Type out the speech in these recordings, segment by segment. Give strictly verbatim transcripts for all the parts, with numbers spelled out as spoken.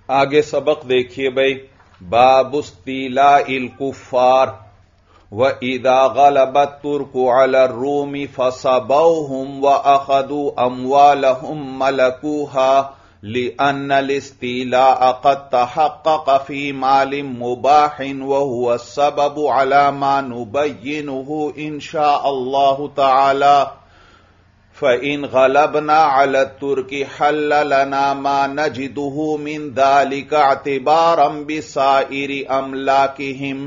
آگے سبق دیکھیے بھائی. باب استیلاء الکفار وَإِذَا غَلَبَ التُّرْكُ عَلَى الرُّومِ فَصَبَوْهُمْ وَأَخَذُوا أَمْوَالَهُمْ مَلَكُوهَا لِأَنَّ الاستيلاء قد تحقق في مال مباح وهو السبب على ما نبينه إن شاء الله تعالى. فإن غلبنا على الترك حل لنا ما نجده من ذلك اعتبارا بسائر أملاكهم.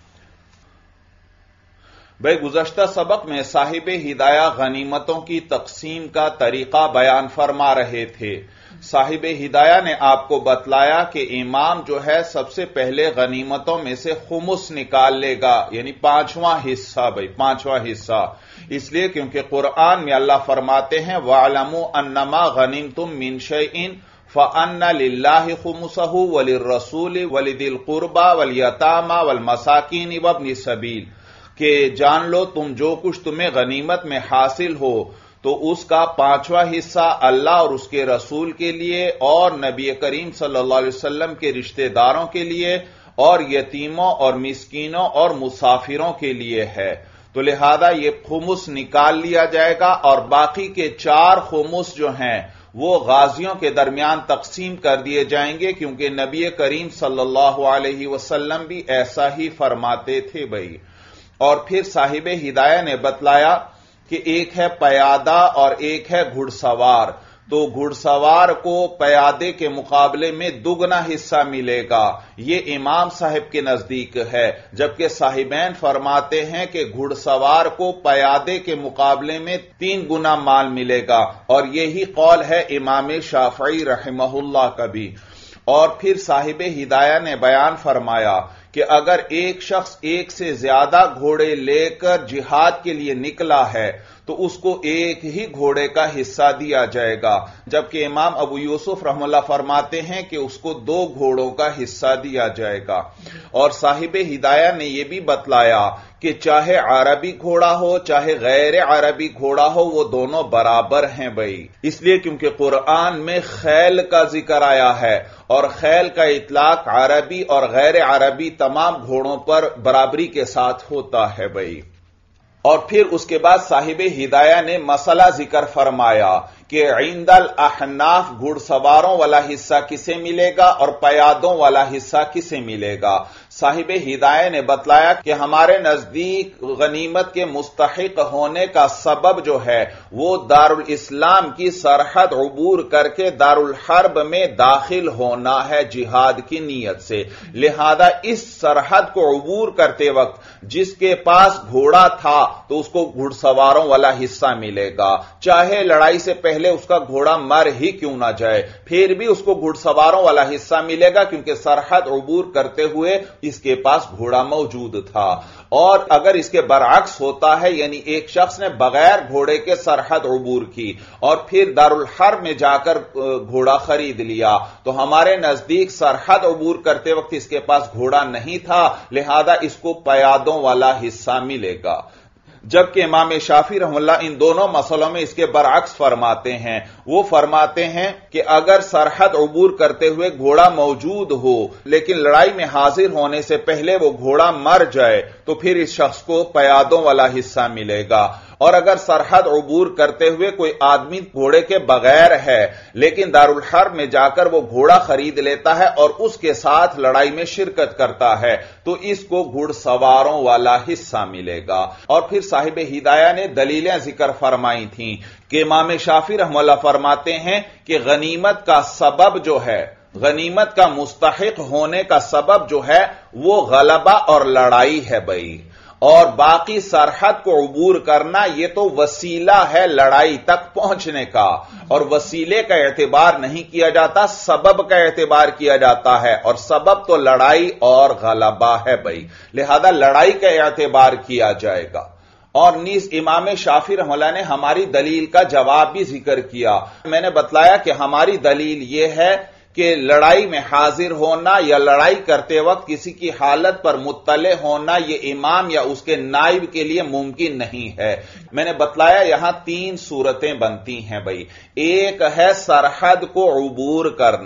بھائی گزشتہ سبق میں صاحب ہدایہ غنیمتوں کی تقسیم کا طریقہ بیان فرما رہے تھے. صاحب ہدایہ نے آپ کو بتلایا کہ امام جو ہے سب سے پہلے غنیمتوں میں سے خمس نکال لے گا، یعنی پانچواں حصہ. بھائی پانچواں حصہ اس لیے کیونکہ قرآن میں اللہ فرماتے ہیں وَاعْلَمُوا أَنَّمَا غَنِمْتُم مِّن شَيْءٍ فَأَنَّ لِلَّهِ خُمُسَهُ وَلِلرَّسُولِ وَلِذِي الْقُرْبَى وَالْيَتَامَى وَالْمَسَاكِينِ وَابْنِ السَّبِيلِ، کہ جان لو تم جو کچھ تمہیں غنیمت میں حاصل ہو تو اس کا پانچواں حصہ اللہ اور اس کے رسول کے لیے اور نبی کریم صلی اللہ علیہ وسلم کے رشتہ داروں کے لیے اور یتیموں اور مسکینوں اور مسافروں کے لیے ہے. تو لہذا یہ خمس نکال لیا جائے گا اور باقی کے چار خمس جو ہیں وہ غازیوں کے درمیان تقسیم کر دیے جائیں گے، کیونکہ نبی کریم صلی اللہ علیہ وسلم بھی ایسا ہی فرماتے تھے. بھائی اور پھر صاحب ہدایہ نے بتلایا کہ ایک ہے پیادہ اور ایک ہے گھڑ سوار. تو گھڑ سوار کو پیادے کے مقابلے میں دگنا حصہ ملے گا، یہ امام صاحب کے نزدیک ہے، جبکہ صاحبین فرماتے ہیں کہ گھڑ سوار کو پیادے کے مقابلے میں تین گنا مال ملے گا، اور یہی قول ہے امام شافعی رحمہ اللہ کا بھی. اور پھر صاحب ہدایہ نے بیان فرمایا کہ اگر ایک شخص ایک سے زیادہ گھوڑے لے کر جہاد کے لیے نکلا ہے تو اس کو ایک ہی گھوڑے کا حصہ دیا جائے گا، جبکہ امام ابو یوسف رحمہ اللہ فرماتے ہیں کہ اس کو دو گھوڑوں کا حصہ دیا جائے گا. اور صاحب ہدایہ نے یہ بھی بتلایا کہ چاہے عربی گھوڑا ہو چاہے غیر عربی گھوڑا ہو وہ دونوں برابر ہیں. بھائی اس لیے کیونکہ قرآن میں خیل کا ذکر آیا ہے اور خیل کا اطلاق عربی اور غیر عربی تمام گھوڑوں پر برابری کے ساتھ ہوتا ہے. بھائی اور پھر اس کے بعد صاحب ہدایہ نے مسئلہ ذکر فرمایا کہ عند الاحناف گھڑ سواروں والا حصہ کسے ملے گا اور پیادوں والا حصہ کسے ملے گا. صاحب ہدایہ نے بتلایا کہ ہمارے نزدیک غنیمت کے مستحق ہونے کا سبب جو ہے وہ دارالاسلام کی سرحد عبور کر کے دارالحرب میں داخل ہونا ہے جہاد کی نیت سے. لہذا اس سرحد کو عبور کرتے وقت جس کے پاس گھوڑا تھا تو اس کو گھڑ سواروں والا حصہ ملے گا، چاہے لڑائی سے پہلے اس کا گھوڑا مر ہی کیوں نہ جائے پھر بھی اس کو گھڑ سواروں والا حصہ ملے گا، کیونکہ سرحد عبور کرتے ہوئے اس کے پاس گھوڑا موجود تھا. اور اگر اس کے برعکس ہوتا ہے، یعنی ایک شخص نے بغیر گھوڑے کے سرحد عبور کی اور پھر دارالحرب میں جا کر گھوڑا خرید لیا، تو ہمارے نزدیک سرحد عبور کرتے وقت اس کے پاس گھوڑا نہیں تھا، لہذا اس کو پیادوں والا حصہ ملے گا. جبکہ امام شافعی رحمہ اللہ ان دونوں مسئلوں میں اس کے برعکس فرماتے ہیں. وہ فرماتے ہیں کہ اگر سرحد عبور کرتے ہوئے گھوڑا موجود ہو لیکن لڑائی میں حاضر ہونے سے پہلے وہ گھوڑا مر جائے تو پھر اس شخص کو پیادوں والا حصہ ملے گا. اور اگر سرحد عبور کرتے ہوئے کوئی آدمی گھوڑے کے بغیر ہے لیکن دارالحرب میں جا کر وہ گھوڑا خرید لیتا ہے اور اس کے ساتھ لڑائی میں شرکت کرتا ہے تو اس کو گھڑ سواروں والا حصہ ملے گا. اور پھر صاحب ہدایہ نے دلیلیں ذکر فرمائی تھیں کہ امام شافعی رحمہ اللہ فرماتے ہیں کہ غنیمت کا سبب جو ہے، غنیمت کا مستحق ہونے کا سبب جو ہے وہ غلبہ اور لڑائی ہے. بھائی اور باقی سرحد کو عبور کرنا یہ تو وسیلہ ہے لڑائی تک پہنچنے کا، اور وسیلے کا اعتبار نہیں کیا جاتا، سبب کا اعتبار کیا جاتا ہے، اور سبب تو لڑائی اور غلبہ ہے. بھائی لہذا لڑائی کا اعتبار کیا جائے گا. اور نیز امام شافعی رحمہ اللہ نے ہماری دلیل کا جواب بھی ذکر کیا. میں نے بتلایا کہ ہماری دلیل یہ ہے کہ لڑائی میں حاضر ہونا یا لڑائی کرتے وقت کسی کی حالت پر مطلع ہونا یہ امام یا اس کے نائب کے لیے ممکن نہیں ہے. میں نے بتلایا یہاں تین صورتیں بنتی ہیں. بھائی ایک ہے سرحد کو عبور کرنا،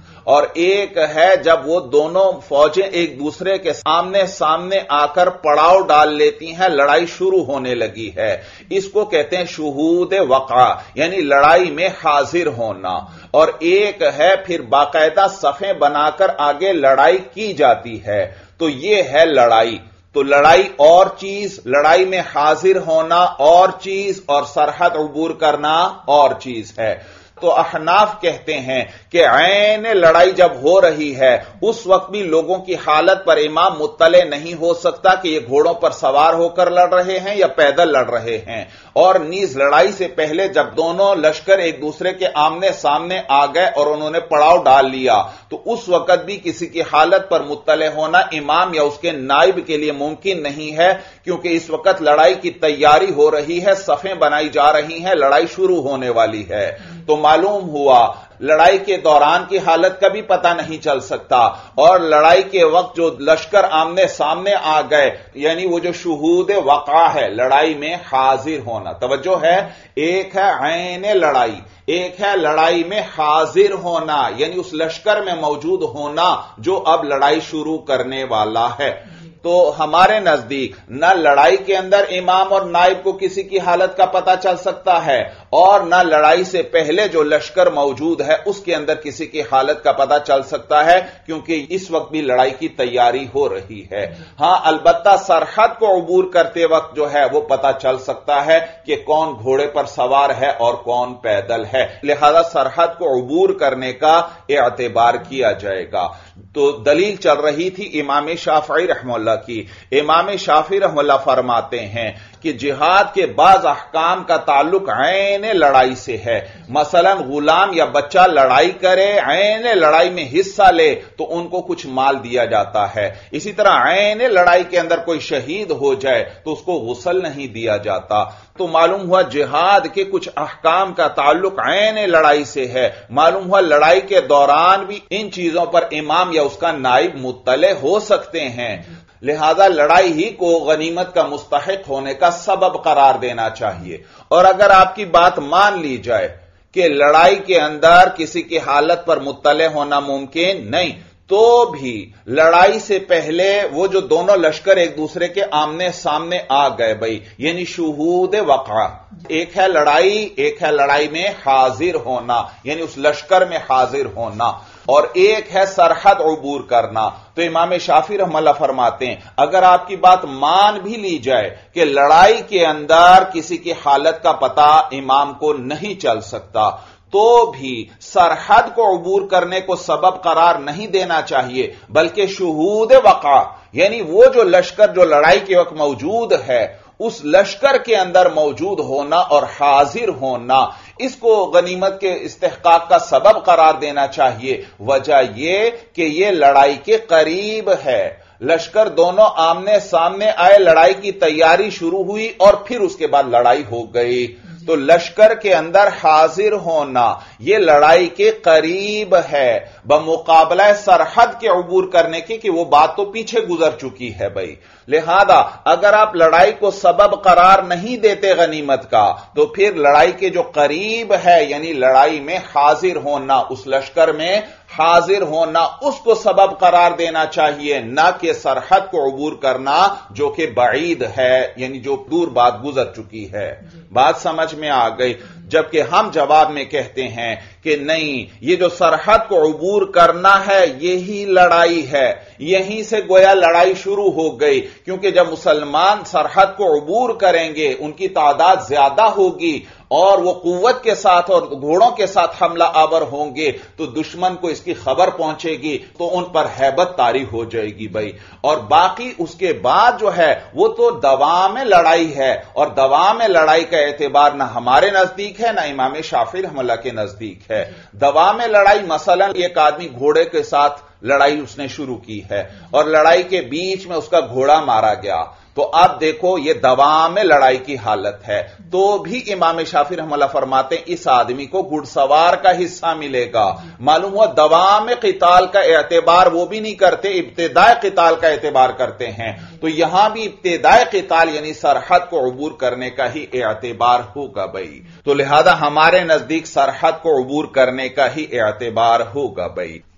اور ایک ہے جب وہ دونوں فوجیں ایک دوسرے کے سامنے سامنے آ کر پڑاؤ ڈال لیتی ہیں، لڑائی شروع ہونے لگی ہے، اس کو کہتے ہیں شہود وقع، یعنی لڑائی میں حاضر ہونا۔ اور ایک ہے پھر باقاعدہ صفیں بنا کر آگے لڑائی کی جاتی ہے، تو یہ ہے لڑائی۔ تو لڑائی اور چیز، لڑائی میں حاضر ہونا اور چیز، اور سرحد عبور کرنا اور چیز ہے۔ تو احناف کہتے ہیں کہ عین لڑائی جب ہو رہی ہے اس وقت بھی لوگوں کی حالت پر امام مطلع نہیں ہو سکتا کہ یہ گھوڑوں پر سوار ہو کر لڑ رہے ہیں یا پیدل لڑ رہے ہیں، اور نیز لڑائی سے پہلے جب دونوں لشکر ایک دوسرے کے آمنے سامنے آ گئے اور انہوں نے پڑاؤ ڈال لیا تو اس وقت بھی کسی کی حالت پر مطلع ہونا امام یا اس کے نائب کے لیے ممکن نہیں ہے، کیونکہ اس وقت لڑائی کی تیاری ہو رہی ہے، صفیں بنائی جا رہی ہیں، لڑائی شروع ہونے والی ہے۔ تو معلوم ہوا لڑائی کے دوران کی حالت کا بھی پتہ نہیں چل سکتا، اور لڑائی کے وقت جو لشکر آمنے سامنے آ گئے یعنی وہ جو شہود وقع ہے، لڑائی میں حاضر ہونا۔ توجہ ہے، ایک ہے عین لڑائی، ایک ہے لڑائی میں حاضر ہونا، یعنی اس لشکر میں موجود ہونا جو اب لڑائی شروع کرنے والا ہے۔ تو ہمارے نزدیک نہ لڑائی کے اندر امام اور نائب کو کسی کی حالت کا پتہ چل سکتا ہے، اور نہ لڑائی سے پہلے جو لشکر موجود ہے اس کے اندر کسی کی حالت کا پتہ چل سکتا ہے، کیونکہ اس وقت بھی لڑائی کی تیاری ہو رہی ہے۔ ہاں البتہ سرحد کو عبور کرتے وقت جو ہے وہ پتہ چل سکتا ہے کہ کون گھوڑے پر سوار ہے اور کون پیدل ہے، لہذا سرحد کو عبور کرنے کا اعتبار کیا جائے گا۔ تو دلیل چل رہی تھی امام شافعی رحمہ اللہ کی۔ امام شافعی رحمہ اللہ فرماتے ہیں کہ جہاد کے بعض احکام کا تعلق عین لڑائی سے ہے، مثلا غلام یا بچہ لڑائی کرے، عین لڑائی میں حصہ لے تو ان کو کچھ مال دیا جاتا ہے، اسی طرح عین لڑائی کے اندر کوئی شہید ہو جائے تو اس کو غسل نہیں دیا جاتا۔ تو معلوم ہوا جہاد کے کچھ احکام کا تعلق عین لڑائی سے ہے، معلوم ہوا لڑائی کے دوران بھی ان چیزوں پر امام یا اس کا نائب مطلع ہو سکتے ہیں، لہذا لڑائی ہی کو غنیمت کا مستحق ہونے کا سبب قرار دینا چاہیے۔ اور اگر آپ کی بات مان لی جائے کہ لڑائی کے اندر کسی کی حالت پر مطلع ہونا ممکن نہیں، تو بھی لڑائی سے پہلے وہ جو دونوں لشکر ایک دوسرے کے آمنے سامنے آ گئے بھائی، یعنی شہود وقع، ایک ہے لڑائی، ایک ہے لڑائی میں حاضر ہونا، یعنی اس لشکر میں حاضر ہونا، اور ایک ہے سرحد عبور کرنا۔ تو امام شافعی رحمہ اللہ فرماتے ہیں اگر آپ کی بات مان بھی لی جائے کہ لڑائی کے اندر کسی کی حالت کا پتہ امام کو نہیں چل سکتا، تو بھی سرحد کو عبور کرنے کو سبب قرار نہیں دینا چاہیے، بلکہ شہود وقع، یعنی وہ جو لشکر جو لڑائی کے وقت موجود ہے اس لشکر کے اندر موجود ہونا اور حاضر ہونا، اس کو غنیمت کے استحقاق کا سبب قرار دینا چاہیے۔ وجہ یہ کہ یہ لڑائی کے قریب ہے، لشکر دونوں آمنے سامنے آئے، لڑائی کی تیاری شروع ہوئی اور پھر اس کے بعد لڑائی ہو گئی۔ تو لشکر کے اندر حاضر ہونا یہ لڑائی کے قریب ہے بمقابلہ سرحد کے عبور کرنے کی، کہ وہ بات تو پیچھے گزر چکی ہے بھائی۔ لہذا اگر آپ لڑائی کو سبب قرار نہیں دیتے غنیمت کا، تو پھر لڑائی کے جو قریب ہے یعنی لڑائی میں حاضر ہونا، اس لشکر میں حاضر ہونا، اس کو سبب قرار دینا چاہیے، نہ کہ سرحد کو عبور کرنا جو کہ بعید ہے، یعنی جو دور بات گزر چکی ہے۔ بات سمجھ میں آ گئی؟ جبکہ ہم جواب میں کہتے ہیں کہ نہیں، یہ جو سرحد کو عبور کرنا ہے یہی لڑائی ہے، یہیں سے گویا لڑائی شروع ہو گئی، کیونکہ جب مسلمان سرحد کو عبور کریں گے ان کی تعداد زیادہ ہوگی اور وہ قوت کے ساتھ اور گھوڑوں کے ساتھ حملہ آور ہوں گے، تو دشمن کو اس کی خبر پہنچے گی تو ان پر ہیبت طاری ہو جائے گی بھائی۔ اور باقی اس کے بعد جو ہے وہ تو دوام لڑائی ہے، اور دوام لڑائی کا اعتبار نہ ہمارے نزدیک ہے نہ امام شافعی رحمہ اللہ کے نزدیک ہے۔ دوام لڑائی مثلا ایک آدمی گھوڑے کے ساتھ لڑائی اس نے شروع کی ہے اور لڑائی کے بیچ میں اس کا گھوڑا مارا گیا، تو اب دیکھو یہ دوام لڑائی کی حالت ہے، تو بھی امام شافعی رحمہ اللہ فرماتے ہیں اس آدمی کو گھڑ سوار کا حصہ ملے گا۔ معلوم ہوا دوام قتال کا اعتبار وہ بھی نہیں کرتے، ابتداء قتال کا اعتبار کرتے ہیں، تو یہاں بھی ابتداء قتال یعنی سرحد کو عبور کرنے کا ہی اعتبار ہوگا بھائی۔ تو لہذا ہمارے نزدیک سرحد کو عبور کرنے کا ہی اعتبار ہوگا بھائی۔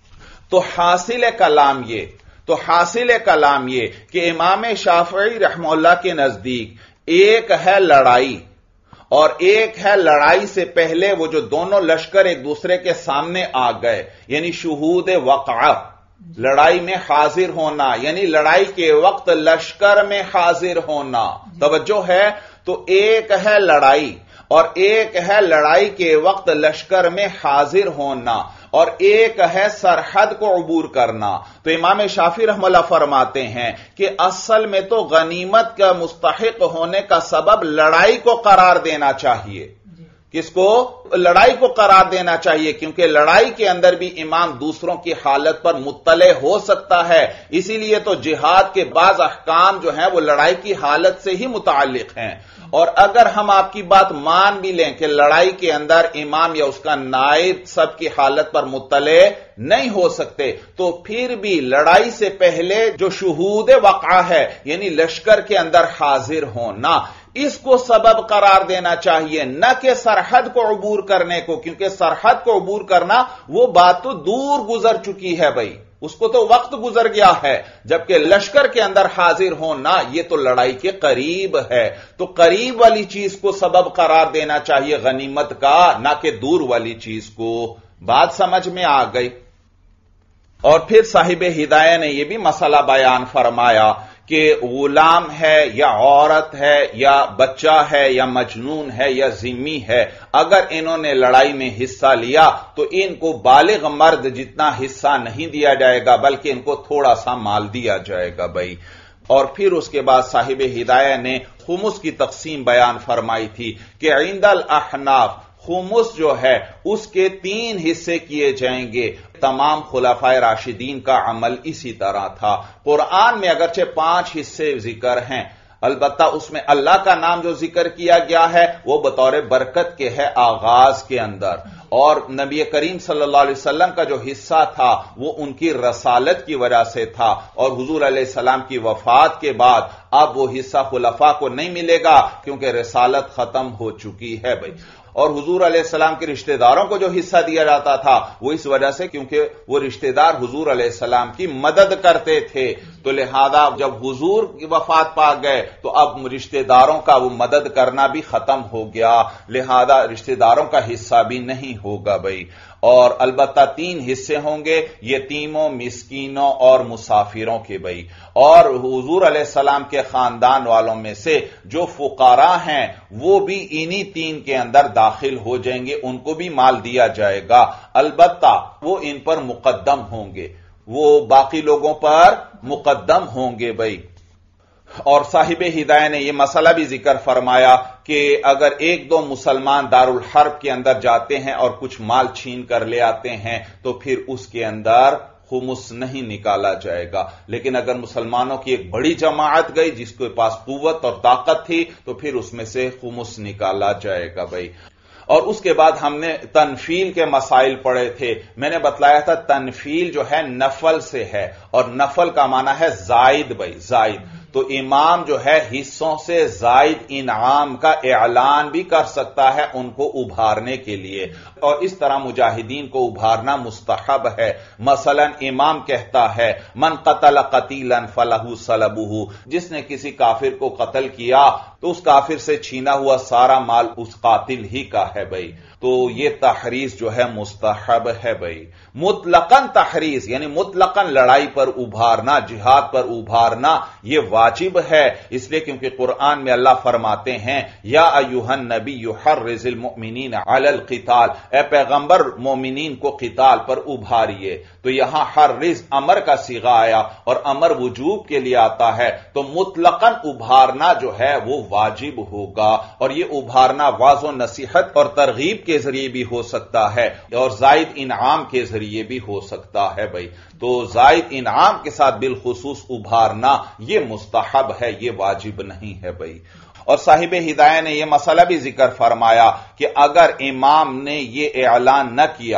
تو حاصل کلام یہ تو حاصل کلام یہ کہ امام شافعی رحمہ اللہ کے نزدیک ایک ہے لڑائی اور ایک ہے لڑائی سے پہلے وہ جو دونوں لشکر ایک دوسرے کے سامنے آ گئے، یعنی شہود وقعہ، لڑائی میں حاضر ہونا، یعنی لڑائی کے وقت لشکر میں حاضر ہونا. توجہ ہے؟ تو ایک ہے لڑائی اور ایک ہے لڑائی کے وقت لشکر میں حاضر ہونا، اور ایک ہے سرحد کو عبور کرنا. تو امام شافعی رحمہ اللہ فرماتے ہیں کہ اصل میں تو غنیمت کا مستحق ہونے کا سبب لڑائی کو قرار دینا چاہیے. کس کو؟ لڑائی کو قرار دینا چاہیے، کیونکہ لڑائی کے اندر بھی امام دوسروں کی حالت پر مطلع ہو سکتا ہے. اسی لیے تو جہاد کے بعض احکام جو ہیں وہ لڑائی کی حالت سے ہی متعلق ہیں. اور اگر ہم آپ کی بات مان بھی لیں کہ لڑائی کے اندر امام یا اس کا نائب سب کی حالت پر مطلع نہیں ہو سکتے، تو پھر بھی لڑائی سے پہلے جو شہود وقعہ ہے، یعنی لشکر کے اندر حاضر ہونا، اس کو سبب قرار دینا چاہیے، نہ کہ سرحد کو عبور کرنے کو، کیونکہ سرحد کو عبور کرنا وہ بات تو دور گزر چکی ہے بھائی، اس کو تو وقت گزر گیا ہے. جبکہ لشکر کے اندر حاضر ہونا یہ تو لڑائی کے قریب ہے. تو قریب والی چیز کو سبب قرار دینا چاہیے غنیمت کا، نہ کہ دور والی چیز کو. بات سمجھ میں آ گئی؟ اور پھر صاحب ہدایہ نے یہ بھی مسئلہ بیان فرمایا کہ غلام ہے یا عورت ہے یا بچہ ہے یا مجنون ہے یا ذمی ہے، اگر انہوں نے لڑائی میں حصہ لیا تو ان کو بالغ مرد جتنا حصہ نہیں دیا جائے گا، بلکہ ان کو تھوڑا سا مال دیا جائے گا بھائی. اور پھر اس کے بعد صاحب ہدایہ نے خمس کی تقسیم بیان فرمائی تھی کہ عند الاحناف خمس جو ہے اس کے تین حصے کیے جائیں گے. تمام خلفائے راشدین کا عمل اسی طرح تھا. قرآن میں اگرچہ پانچ حصے ذکر ہیں، البتہ اس میں اللہ کا نام جو ذکر کیا گیا ہے وہ بطور برکت کے ہے آغاز کے اندر، اور نبی کریم صلی اللہ علیہ وسلم کا جو حصہ تھا وہ ان کی رسالت کی وجہ سے تھا، اور حضور علیہ السلام کی وفات کے بعد اب وہ حصہ خلفاء کو نہیں ملے گا کیونکہ رسالت ختم ہو چکی ہے بھائی. اور حضور علیہ السلام کے رشتہ داروں کو جو حصہ دیا جاتا تھا وہ اس وجہ سے کیونکہ وہ رشتہ دار حضور علیہ السلام کی مدد کرتے تھے، تو لہذا جب حضور کی وفات پا گئے تو اب رشتہ داروں کا وہ مدد کرنا بھی ختم ہو گیا، لہذا رشتہ داروں کا حصہ بھی نہیں ہوگا بھائی. اور البتہ تین حصے ہوں گے یتیموں، مسکینوں اور مسافروں کے بھائی. اور حضور علیہ السلام کے خاندان والوں میں سے جو فقراء ہیں وہ بھی انہی تین کے اندر داخل ہو جائیں گے، ان کو بھی مال دیا جائے گا، البتہ وہ ان پر مقدم ہوں گے، وہ باقی لوگوں پر مقدم ہوں گے بھائی. اور صاحب ہدایہ نے یہ مسئلہ بھی ذکر فرمایا کہ اگر ایک دو مسلمان دارالحرب کے اندر جاتے ہیں اور کچھ مال چھین کر لے آتے ہیں تو پھر اس کے اندر خمس نہیں نکالا جائے گا، لیکن اگر مسلمانوں کی ایک بڑی جماعت گئی جس کے پاس قوت اور طاقت تھی تو پھر اس میں سے خمس نکالا جائے گا بھائی. اور اس کے بعد ہم نے تنفیل کے مسائل پڑھے تھے. میں نے بتلایا تھا تنفیل جو ہے نفل سے ہے، اور نفل کا معنی ہے زائد بھائی، زائد. تو امام جو ہے حصوں سے زائد انعام کا اعلان بھی کر سکتا ہے ان کو ابھارنے کے لیے، اور اس طرح مجاہدین کو ابھارنا مستحب ہے. مثلا امام کہتا ہے من قتل قتیلا فلہ صلبہ، جس نے کسی کافر کو قتل کیا تو اس کافر سے چھینا ہوا سارا مال اس قاتل ہی کا ہے بھائی. تو یہ تحریض جو ہے مستحب ہے بھائی. مطلقاً تحریض یعنی مطلقاً لڑائی پر ابھارنا، جہاد پر ابھارنا یہ واجب ہے، اس لیے کیونکہ قرآن میں اللہ فرماتے ہیں یا ایھا النبی حرض المؤمنین علی القتال، اے پیغمبر مومنین کو قتال پر ابھاریے. تو یہاں حرض امر کا صیغہ آیا اور امر وجوب کے لیے آتا ہے، تو مطلقاً ابھارنا جو ہے وہ واجب ہوگا. اور یہ ابھارنا واعظ و نصیحت اور ترغیب کے ذریعے بھی ہو سکتا ہے اور زائد انعام کے ذریعے بھی ہو سکتا ہے بھائی. تو زائد انعام کے ساتھ بالخصوص ابھارنا یہ مستحب ہے، یہ واجب نہیں ہے بھائی. اور صاحب ہدایہ نے یہ مسئلہ بھی ذکر فرمایا کہ اگر امام نے یہ اعلان نہ کیا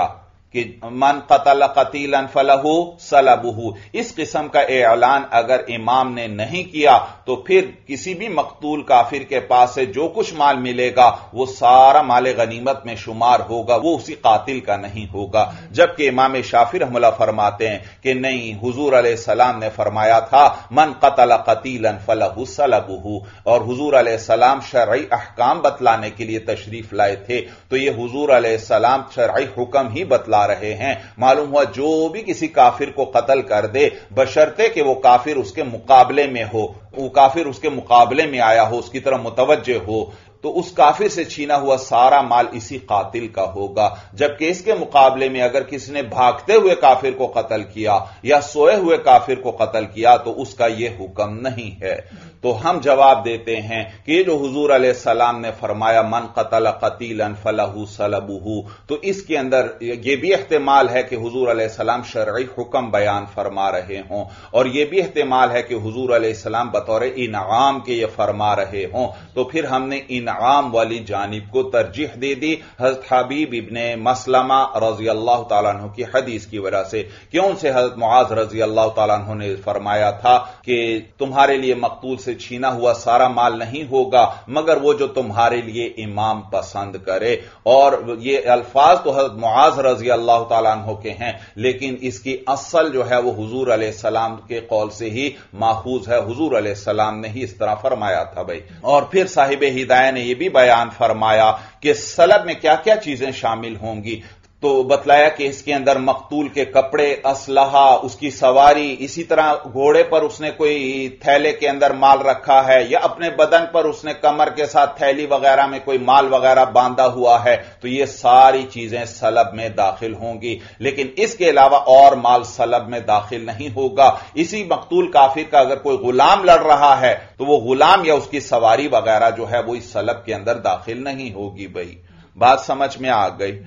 کہ من قتل قتیلا فلہو سلبہو، اس قسم کا اعلان اگر امام نے نہیں کیا تو پھر کسی بھی مقتول کافر کے پاس سے جو کچھ مال ملے گا وہ سارا مال غنیمت میں شمار ہوگا، وہ اسی قاتل کا نہیں ہوگا۔ جبکہ امام شافعی رحمہ اللہ فرماتے ہیں کہ نہیں، حضور علیہ السلام نے فرمایا تھا من قتل قتیلا فلہو سلبہو، اور حضور علیہ السلام شرعی احکام بتلانے کے لیے تشریف لائے تھے، تو یہ حضور علیہ السلام شرعی حکم ہی بتلا رہے ہیں۔ معلوم ہوا جو بھی کسی کافر کو قتل کر دے بشرطے کہ وہ کافر اس کے مقابلے میں ہو، وہ کافر اس کے مقابلے میں آیا ہو، اس کی طرف متوجہ ہو، تو اس کافر سے چھینا ہوا سارا مال اسی قاتل کا ہوگا۔ جبکہ اس کے مقابلے میں اگر کسی نے بھاگتے ہوئے کافر کو قتل کیا یا سوئے ہوئے کافر کو قتل کیا تو اس کا یہ حکم نہیں ہے۔ تو ہم جواب دیتے ہیں کہ یہ جو حضور علیہ السلام نے فرمایا من قتل قتیلا فلہو سلبہو، تو اس کے اندر یہ بھی احتمال ہے کہ حضور علیہ السلام شرعی حکم بیان فرما رہے ہوں، اور یہ بھی احتمال ہے کہ حضور علیہ السلام بطور انعام کے یہ فرما رہے ہوں، تو پھر ہم نے انعام والی جانب کو ترجیح دے دی حضرت حبیب ابن مسلمہ رضی اللہ تعالیٰ عنہ کی حدیث کی وجہ سے، کہ ان سے حضرت معاذ رضی اللہ تعالیٰ عنہ نے فرمایا تھا کہ تمہارے لیے مقتول سے چھینا ہوا سارا مال نہیں ہوگا مگر وہ جو تمہارے لیے امام پسند کرے، اور یہ الفاظ تو حضرت معاذ رضی اللہ تعالیٰ عنہ کے ہیں، لیکن اس کی اصل جو ہے وہ حضور علیہ السلام کے قول سے ہی ماخوذ ہے، حضور علیہ السلام نے ہی اس طرح فرمایا تھا بھائی۔ اور پھر صاحب ہدایہ نے یہ بھی بیان فرمایا کہ سلب میں کیا کیا چیزیں شامل ہوں گی، تو بتلایا کہ اس کے اندر مقتول کے کپڑے، اسلحہ، اس کی سواری، اسی طرح گھوڑے پر اس نے کوئی تھیلے کے اندر مال رکھا ہے یا اپنے بدن پر اس نے کمر کے ساتھ تھیلی وغیرہ میں کوئی مال وغیرہ باندھا ہوا ہے، تو یہ ساری چیزیں سلب میں داخل ہوں گی، لیکن اس کے علاوہ اور مال سلب میں داخل نہیں ہوگا۔ اسی مقتول کافر کا اگر کوئی غلام لڑ رہا ہے تو وہ غلام یا اس کی سواری وغیرہ جو ہے وہ اس سلب کے اندر داخل نہیں ہوگی بھائی۔ بات سمجھ میں آ گئی؟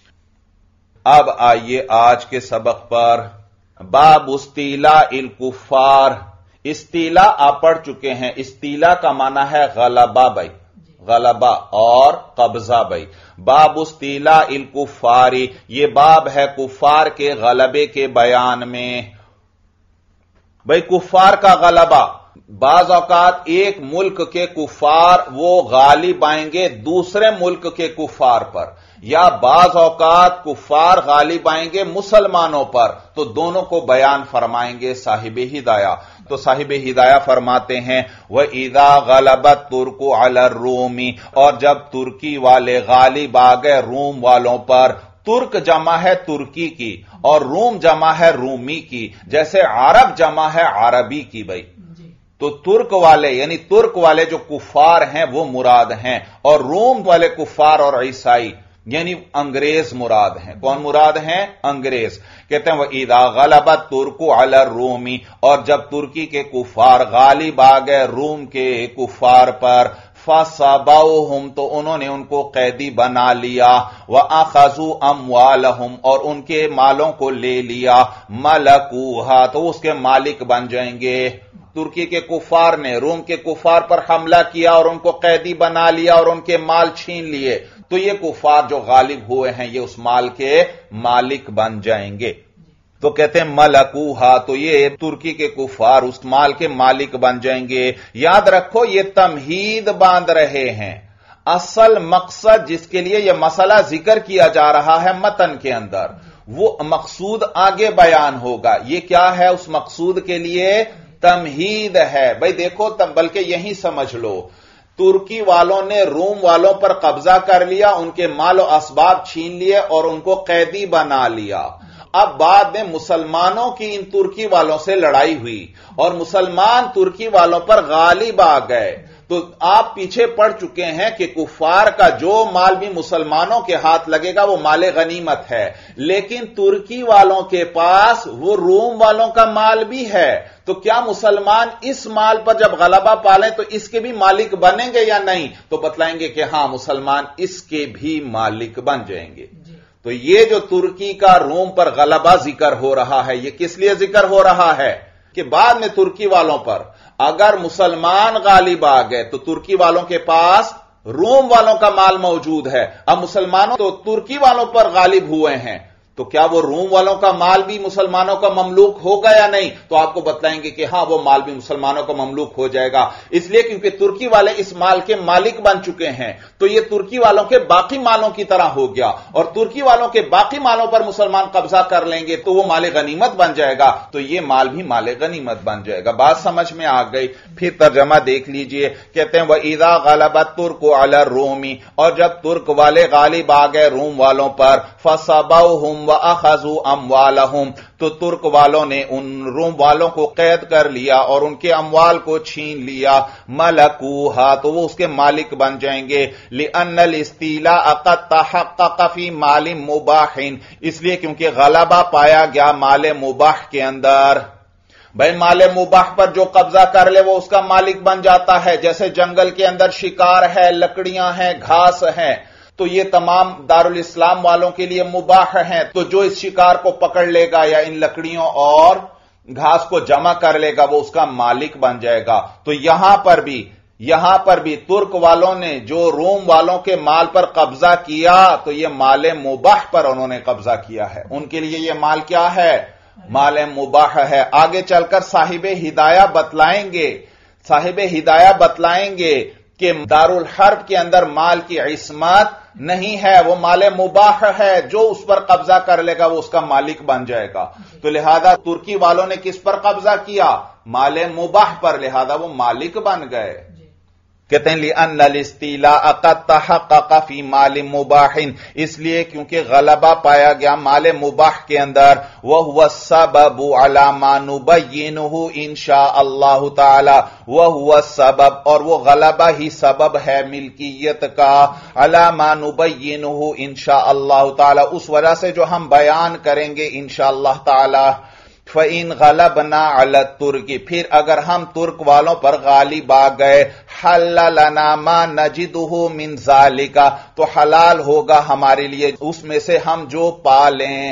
اب آئیے آج کے سبق پر، باب استیلاء الکفار۔ استیلاء آپ پڑھ چکے ہیں، استیلاء کا معنی ہے غلبہ بھائی، غلبہ اور قبضہ بھائی۔ باب استیلاء الکفاری، یہ باب ہے کفار کے غلبے کے بیان میں۔ بھائی کفار کا غلبہ، بعض اوقات ایک ملک کے کفار وہ غالب آئیں گے دوسرے ملک کے کفار پر، یا بعض اوقات کفار غالب آئیں گے مسلمانوں پر، تو دونوں کو بیان فرمائیں گے صاحب ہدایہ۔ تو صاحب ہدایہ فرماتے ہیں وَإِذَا غَلَبَتْ تُرْكُ عَلَى الرُّومِ، اور جب ترکی والے غالب آ گئے روم والوں پر۔ ترک جمع ہے ترکی کی اور روم جمع ہے رومی کی، جیسے عرب جمع ہے عربی کی بھائی۔ تو ترک والے یعنی ترک والے جو کفار ہیں وہ مراد ہیں، اور روم والے کفار اور عیسائی یعنی انگریز مراد ہیں۔ کون مراد ہیں؟ انگریز۔ کہتے ہیں وَإِذَا غَلَبَتْ تُرْكُ عَلَى الرُّومِ، اور جب ترکی کے کفار غالب آ گئے روم کے کفار پر، فَصَبَوْهُمْ، تو انہوں نے ان کو قیدی بنا لیا، وَأَخَذُوا أَمْوَالَهُمْ، اور ان کے مالوں کو لے لیا، مَلَكُوهَا، تو اس کے مالک بن جائیں گے۔ ترکی کے کفار نے روم کے کفار پر حملہ کیا اور ان کو قیدی بنا لیا اور ان کے مال چھین لیے، تو یہ کفار جو غالب ہوئے ہیں یہ اس مال کے مالک بن جائیں گے۔ تو کہتے ہیں ملکوہا، تو یہ ترکی کے کفار اس مال کے مالک بن جائیں گے۔ یاد رکھو یہ تمہید باندھ رہے ہیں، اصل مقصد جس کے لیے یہ مسئلہ ذکر کیا جا رہا ہے متن کے اندر، وہ مقصود آگے بیان ہوگا۔ یہ کیا ہے؟ اس مقصود کے لیے تمہید ہے بھائی۔ دیکھو بلکہ یہی سمجھ لو، ترکی والوں نے روم والوں پر قبضہ کر لیا، ان کے مال و اسباب چھین لیے اور ان کو قیدی بنا لیا۔ اب بعد میں مسلمانوں کی ان ترکی والوں سے لڑائی ہوئی اور مسلمان ترکی والوں پر غالب آ گئے، تو آپ پیچھے پڑ چکے ہیں کہ کفار کا جو مال بھی مسلمانوں کے ہاتھ لگے گا وہ مال غنیمت ہے، لیکن ترکی والوں کے پاس وہ روم والوں کا مال بھی ہے، تو کیا مسلمان اس مال پر جب غلبہ پالیں تو اس کے بھی مالک بنیں گے یا نہیں؟ تو بتلائیں گے کہ ہاں مسلمان اس کے بھی مالک بن جائیں گے۔ تو یہ جو ترکی کا روم پر غلبہ ذکر ہو رہا ہے یہ کس لیے ذکر ہو رہا ہے کہ بعد میں ترکی والوں پر اگر مسلمان غالب آ گئے تو ترکی والوں کے پاس روم والوں کا مال موجود ہے، اب مسلمانوں تو ترکی والوں پر غالب ہوئے ہیں، تو کیا وہ روم والوں کا مال بھی مسلمانوں کا مملوک ہوگا یا نہیں؟ تو آپ کو بتلائیں گے کہ ہاں وہ مال بھی مسلمانوں کا مملوک ہو جائے گا، اس لیے کیونکہ ترکی والے اس مال کے مالک بن چکے ہیں، تو یہ ترکی والوں کے باقی مالوں کی طرح ہو گیا، اور ترکی والوں کے باقی مالوں پر مسلمان قبضہ کر لیں گے تو وہ مال غنیمت بن جائے گا، تو یہ مال بھی مال غنیمت بن جائے گا۔ بات سمجھ میں آ گئی؟ پھر ترجمہ دیکھ لیجئے، کہتے ہیں وَإِذَا غَلَبَ التُّرْكُ عَلَى الرُّومِ، اور جب ترک والے غالب آ گئے روم والوں پر، فَصَبَوْهُمْ وَأَخَذُوا اموالہم، تو ترک والوں نے ان روم والوں کو قید کر لیا اور ان کے اموال کو چھین لیا، ملکوہا، تو وہ اس کے مالک بن جائیں گے، لِأَنَّ الْإِسْتِيلَاءَ قَدْ تَحَقَّقَ فِي مَالٍ مُبَاحٍ، اس لیے کیونکہ غلبہ پایا گیا مال مباح کے اندر۔ بھائی مال مباح پر جو قبضہ کر لے وہ اس کا مالک بن جاتا ہے، جیسے جنگل کے اندر شکار ہے، لکڑیاں ہیں، گھاس ہیں، تو یہ تمام دارالاسلام والوں کے لیے مباح ہیں، تو جو اس شکار کو پکڑ لے گا یا ان لکڑیوں اور گھاس کو جمع کر لے گا وہ اس کا مالک بن جائے گا۔ تو یہاں پر بھی یہاں پر بھی ترک والوں نے جو روم والوں کے مال پر قبضہ کیا تو یہ مال مباح پر انہوں نے قبضہ کیا ہے، ان کے لیے یہ مال کیا ہے؟ مال مباح ہے۔ آگے چل کر صاحب ہدایہ بتلائیں گے صاحب ہدایہ بتلائیں گے کہ دارالحرب کے اندر مال کی عصمت نہیں ہے، وہ مال مباح ہے، جو اس پر قبضہ کر لے گا وہ اس کا مالک بن جائے گا۔ تو لہذا ترکی والوں نے کس پر قبضہ کیا؟ مال مباح پر، لہذا وہ مالک بن گئے۔ کہتے ہیں لِأَنَّ الْإِسْتِيلَاءَ قَدْ تَحَقَّقَ فِي مَالٍ مُبَاحٍ، اس لیے کیونکہ غلبہ پایا گیا مال مباح کے اندر، وَهُوَ السَّبَبُ عَلَى مَا نُبَيِّنُهُ إِن شَاءَ اللَّهُ تَعَالَى، وَهُوَ السَّبَبُ، اور وہ غلبہ ہی سبب ہے ملکیت کا، عَلَى مَا نُبَيِّنُهُ إِن شَاءَ اللَّهُ تَعَالَى، اس وجہ سے جو ہم بیان کریں گے انشاءاللہ تعالی۔ فَإِنْ غَلَبْنَا عَلَى التُّرْكِ، پھر اگر ہم ترک والوں پر غالب آ گئے، حَلَّ لَنَا مَا نَجِدُهُ مِنْ ذَلِكَ، تو حلال ہوگا ہمارے لیے اس میں سے ہم جو پا لیں۔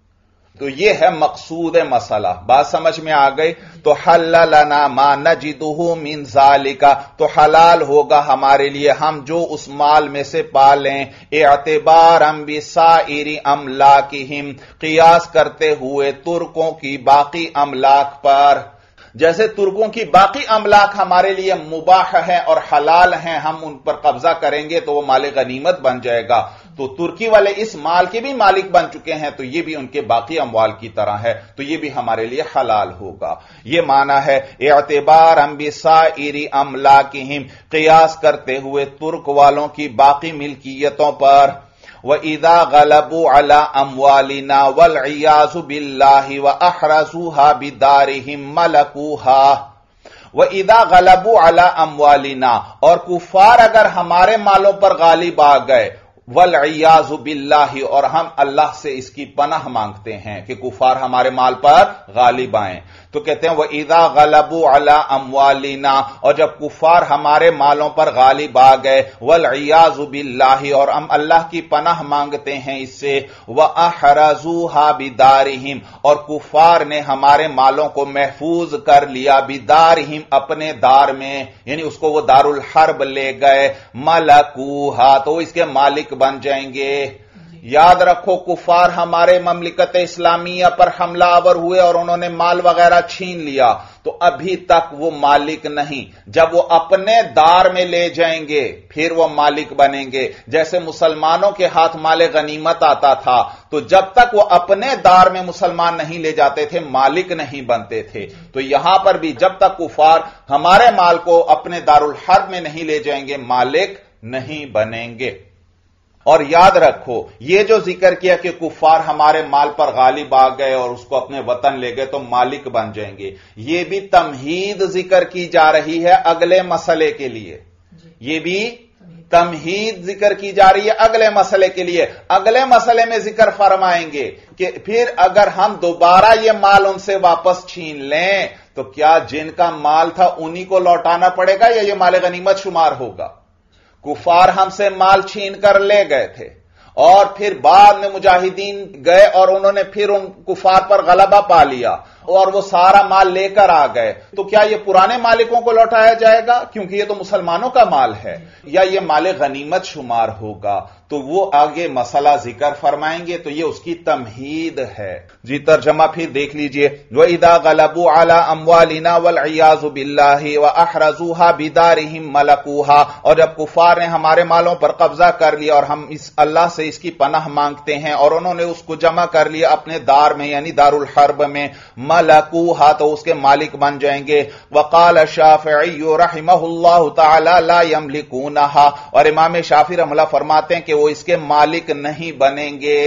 تو یہ ہے مقصود مسئلہ، بات سمجھ میں آ گئی؟ تو حَلَّ لَنَا مَا نَجِدُهُ مِنْ ذَلِكَ، تو حلال ہوگا ہمارے لیے ہم جو اس مال میں سے پا لیں، اعتباراً بِسَائِرِ املاکہم، قیاس کرتے ہوئے ترکوں کی باقی املاک پر۔ جیسے ترکوں کی باقی املاک ہمارے لیے مباح ہیں اور حلال ہیں، ہم ان پر قبضہ کریں گے تو وہ مال غنیمت بن جائے گا، تو ترکی والے اس مال کے بھی مالک بن چکے ہیں، تو یہ بھی ان کے باقی اموال کی طرح ہے، تو یہ بھی ہمارے لیے حلال ہوگا۔ یہ معنی ہے اعتباراً بسائر املاکہم، قیاس کرتے ہوئے ترک والوں کی باقی ملکیتوں پر۔ وَإِذَا غَلَبُوا عَلَىٰ أَمْوَالِنَا وَالْعِيَاذُ بِاللَّهِ وَأَحْرَزُوهَا بِدَارِهِمْ مَلَكُوهَا۔ وَإِذَا غَلَبُوا عَلَىٰ أَمْوَالِنَا، اور کفار اگر ہمارے مالوں پر غالب آ گئے، وَالْعِيَاذُ بِاللَّهِ، اور ہم اللہ سے اس کی پناہ مانگتے ہیں کہ کفار ہمارے مال پر غالب آئیں، تو کہتے ہیں وَإِذَا غَلَبُوا عَلَىٰ أَمْوَالِنَا، اور جب کفار ہمارے مالوں پر غالب آ گئے، وَالْعِيَاذُ بِاللَّهِ، اور ہم اللہ کی پناہ مانگتے ہیں اس سے، وَأَحْرَزُوهَا بِدَارِهِمْ، اور کفار نے ہمارے مالوں کو محفوظ کر لیا، بِدَارِهِمْ، اپنے دار میں، یعنی اس کو وہ دار الحرب لے گئے، مَلَكُوهَا، تو اس کے مالک بن جائیں گے۔ یاد رکھو کفار ہمارے مملکت اسلامیہ پر حملہ آور ہوئے اور انہوں نے مال وغیرہ چھین لیا، تو ابھی تک وہ مالک نہیں، جب وہ اپنے دار میں لے جائیں گے پھر وہ مالک بنیں گے۔ جیسے مسلمانوں کے ہاتھ مال غنیمت آتا تھا تو جب تک وہ اپنے دار میں مسلمان نہیں لے جاتے تھے مالک نہیں بنتے تھے، تو یہاں پر بھی جب تک کفار ہمارے مال کو اپنے دارالحرب میں نہیں لے جائیں گے مالک نہیں بنیں گے۔ اور یاد رکھو یہ جو ذکر کیا کہ کفار ہمارے مال پر غالب آ گئے اور اس کو اپنے وطن لے گئے تو مالک بن جائیں گے، یہ بھی تمہید ذکر کی جا رہی ہے اگلے مسئلے کے لیے، یہ بھی تمہید ذکر کی جا رہی ہے اگلے مسئلے کے لیے۔ اگلے مسئلے میں ذکر فرمائیں گے کہ پھر اگر ہم دوبارہ یہ مال ان سے واپس چھین لیں تو کیا جن کا مال تھا انہی کو لوٹانا پڑے گا یا یہ مال غنیمت شمار ہوگا؟ کفار ہم سے مال چھین کر لے گئے تھے اور پھر بعد میں مجاہدین گئے اور انہوں نے پھر ان کفار پر غلبہ پا لیا اور وہ سارا مال لے کر آ گئے تو کیا یہ پرانے مالکوں کو لوٹایا جائے گا کیونکہ یہ تو مسلمانوں کا مال ہے، یا یہ مال غنیمت شمار ہوگا؟ تو وہ آگے مسئلہ ذکر فرمائیں گے، تو یہ اس کی تمہید ہے۔ جی ترجمہ پھر دیکھ لیجئے، وَإِذَا غَلَبُوا عَلَىٰ أَمْوَالِنَا وَالْعِيَاذُ بِاللَّهِ وَأَحْرَزُوهَا بِدَارِهِمْ مَلَكُوهَا، اور جب کفار نے ہمارے مالوں پر قبضہ کر لیا اور ہم اس اللہ سے اس کی پناہ مانگتے ہیں اور انہوں نے اس کو جمع کر لیا اپنے دار میں یعنی دار الحرب میں، مَلَكُوهَا تو اس کے مالک بن جائیں گے۔ وقال الشافعی رحمہ اللہ تعالی لا يملكونها، اور امام شافعی رحمہ اللہ فرماتے ہیں کہ وہ اس کے مالک نہیں بنیں گے۔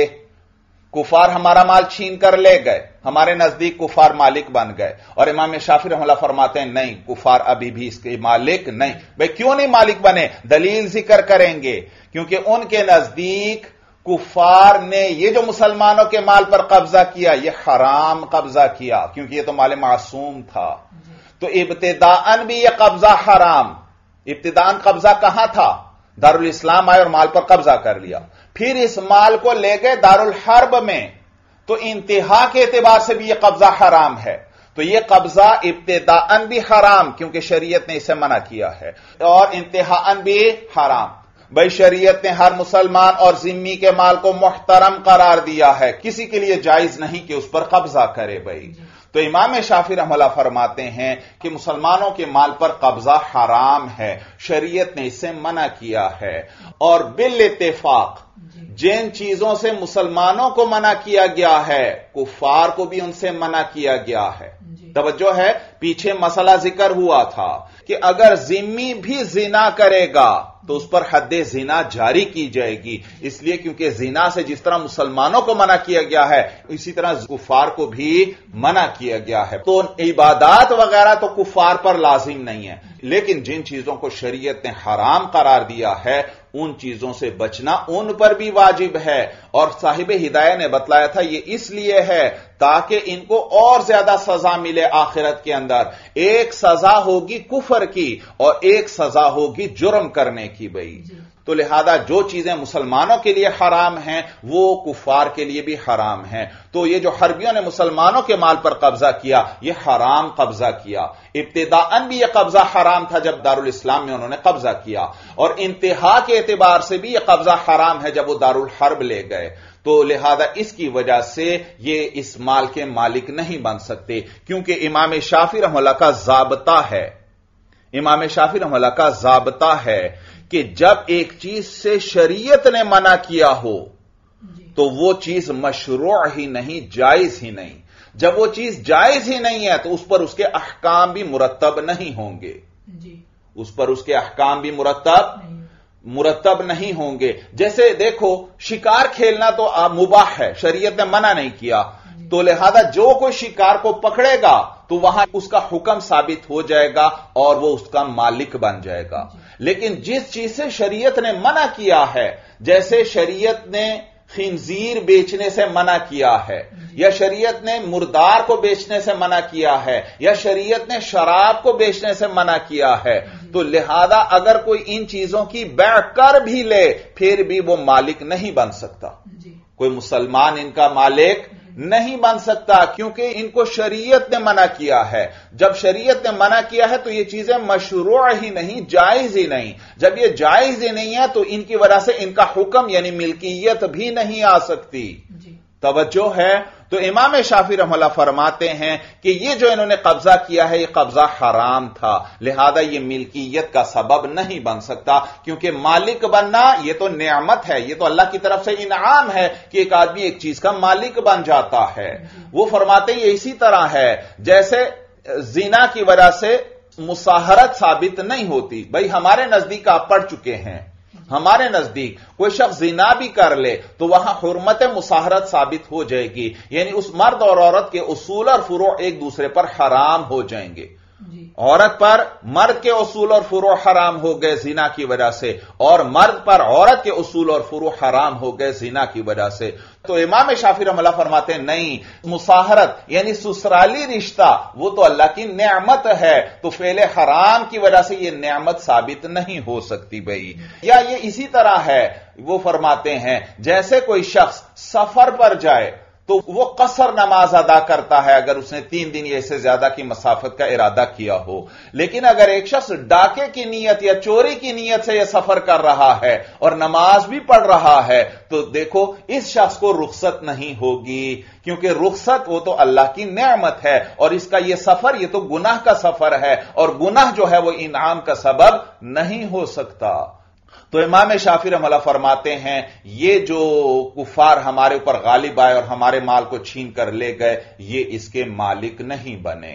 کفار ہمارا مال چھین کر لے گئے، ہمارے نزدیک کفار مالک بن گئے، اور امام شافعی رحمہ اللہ فرماتے ہیں نہیں، کفار ابھی بھی اس کے مالک نہیں۔ بھئی کیوں نہیں مالک بنے؟ دلیل ذکر کریں گے، کیونکہ ان کے نزدیک کفار نے یہ جو مسلمانوں کے مال پر قبضہ کیا یہ حرام قبضہ کیا، کیونکہ یہ تو مال معصوم تھا، تو ابتداءً بھی یہ قبضہ حرام۔ ابتداءً قبضہ کہاں تھا؟ دارالاسلام آئے اور مال پر قبضہ کر لیا، پھر اس مال کو لے گئے دارالحرب میں، تو انتہا کے اعتبار سے بھی یہ قبضہ حرام ہے۔ تو یہ قبضہ ابتداءً بھی حرام کیونکہ شریعت نے اسے منع کیا ہے، اور انتہاءً بھی حرام۔ بھئی شریعت نے ہر مسلمان اور ذمی کے مال کو محترم قرار دیا ہے، کسی کے لیے جائز نہیں کہ اس پر قبضہ کرے۔ بھئی تو امام شافعی رحمہ اللہ فرماتے ہیں کہ مسلمانوں کے مال پر قبضہ حرام ہے، شریعت نے اسے منع کیا ہے، اور بالاتفاق جن چیزوں سے مسلمانوں کو منع کیا گیا ہے کفار کو بھی ان سے منع کیا گیا ہے۔ توجہ ہے، پیچھے مسئلہ ذکر ہوا تھا کہ اگر ذمی بھی زنا کرے گا تو اس پر حد زنا جاری کی جائے گی، اس لیے کیونکہ زنا سے جس طرح مسلمانوں کو منع کیا گیا ہے اسی طرح کفار کو بھی منع کیا گیا ہے۔ تو عبادات وغیرہ تو کفار پر لازم نہیں ہے، لیکن جن چیزوں کو شریعت نے حرام قرار دیا ہے ان چیزوں سے بچنا ان پر بھی واجب ہے، اور صاحب ہدایہ نے بتلایا تھا یہ اس لیے ہے تاکہ ان کو اور زیادہ سزا ملے آخرت کے اندر۔ ایک سزا ہوگی کفر کی اور ایک سزا ہوگی جرم کرنے کی۔ بھئی تو لہذا جو چیزیں مسلمانوں کے لیے حرام ہیں وہ کفار کے لیے بھی حرام ہیں۔ تو یہ جو حربیوں نے مسلمانوں کے مال پر قبضہ کیا یہ حرام قبضہ کیا، ابتداءً بھی یہ قبضہ حرام تھا جب دارالاسلام میں انہوں نے قبضہ کیا، اور انتہا کے اعتبار سے بھی یہ قبضہ حرام ہے جب وہ دارالحرب لے گئے۔ تو لہذا اس کی وجہ سے یہ اس مال کے مالک نہیں بن سکتے، کیونکہ امام شافعی رحمہ اللہ کا ضابطہ ہے امام شافعی رحمہ اللہ کا ضابطہ ہے کہ جب ایک چیز سے شریعت نے منع کیا ہو تو وہ چیز مشروع ہی نہیں، جائز ہی نہیں۔ جب وہ چیز جائز ہی نہیں ہے تو اس پر اس کے احکام بھی مرتب نہیں ہوں گے، اس پر اس کے احکام بھی مرتب مرتب نہیں ہوں گے۔ جیسے دیکھو شکار کھیلنا تو مباح ہے، شریعت نے منع نہیں کیا، تو لہذا جو کوئی شکار کو پکڑے گا تو وہاں اس کا حکم ثابت ہو جائے گا اور وہ اس کا مالک بن جائے گا۔ لیکن جس چیز سے شریعت نے منع کیا ہے، جیسے شریعت نے خنزیر بیچنے سے منع کیا ہے، یا شریعت نے مردار کو بیچنے سے منع کیا ہے، یا شریعت نے شراب کو بیچنے سے منع کیا ہے، تو لہذا اگر کوئی ان چیزوں کی بیع کر بھی لے پھر بھی وہ مالک نہیں بن سکتا، کوئی مسلمان ان کا مالک نہیں بن سکتا، کیونکہ ان کو شریعت نے منع کیا ہے۔ جب شریعت نے منع کیا ہے تو یہ چیزیں مشروع ہی نہیں، جائز ہی نہیں۔ جب یہ جائز ہی نہیں ہے تو ان کی وجہ سے ان کا حکم یعنی ملکیت بھی نہیں آ سکتی۔ توجہ ہے؟ تو امام شافعی رحمہ اللہ فرماتے ہیں کہ یہ جو انہوں نے قبضہ کیا ہے یہ قبضہ حرام تھا، لہذا یہ ملکیت کا سبب نہیں بن سکتا، کیونکہ مالک بننا یہ تو نعمت ہے، یہ تو اللہ کی طرف سے انعام ہے کہ ایک آدمی ایک چیز کا مالک بن جاتا ہے۔ وہ فرماتے ہیں یہ اسی طرح ہے جیسے زنا کی وجہ سے مصاہرت ثابت نہیں ہوتی۔ بھئی ہمارے نزدیک آپ پڑھ چکے ہیں، ہمارے نزدیک کوئی شخص زنا بھی کر لے تو وہاں حرمت مصاہرت ثابت ہو جائے گی، یعنی اس مرد اور عورت کے اصول اور فروع ایک دوسرے پر حرام ہو جائیں گے۔ عورت پر مرد کے اصول اور فروع حرام ہو گئے زنا کی وجہ سے، اور مرد پر عورت کے اصول اور فروع حرام ہو گئے زنا کی وجہ سے۔ تو امام شافعی رحمہ اللہ فرماتے ہیں نہیں، مصاہرت یعنی سسرالی رشتہ وہ تو اللہ کی نعمت ہے، تو فعل حرام کی وجہ سے یہ نعمت ثابت نہیں ہو سکتی۔ بھئی یا یہ اسی طرح ہے، وہ فرماتے ہیں جیسے کوئی شخص سفر پر جائے تو وہ قصر نماز ادا کرتا ہے اگر اس نے تین دن یا اس سے زیادہ کی مسافت کا ارادہ کیا ہو. لیکن اگر ایک شخص ڈاکے کی نیت یا چوری کی نیت سے یہ سفر کر رہا ہے اور نماز بھی پڑھ رہا ہے تو دیکھو اس شخص کو رخصت نہیں ہوگی، کیونکہ رخصت وہ تو اللہ کی نعمت ہے اور اس کا یہ سفر یہ تو گناہ کا سفر ہے اور گناہ جو ہے وہ انعام کا سبب نہیں ہو سکتا. تو امام شافعی رحمہ اللہ فرماتے ہیں یہ جو کفار ہمارے اوپر غالب آئے اور ہمارے مال کو چھین کر لے گئے یہ اس کے مالک نہیں بنے.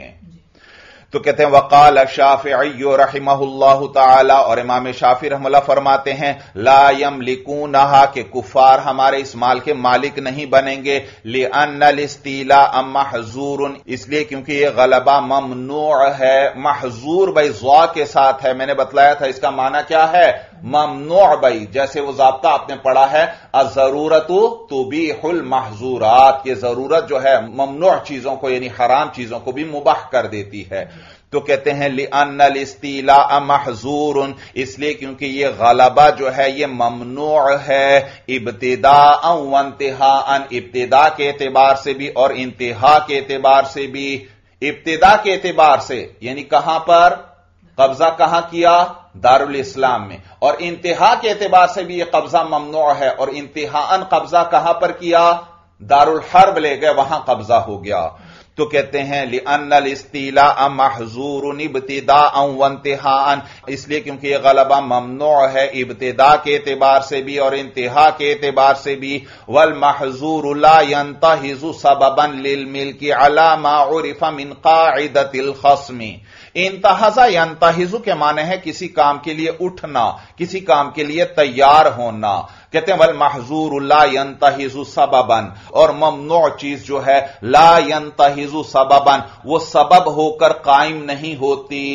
تو کہتے ہیں وقال الشافعی رحمہ اللہ تعالی، اور امام شافعی رحمہ اللہ فرماتے ہیں لا یملکونہا، کہ کفار ہمارے اس مال کے مالک نہیں بنیں گے، لأن الاستیلاء محظور، اس لیے کیونکہ یہ غلبہ ممنوع ہے. محظور بھائی ضا کے ساتھ ہے، میں نے بتلایا تھا اس کا معنی کیا ہے، ممنوع بھائی. جیسے وہ ضابطہ آپ نے پڑھا ہے الضرورت تبیح المحظورات، یہ ضرورت جو ہے ممنوع چیزوں کو یعنی حرام چیزوں کو بھی مباح کر دیتی ہے. تو کہتے ہیں لأن الاستیلاء محظور، اس لیے کیونکہ یہ غلبہ جو ہے یہ ممنوع ہے، ابتداء و انتہاء، ابتداء کے اعتبار سے بھی اور انتہا کے اعتبار سے بھی. ابتداء کے اعتبار سے یعنی کہاں پر قبضہ کہاں کیا، دارالاسلام میں، اور انتہا کے اعتبار سے بھی یہ قبضہ ممنوع ہے اور انتہاءً قبضہ کہاں پر کیا، دارالحرب لے گئے وہاں قبضہ ہو گیا. تو کہتے ہیں لأن الاستیلاء محظور ابتداء و انتہاء، اس لیے کیونکہ یہ غلبہ ممنوع ہے ابتداء کے اعتبار سے بھی اور انتہا کے اعتبار سے بھی. والمحظور لا ينتهز سببا للملك على ما عرف من قاعدة الخصم. انتہزا ینتہزو کے معنی ہے کسی کام کے لیے اٹھنا، کسی کام کے لیے تیار ہونا. کہتے ہیں والمحظور لا ینتہز سببا، اور ممنوع چیز جو ہے لا ینتہز سببا، وہ سبب ہو کر قائم نہیں ہوتی،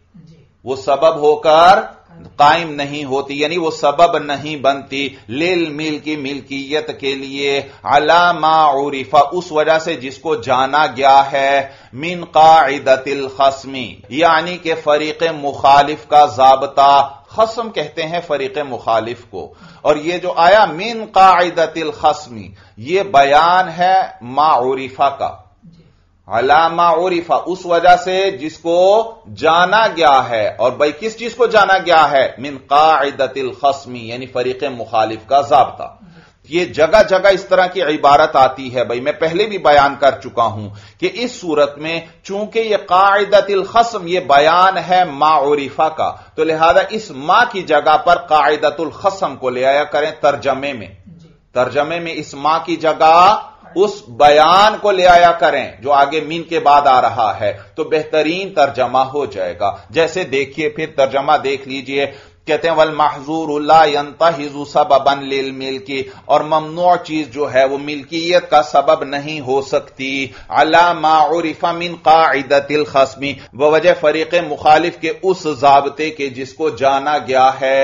وہ سبب ہو کر قائم نہیں ہوتی یعنی وہ سبب نہیں بنتی للملک کی ملکیت کے لیے، علی ما عرف، اس وجہ سے جس کو جانا گیا ہے، من قاعدۃ الخصم، یعنی کہ فریق مخالف کا ضابطہ. خصم کہتے ہیں فریق مخالف کو، اور یہ جو آیا من قاعدۃ الخصم یہ بیان ہے ما عرف کا، علامہ عرف، اس وجہ سے جس کو جانا گیا ہے. اور بھائی کس چیز کو جانا گیا ہے، من قاعدۃ الخصم یعنی فریق مخالف کا ضابطہ. یہ جگہ جگہ اس طرح کی عبارت آتی ہے. بھائی میں پہلے بھی بیان کر چکا ہوں کہ اس صورت میں چونکہ یہ قاعدۃ الخصم یہ بیان ہے ما عرف کا، تو لہذا اس ما کی جگہ پر قاعدۃ الخصم کو لے آیا کریں ترجمے میں. ترجمے میں اس ما کی جگہ اس بیان کو لے آیا کریں جو آگے مین کے بعد آ رہا ہے، تو بہترین ترجمہ ہو جائے گا. جیسے دیکھیے پھر ترجمہ دیکھ لیجئے. کہتے ہیں والمحظور لا ينتہز سببا للملک، اور ممنوع چیز جو ہے وہ ملکیت کا سبب نہیں ہو سکتی، علی ما عرف من قاعدۃ الخصم، بوجہ فریق مخالف کے اس ضابطے کے جس کو جانا گیا ہے.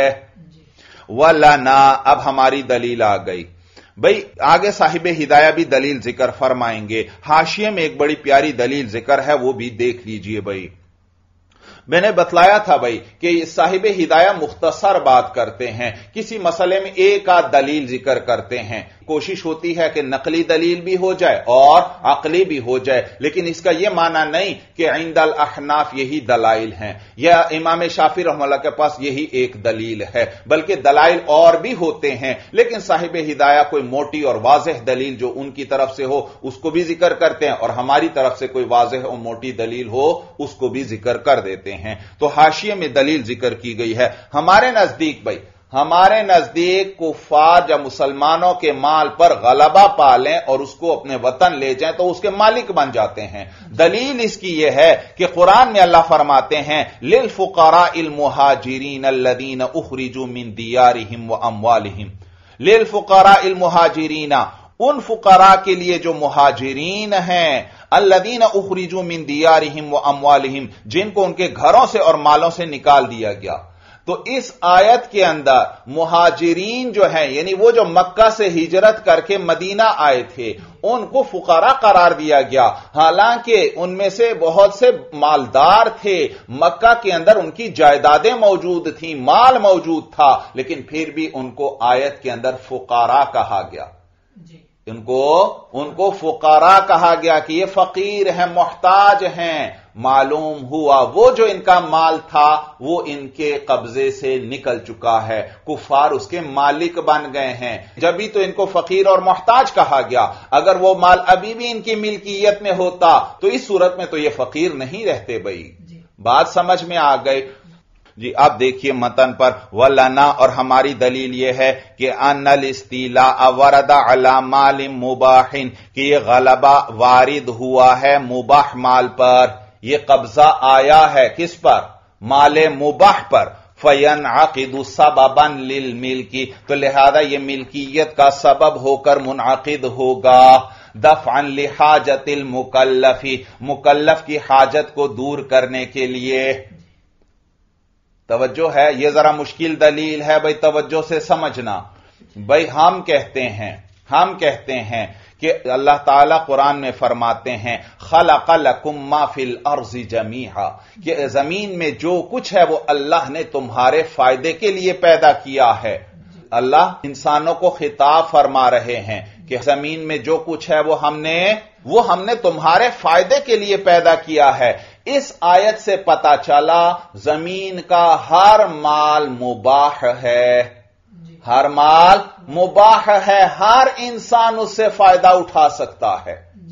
ولنا، اب ہماری دلیل آ گئی. بھئی آگے صاحب ہدایہ بھی دلیل ذکر فرمائیں گے. حاشیے میں ایک بڑی پیاری دلیل ذکر ہے، وہ بھی دیکھ لیجئے. بھئی میں نے بتلایا تھا بھئی کہ صاحب ہدایہ مختصر بات کرتے ہیں، کسی مسئلے میں ایک آدھ دلیل ذکر کرتے ہیں. کوشش ہوتی ہے کہ نقلی دلیل بھی ہو جائے اور عقلی بھی ہو جائے، لیکن اس کا یہ معنی نہیں کہ عند الاحناف یہی دلائل ہیں یا امام شافعی رحمہ اللہ کے پاس یہی ایک دلیل ہے، بلکہ دلائل اور بھی ہوتے ہیں. لیکن صاحب ہدایہ کوئی موٹی اور واضح دلیل جو ان کی طرف سے ہو اس کو بھی ذکر کرتے ہیں، اور ہماری طرف سے کوئی واضح اور موٹی دلیل ہو اس کو بھی ذکر کر دیتے ہیں. تو حاشیے میں دلیل ذکر کی گئی ہے. ہمارے نزدیک بھائی ہمارے نزدیک کفار جب مسلمانوں کے مال پر غلبہ پالیں اور اس کو اپنے وطن لے جائیں تو اس کے مالک بن جاتے ہیں. دلیل اس کی یہ ہے کہ قرآن میں اللہ فرماتے ہیں للفقراء المہاجرین الذین اخرجوا من دیارہم واموالہم، للفقراء المہاجرین، ان فقراء کے لیے جو مہاجرین ہیں، الذین اخرجوا من دیارہم واموالہم، جن کو ان کے گھروں سے اور مالوں سے نکال دیا گیا. تو اس آیت کے اندر مہاجرین جو ہیں یعنی وہ جو مکہ سے ہجرت کر کے مدینہ آئے تھے ان کو فقراء قرار دیا گیا، حالانکہ ان میں سے بہت سے مالدار تھے، مکہ کے اندر ان کی جائیدادیں موجود تھیں، مال موجود تھا، لیکن پھر بھی ان کو آیت کے اندر فقراء کہا گیا. ان کو ان کو فقراء کہا گیا کہ یہ فقیر ہیں، محتاج ہیں. معلوم ہوا وہ جو ان کا مال تھا وہ ان کے قبضے سے نکل چکا ہے، کفار اس کے مالک بن گئے ہیں. جبھی تو ان کو فقیر اور محتاج کہا گیا. اگر وہ مال ابھی بھی ان کی ملکیت میں ہوتا تو اس صورت میں تو یہ فقیر نہیں رہتے. بھائی بات سمجھ میں آ گئی؟ جی اب دیکھیے متن پر ولنا، اور ہماری دلیل یہ ہے کہ ان الاستیلاء ورد علی مال مباح، کہ یہ غلبہ وارد ہوا ہے مباح مال پر. یہ قبضہ آیا ہے کس پر؟ مال مباح پر. فینعقد سببا للملک، تو لہذا یہ ملکیت کا سبب ہو کر منعقد ہوگا. دفعا لحاجت المکلف، مکلف کی حاجت کو دور کرنے کے لیے. توجہ ہے، یہ ذرا مشکل دلیل ہے بھائی، توجہ سے سمجھنا. بھائی ہم کہتے ہیں ہم کہتے ہیں کہ اللہ تعالی قرآن میں فرماتے ہیں خلق لکم ما فی الارض جمیعا، کہ زمین میں جو کچھ ہے وہ اللہ نے تمہارے فائدے کے لیے پیدا کیا ہے. اللہ انسانوں کو خطاب فرما رہے ہیں کہ زمین میں جو کچھ ہے وہ ہم نے وہ ہم نے تمہارے فائدے کے لیے پیدا کیا ہے. اس آیت سے پتا چلا زمین کا ہر مال مباح ہے، ہر مال مباح ہے، ہر انسان اس سے فائدہ اٹھا سکتا ہے.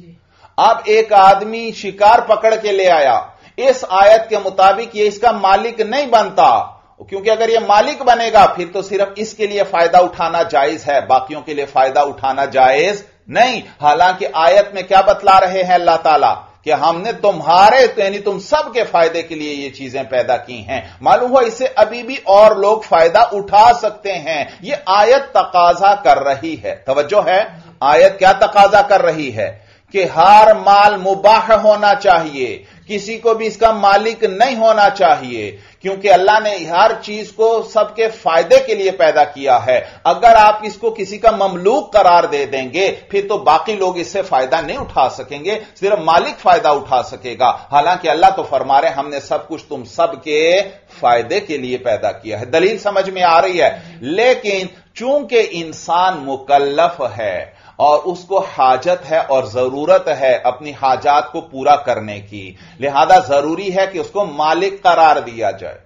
اب ایک آدمی شکار پکڑ کے لے آیا، اس آیت کے مطابق یہ اس کا مالک نہیں بنتا، کیونکہ اگر یہ مالک بنے گا پھر تو صرف اس کے لیے فائدہ اٹھانا جائز ہے، باقیوں کے لیے فائدہ اٹھانا جائز نہیں. حالانکہ آیت میں کیا بتلا رہے ہیں اللہ تعالی کہ ہم نے تمہارے یعنی تم سب کے فائدے کے لیے یہ چیزیں پیدا کی ہیں. معلوم ہوا اس سے ابھی بھی اور لوگ فائدہ اٹھا سکتے ہیں. یہ آیت تقاضا کر رہی ہے، توجہ ہے، آیت کیا تقاضا کر رہی ہے کہ ہر مال مباح ہونا چاہیے، کسی کو بھی اس کا مالک نہیں ہونا چاہیے، کیونکہ اللہ نے ہر چیز کو سب کے فائدے کے لیے پیدا کیا ہے. اگر آپ اس کو کسی کا مملوک قرار دے دیں گے پھر تو باقی لوگ اس سے فائدہ نہیں اٹھا سکیں گے، صرف مالک فائدہ اٹھا سکے گا. حالانکہ اللہ تو فرما رہے ہم نے سب کچھ تم سب کے فائدے کے لیے پیدا کیا ہے. دلیل سمجھ میں آ رہی ہے؟ لیکن چونکہ انسان مکلف ہے اور اس کو حاجت ہے اور ضرورت ہے اپنی حاجات کو پورا کرنے کی، لہذا ضروری ہے کہ اس کو مالک قرار دیا جائے.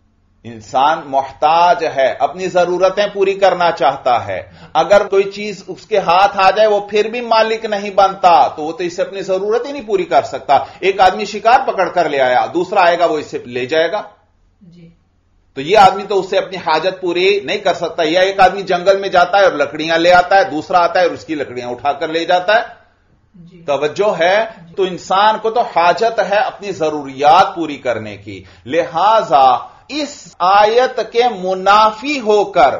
انسان محتاج ہے، اپنی ضرورتیں پوری کرنا چاہتا ہے. اگر کوئی چیز اس کے ہاتھ آ جائے وہ پھر بھی مالک نہیں بنتا تو وہ تو اس سے اپنی ضرورت ہی نہیں پوری کر سکتا. ایک آدمی شکار پکڑ کر لے آیا، دوسرا آئے گا وہ اس سے لے جائے گا، تو یہ آدمی تو اس سے اپنی حاجت پوری نہیں کر سکتا. یا ایک آدمی جنگل میں جاتا ہے اور لکڑیاں لے آتا ہے، دوسرا آتا ہے اور اس کی لکڑیاں اٹھا کر لے جاتا ہے. جی. توجہ ہے؟ تو انسان کو تو حاجت ہے اپنی ضروریات پوری کرنے کی. لہذا اس آیت کے منافی ہو کر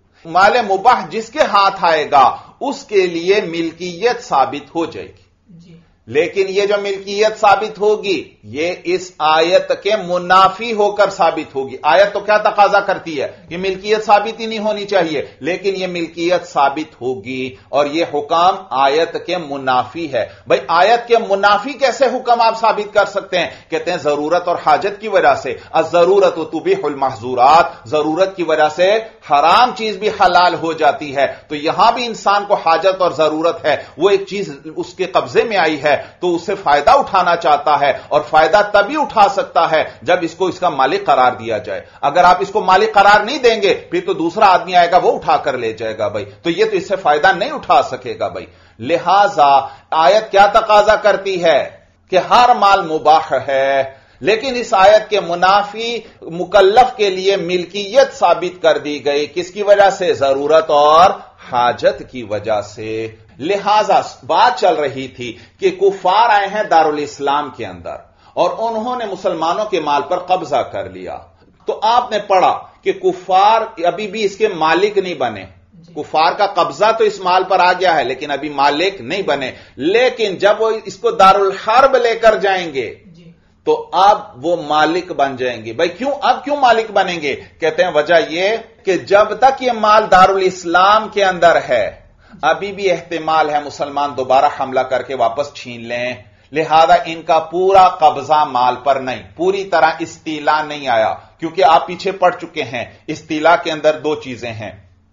مال مباح جس کے ہاتھ آئے گا اس کے لیے ملکیت ثابت ہو جائے گی. لیکن یہ جو ملکیت ثابت ہوگی یہ اس آیت کے منافی ہو کر ثابت ہوگی. آیت تو کیا تقاضا کرتی ہے کہ ملکیت ثابت ہی نہیں ہونی چاہیے، لیکن یہ ملکیت ثابت ہوگی اور یہ حکم آیت کے منافی ہے. بھائی آیت کے منافی کیسے حکم آپ ثابت کر سکتے ہیں؟ کہتے ہیں ضرورت اور حاجت کی وجہ سے. الضرورت تبیح المحظورات، ضرورت کی وجہ سے حرام چیز بھی حلال ہو جاتی ہے. تو یہاں بھی انسان کو حاجت اور ضرورت ہے، وہ ایک چیز اس کے قبضے میں آئی ہے تو اس سے فائدہ اٹھانا چاہتا ہے، اور فائدہ تبھی اٹھا سکتا ہے جب اس کو اس کا مالک قرار دیا جائے. اگر آپ اس کو مالک قرار نہیں دیں گے پھر تو دوسرا آدمی آئے گا وہ اٹھا کر لے جائے گا. بھائی تو یہ تو اس سے فائدہ نہیں اٹھا سکے گا. بھائی لہذا آیت کیا تقاضا کرتی ہے کہ ہر مال مباح ہے، لیکن اس آیت کے منافی مکلف کے لیے ملکیت ثابت کر دی گئی. کس کی وجہ سے؟ ضرورت اور حاجت کی وجہ سے. لہذا بات چل رہی تھی کہ کفار آئے ہیں دارالاسلام کے اندر اور انہوں نے مسلمانوں کے مال پر قبضہ کر لیا. تو آپ نے پڑھا کہ کفار ابھی بھی اس کے مالک نہیں بنے. کفار کا قبضہ تو اس مال پر آ گیا ہے لیکن ابھی مالک نہیں بنے. لیکن جب وہ اس کو دارالحرب لے کر جائیں گے تو اب وہ مالک بن جائیں گے. بھائی کیوں اب کیوں مالک بنیں گے؟ کہتے ہیں وجہ یہ کہ جب تک یہ مال دارالاسلام کے اندر ہے ابھی بھی احتمال ہے مسلمان دوبارہ حملہ کر کے واپس چھین لیں. لہذا ان کا پورا قبضہ مال پر نہیں، پوری طرح استیلا نہیں آیا، کیونکہ آپ پیچھے پڑ چکے ہیں. استیلا کے اندر دو چیزیں ہیں،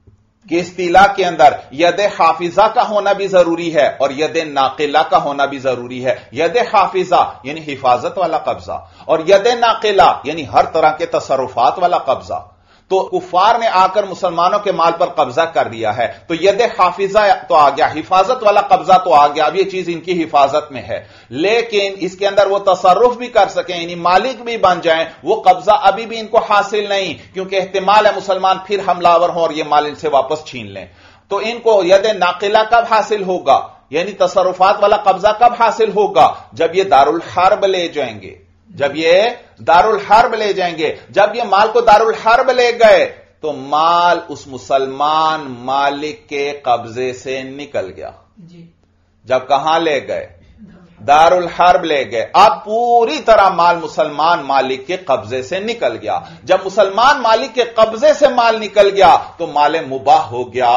کہ استیلا کے اندر ید حافظہ کا ہونا بھی ضروری ہے اور ید ناقلہ کا ہونا بھی ضروری ہے. ید حافظہ یعنی حفاظت والا قبضہ اور ید ناقلہ یعنی ہر طرح کے تصرفات والا قبضہ. تو کفار نے آ کر مسلمانوں کے مال پر قبضہ کر دیا ہے تو ید حافظہ تو آ گیا, حفاظت والا قبضہ تو آ گیا, اب یہ چیز ان کی حفاظت میں ہے, لیکن اس کے اندر وہ تصرف بھی کر سکیں یعنی مالک بھی بن جائیں, وہ قبضہ ابھی بھی ان کو حاصل نہیں, کیونکہ احتمال ہے مسلمان پھر حملہ ور ہوں اور یہ مال ان سے واپس چھین لیں. تو ان کو ید ناقلہ کب حاصل ہوگا, یعنی تصرفات والا قبضہ کب حاصل ہوگا, جب یہ دارالحرب لے جائیں گے, جب یہ دارالحرب لے جائیں گے. جب یہ مال کو دارالحرب لے گئے تو مال اس مسلمان مالک کے قبضے سے نکل گیا. جب کہاں لے گئے, دارالحرب لے گئے, اب پوری طرح مال مسلمان مالک کے قبضے سے نکل گیا. جب مسلمان مالک کے قبضے سے مال نکل گیا تو مال مباح ہو گیا,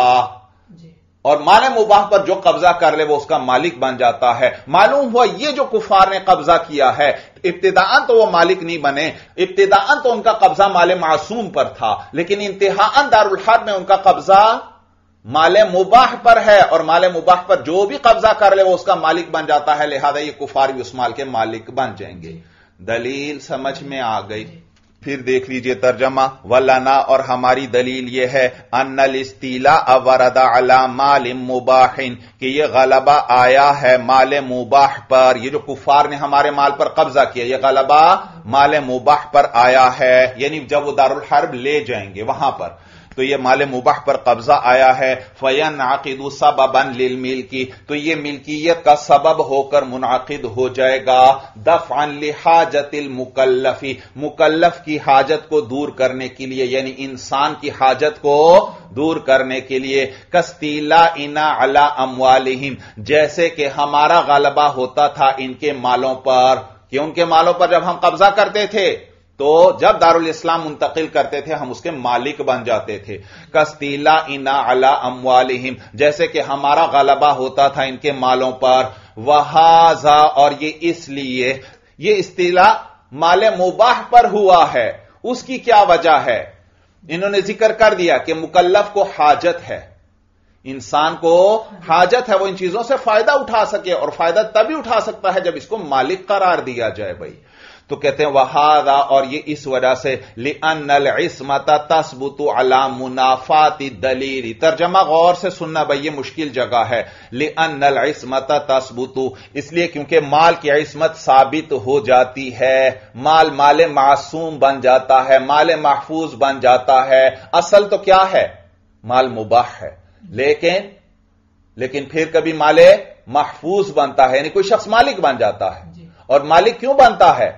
اور مال مباح پر جو قبضہ کر لے وہ اس کا مالک بن جاتا ہے. معلوم ہوا یہ جو کفار نے قبضہ کیا ہے ابتداءً تو وہ مالک نہیں بنے, ابتداءً تو ان کا قبضہ مال معصوم پر تھا, لیکن انتہاءً دارالحرب میں ان کا قبضہ مال مباح پر ہے, اور مال مباح پر جو بھی قبضہ کر لے وہ اس کا مالک بن جاتا ہے, لہذا یہ کفار بھی اس مال کے مالک بن جائیں گے. دلیل سمجھ میں آ گئی. پھر دیکھ لیجئے ترجمہ, ولنا اور ہماری دلیل یہ ہے, ان الاستیلاء ورد علی مال مباح کہ یہ غلبہ آیا ہے مال مباح پر, یہ جو کفار نے ہمارے مال پر قبضہ کیا یہ غلبہ مال مباح پر آیا ہے, یعنی جب وہ دارالحرب لے جائیں گے وہاں پر تو یہ مال مباح پر قبضہ آیا ہے. فینعقد سببا للملک تو یہ ملکیت کا سبب ہو کر منعقد ہو جائے گا, دفعا لحاجت المکلف مکلف کی حاجت کو دور کرنے کے لیے, یعنی انسان کی حاجت کو دور کرنے کے لیے. کاستیلائنا علی اموالہم جیسے کہ ہمارا غلبہ ہوتا تھا ان کے مالوں پر, کہ ان کے مالوں پر جب ہم قبضہ کرتے تھے تو جب دارالاسلام منتقل کرتے تھے ہم اس کے مالک بن جاتے تھے. کاستیلائنا علی اموالہم جیسے کہ ہمارا غلبہ ہوتا تھا ان کے مالوں پر. وہذا اور یہ اس لیے یہ استیلا مال مباح پر ہوا ہے, اس کی کیا وجہ ہے, انہوں نے ذکر کر دیا کہ مکلف کو حاجت ہے, انسان کو حاجت ہے وہ ان چیزوں سے فائدہ اٹھا سکے, اور فائدہ تبھی اٹھا سکتا ہے جب اس کو مالک قرار دیا جائے. بھائی تو کہتے ہیں وہذا اور یہ اس وجہ سے لأن العصمت تثبت علی منافات الدلیل. ترجمہ غور سے سننا بھائی, یہ مشکل جگہ ہے. لأن العصمت تثبت اس لیے کیونکہ مال کی عصمت ثابت ہو جاتی ہے, مال مال معصوم بن جاتا ہے, مال محفوظ بن جاتا ہے. اصل تو کیا ہے, مال مباح ہے, لیکن لیکن پھر کبھی مال محفوظ بنتا ہے, یعنی کوئی شخص مالک بن جاتا ہے. اور مالک کیوں بنتا ہے,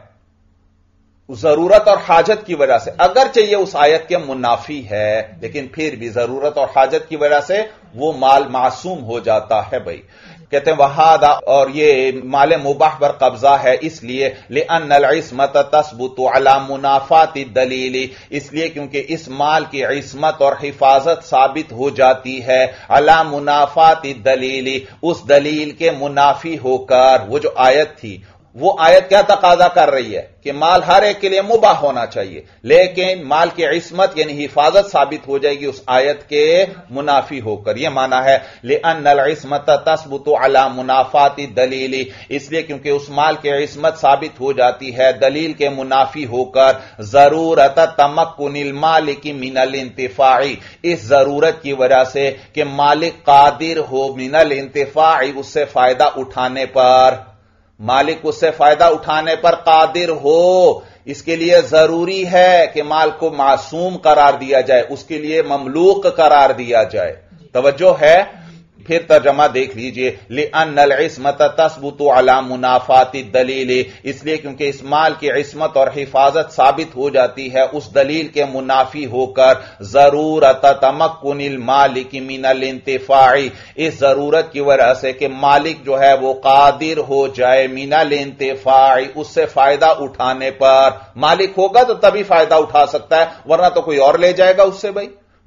ضرورت اور حاجت کی وجہ سے. اگرچہ یہ اس آیت کے منافی ہے لیکن پھر بھی ضرورت اور حاجت کی وجہ سے وہ مال معصوم ہو جاتا ہے. بھائی کہتے ہیں وہذا اور یہ مال مباح پر قبضہ ہے اس لیے لأن العصمت تثبت علی منافات الدلیل اس لیے کیونکہ اس مال کی عصمت اور حفاظت ثابت ہو جاتی ہے علی منافات الدلیل اس دلیل کے منافی ہو کر. وہ جو آیت تھی وہ آیت کیا تقاضا کر رہی ہے کہ مال ہر ایک کے لیے مباح ہونا چاہیے, لیکن مال کی عصمت یعنی حفاظت ثابت ہو جائے گی اس آیت کے منافی ہو کر. یہ معنی ہے لأن العصمت تثبت علی منافات الدلیل اس لیے کیونکہ اس مال کی عصمت ثابت ہو جاتی ہے دلیل کے منافی ہو کر. ضرورت تمکن المالک من الانتفاع اس ضرورت کی وجہ سے کہ مالک قادر ہو من الانتفاع اس سے فائدہ اٹھانے پر, مالک اس سے فائدہ اٹھانے پر قادر ہو. اس کے لیے ضروری ہے کہ مال کو معصوم قرار دیا جائے, اس کے لیے مملوک قرار دیا جائے. توجہ ہے. پھر ترجمہ دیکھ لیجئے لأن العصمت تثبت علی منافات الدلیل اس لیے کیونکہ اس مال کی عصمت اور حفاظت ثابت ہو جاتی ہے اس دلیل کے منافی ہو کر. ضرورت تمکن المالک من الانتفاع اس ضرورت کی وجہ سے کہ مالک جو ہے وہ قادر ہو جائے من الانتفاع اس سے فائدہ اٹھانے پر. مالک ہوگا تو تبھی فائدہ اٹھا سکتا ہے ورنہ تو کوئی اور لے جائے گا اس سے. بھائی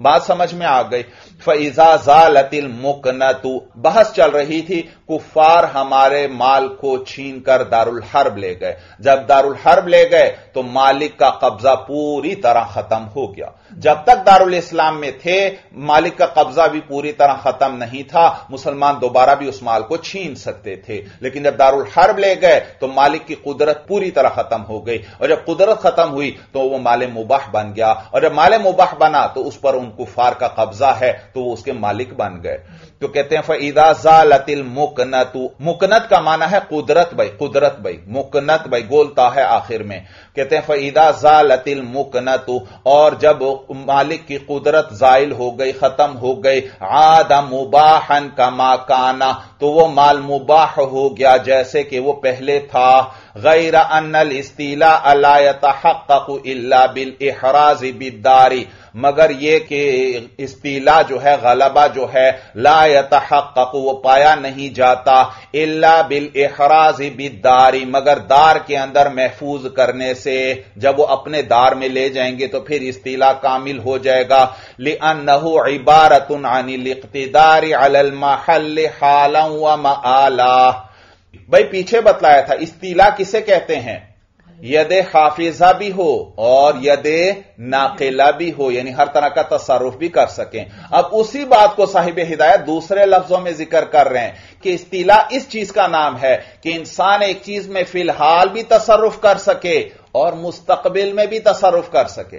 बात समझ में आ गई। फ़इज़ा ज़ालतिल मुकनतु, बहस चल रही थी, कुफ्फार हमारे माल को छीन कर दारुल हर्ब ले गए। जब दारुल हर्ब ले गए तो मालिक का कब्जा पूरी तरह खत्म हो गया। जब तक दारुल इस्लाम में थे मालिक का कब्जा भी पूरी तरह खत्म नहीं था, मुसलमान दोबारा भी उस माल को छीन सकते थे। लेकिन जब दारुल हर्ब ले गए तो मालिक की कुदरत पूरी तरह खत्म हो गई, और जब कुदरत खत्म हुई तो वो माले मुबाह बन गया, और जब माले मुबाह बना तो उस पर उन कुफार का कब्जा है तो वो उसके मालिक बन गए। तो कहते हैं फ़इज़ा ज़ालतिल मुकनतु, मुकनत का माना है कुदरत भाई, कुदरत भाई, मुकनत भाई गोलता है आखिर में। कहते हैं फ़इज़ा ज़ालतिल मुकनतु, और जब मालिक की कुदरत ज़ाइल हो गई, खत्म हो गई, आदा मुबाहन कमा काना, तो वो माल मुबाह हो गया जैसे कि वो पहले था। गैर अन्नल इस्तीला अला यतहक्ककु इल्ला बिल इहराज बिद्दारी, मगर ये कि इस्तीला जो है, गलबा जो है, ला यतहक्ककु, वो पाया नहीं जाता, इल्ला बिल इहराज बिद्दारी, मगर दार के अंदर महफूज करने से। जब वो अपने दार में ले जाएंगे तो फिर इस्तीला कामिल हो जाएगा। लिअन्नहु इबारतुन अनिल इक्तिदारी अलल महल हालन व मआला। भाई पीछे बतलाया था इस्तीला किसे कहते हैं, यदे हाफिजा भी हो और यदे नाकिला भी हो, यानी हर तरह का तसर्रुफ भी कर सकें। अब उसी बात को साहिब हिदायत दूसरे लफ्जों में जिक्र कर रहे हैं कि इस्तीला इस चीज का नाम है कि इंसान एक चीज में फिलहाल भी तसर्रुफ कर सके और मुस्तकबिल में भी तसर्रुफ कर सके।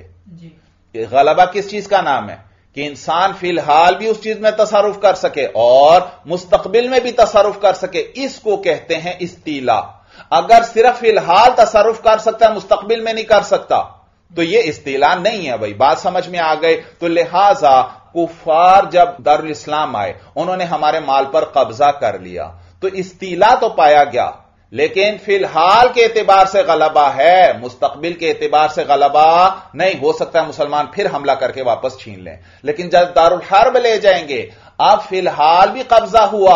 जी। गलबा किस चीज का नाम है कि इंसान फिलहाल भी उस चीज में तसर्रुफ कर सके और मुस्तकबिल में भी तसर्रुफ कर सके, इसको कहते हैं इस्तीला। अगर सिर्फ फिलहाल तसर्रुफ कर सकता है, मुस्तकबिल में नहीं कर सकता, तो यह इस्तीला नहीं है। भाई बात समझ में आ गई। तो लिहाजा कुफार जब दारुल इस्लाम आए, उन्होंने हमारे माल पर कब्जा कर लिया, तो इस्तीला तो पाया गया, लेकिन फिलहाल के एतबार से गलबा है, मुस्तकबिल के एतबार से गलबा नहीं। हो सकता है मुसलमान फिर हमला करके वापस छीन लें, लेकिन जब दारुल हर्ब ले जाएंगे, अब फिलहाल भी कब्जा हुआ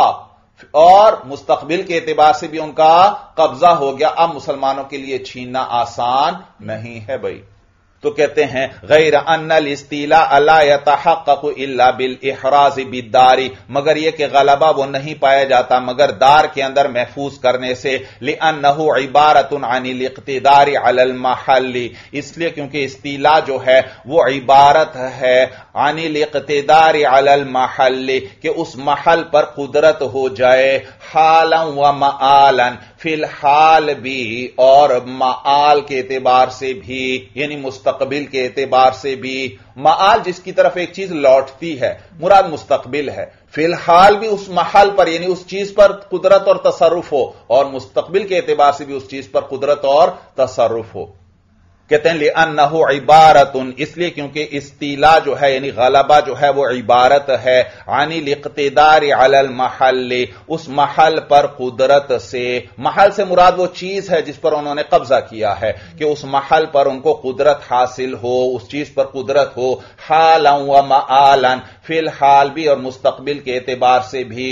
और मुस्तकबिल के एतबार से भी उनका कब्जा हो गया। अब मुसलमानों के लिए छीनना आसान नहीं है भाई। तो कहते हैं गैर अन्नल इस्तीला अला यतहक्ककु इल्ला बिल इहराज बिद्दारी, मगर यह कि गलबा वो नहीं पाया जाता मगर दार के अंदर महफूज करने से। लिअन्नहु इबारतुन अनिल इक्तिदारी अलल महल्ली, इसलिए क्योंकि इस्तीला जो है वो इबारत है अनिल इक्तिदारी अलल महल्ली, कि उस महल पर कुदरत हो जाए, हालन व मआलन, फिलहाल भी और मआल के एतबार से भी, यानी मुस्तकबिल के एतबार से भी। मआल जिसकी तरफ एक चीज लौटती है, मुराद मुस्तकबिल है। फिलहाल भी उस महल पर यानी उस चीज पर कुदरत और तसर्रुफ हो, और मुस्तकबिल के एतबार से भी उस चीज पर कुदरत और तसर्रुफ हो। कहते हैं लिअन्नहु इबारतुन, इसलिए क्योंकि इस्तीला जो है यानी गलबा जो है वो इबारत है अनिल इक्तिदारी अलल महल्ली, उस महल पर कुदरत से। महल से मुराद वो चीज है जिस पर उन्होंने कब्जा किया है, कि उस महल पर उनको कुदरत हासिल हो, उस चीज पर कुदरत हो। हालन व मआलन, फिलहाल भी और मुस्तकबिल के एतबार से भी।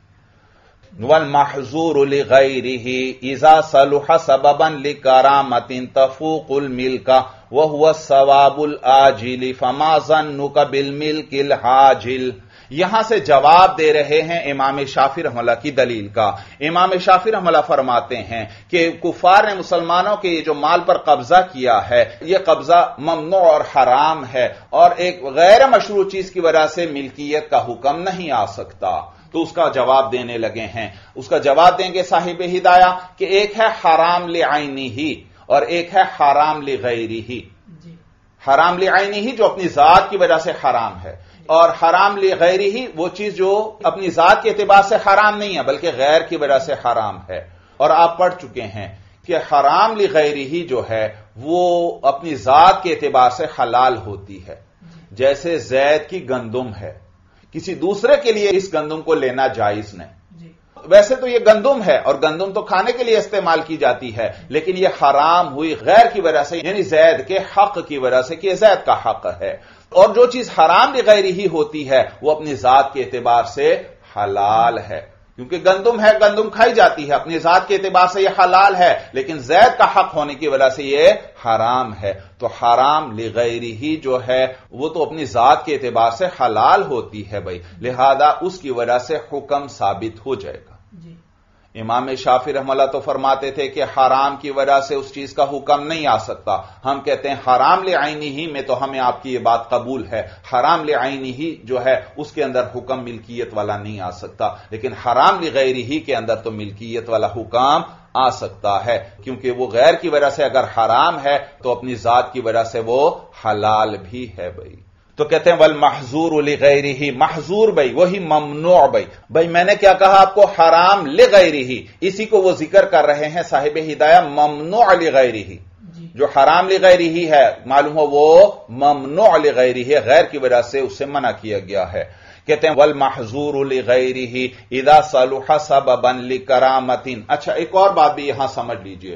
वल महजूर लिगैरिही इज़ा सलुहा सबबन लिकरामतिन तफूकुल मिल्का व हुवा सवाबुल आजिल फमा ज़न्नुका बिल मिल्किल हाजिल। यहां से जवाब दे रहे हैं इमाम शाफी रहमतुल्लाह की दलील का। इमाम शाफी रहमतुल्लाह फरमाते हैं कि कुफार ने मुसलमानों के जो माल पर कब्जा किया है, यह कब्जा ममनू और हराम है, और एक गैर मशरू चीज की वजह से मिल्कियत का हुक्म नहीं आ सकता। तो उसका जवाब देने लगे हैं। उसका जवाब देंगे साहिब हिदाया कि एक है हराम लिआइनी ही और एक है हराम लिगैरी ही। हराम लिआइनी ही जो अपनी जात की वजह से हराम है, और हराम लिगैरी ही वो चीज जो अपनी जात के एतबार से हराम नहीं है बल्कि गैर की वजह से हराम है। और आप पढ़ चुके हैं कि हराम लिगैरी ही जो है वो अपनी जात के एतबार से हलाल होती है। जैसे जैद की गंदुम है, किसी दूसरे के लिए इस गंदुम को लेना जायज नहीं। वैसे तो यह गंदुम है और गंदुम तो खाने के लिए इस्तेमाल की जाती है, लेकिन यह हराम हुई गैर की वजह से, यानी जैद के हक की वजह से, कि जैद का हक है। और जो चीज हराम लिगैरी ही होती है वो अपनी जात के एतबार से हलाल है, کیونکہ گندم ہے، گندم کھائی جاتی ہے، اپنی ذات کے اعتبار سے یہ حلال ہے، لیکن زید کا حق ہونے کی وجہ سے یہ حرام ہے۔ تو حرام لغیرہ جو ہے وہ تو اپنی ذات کے اعتبار سے حلال ہوتی ہے بھائی، لہذا اس کی وجہ سے حکم ثابت ہو جائے گا۔ جی امام شافعی رحمہ اللہ تو فرماتے تھے کہ حرام کی وجہ سے اس چیز کا حکم نہیں آ سکتا۔ ہم کہتے ہیں حرام لعینہ میں تو ہمیں آپ کی یہ بات قبول ہے، حرام لعینہ جو ہے اس کے اندر حکم ملکیت والا نہیں آ سکتا، لیکن حرام لغیرہ کے اندر تو ملکیت والا حکم آ سکتا ہے، کیونکہ وہ غیر کی وجہ سے اگر حرام ہے تو اپنی ذات کی وجہ سے وہ حلال بھی ہے بھائی۔ تو کہتے ہیں والمحظور لغیرہ، محظور بھائی وہی ممنوع بھائی۔ بھائی میں نے کیا کہا آپ کو؟ حرام لغیرہ، اسی کو وہ ذکر کر رہے ہیں صاحب ہدایہ، ممنوع لغیرہ۔ جو حرام لغیرہ ہے معلوم ہو وہ ممنوع لغیرہ ہے، غیر کی وجہ سے اسے منع کیا گیا ہے۔ کہتے ہیں والمحظور لغیرہ اذا صلح سببا لکرامۃ۔ اچھا ایک اور بات بھی یہاں سمجھ لیجئے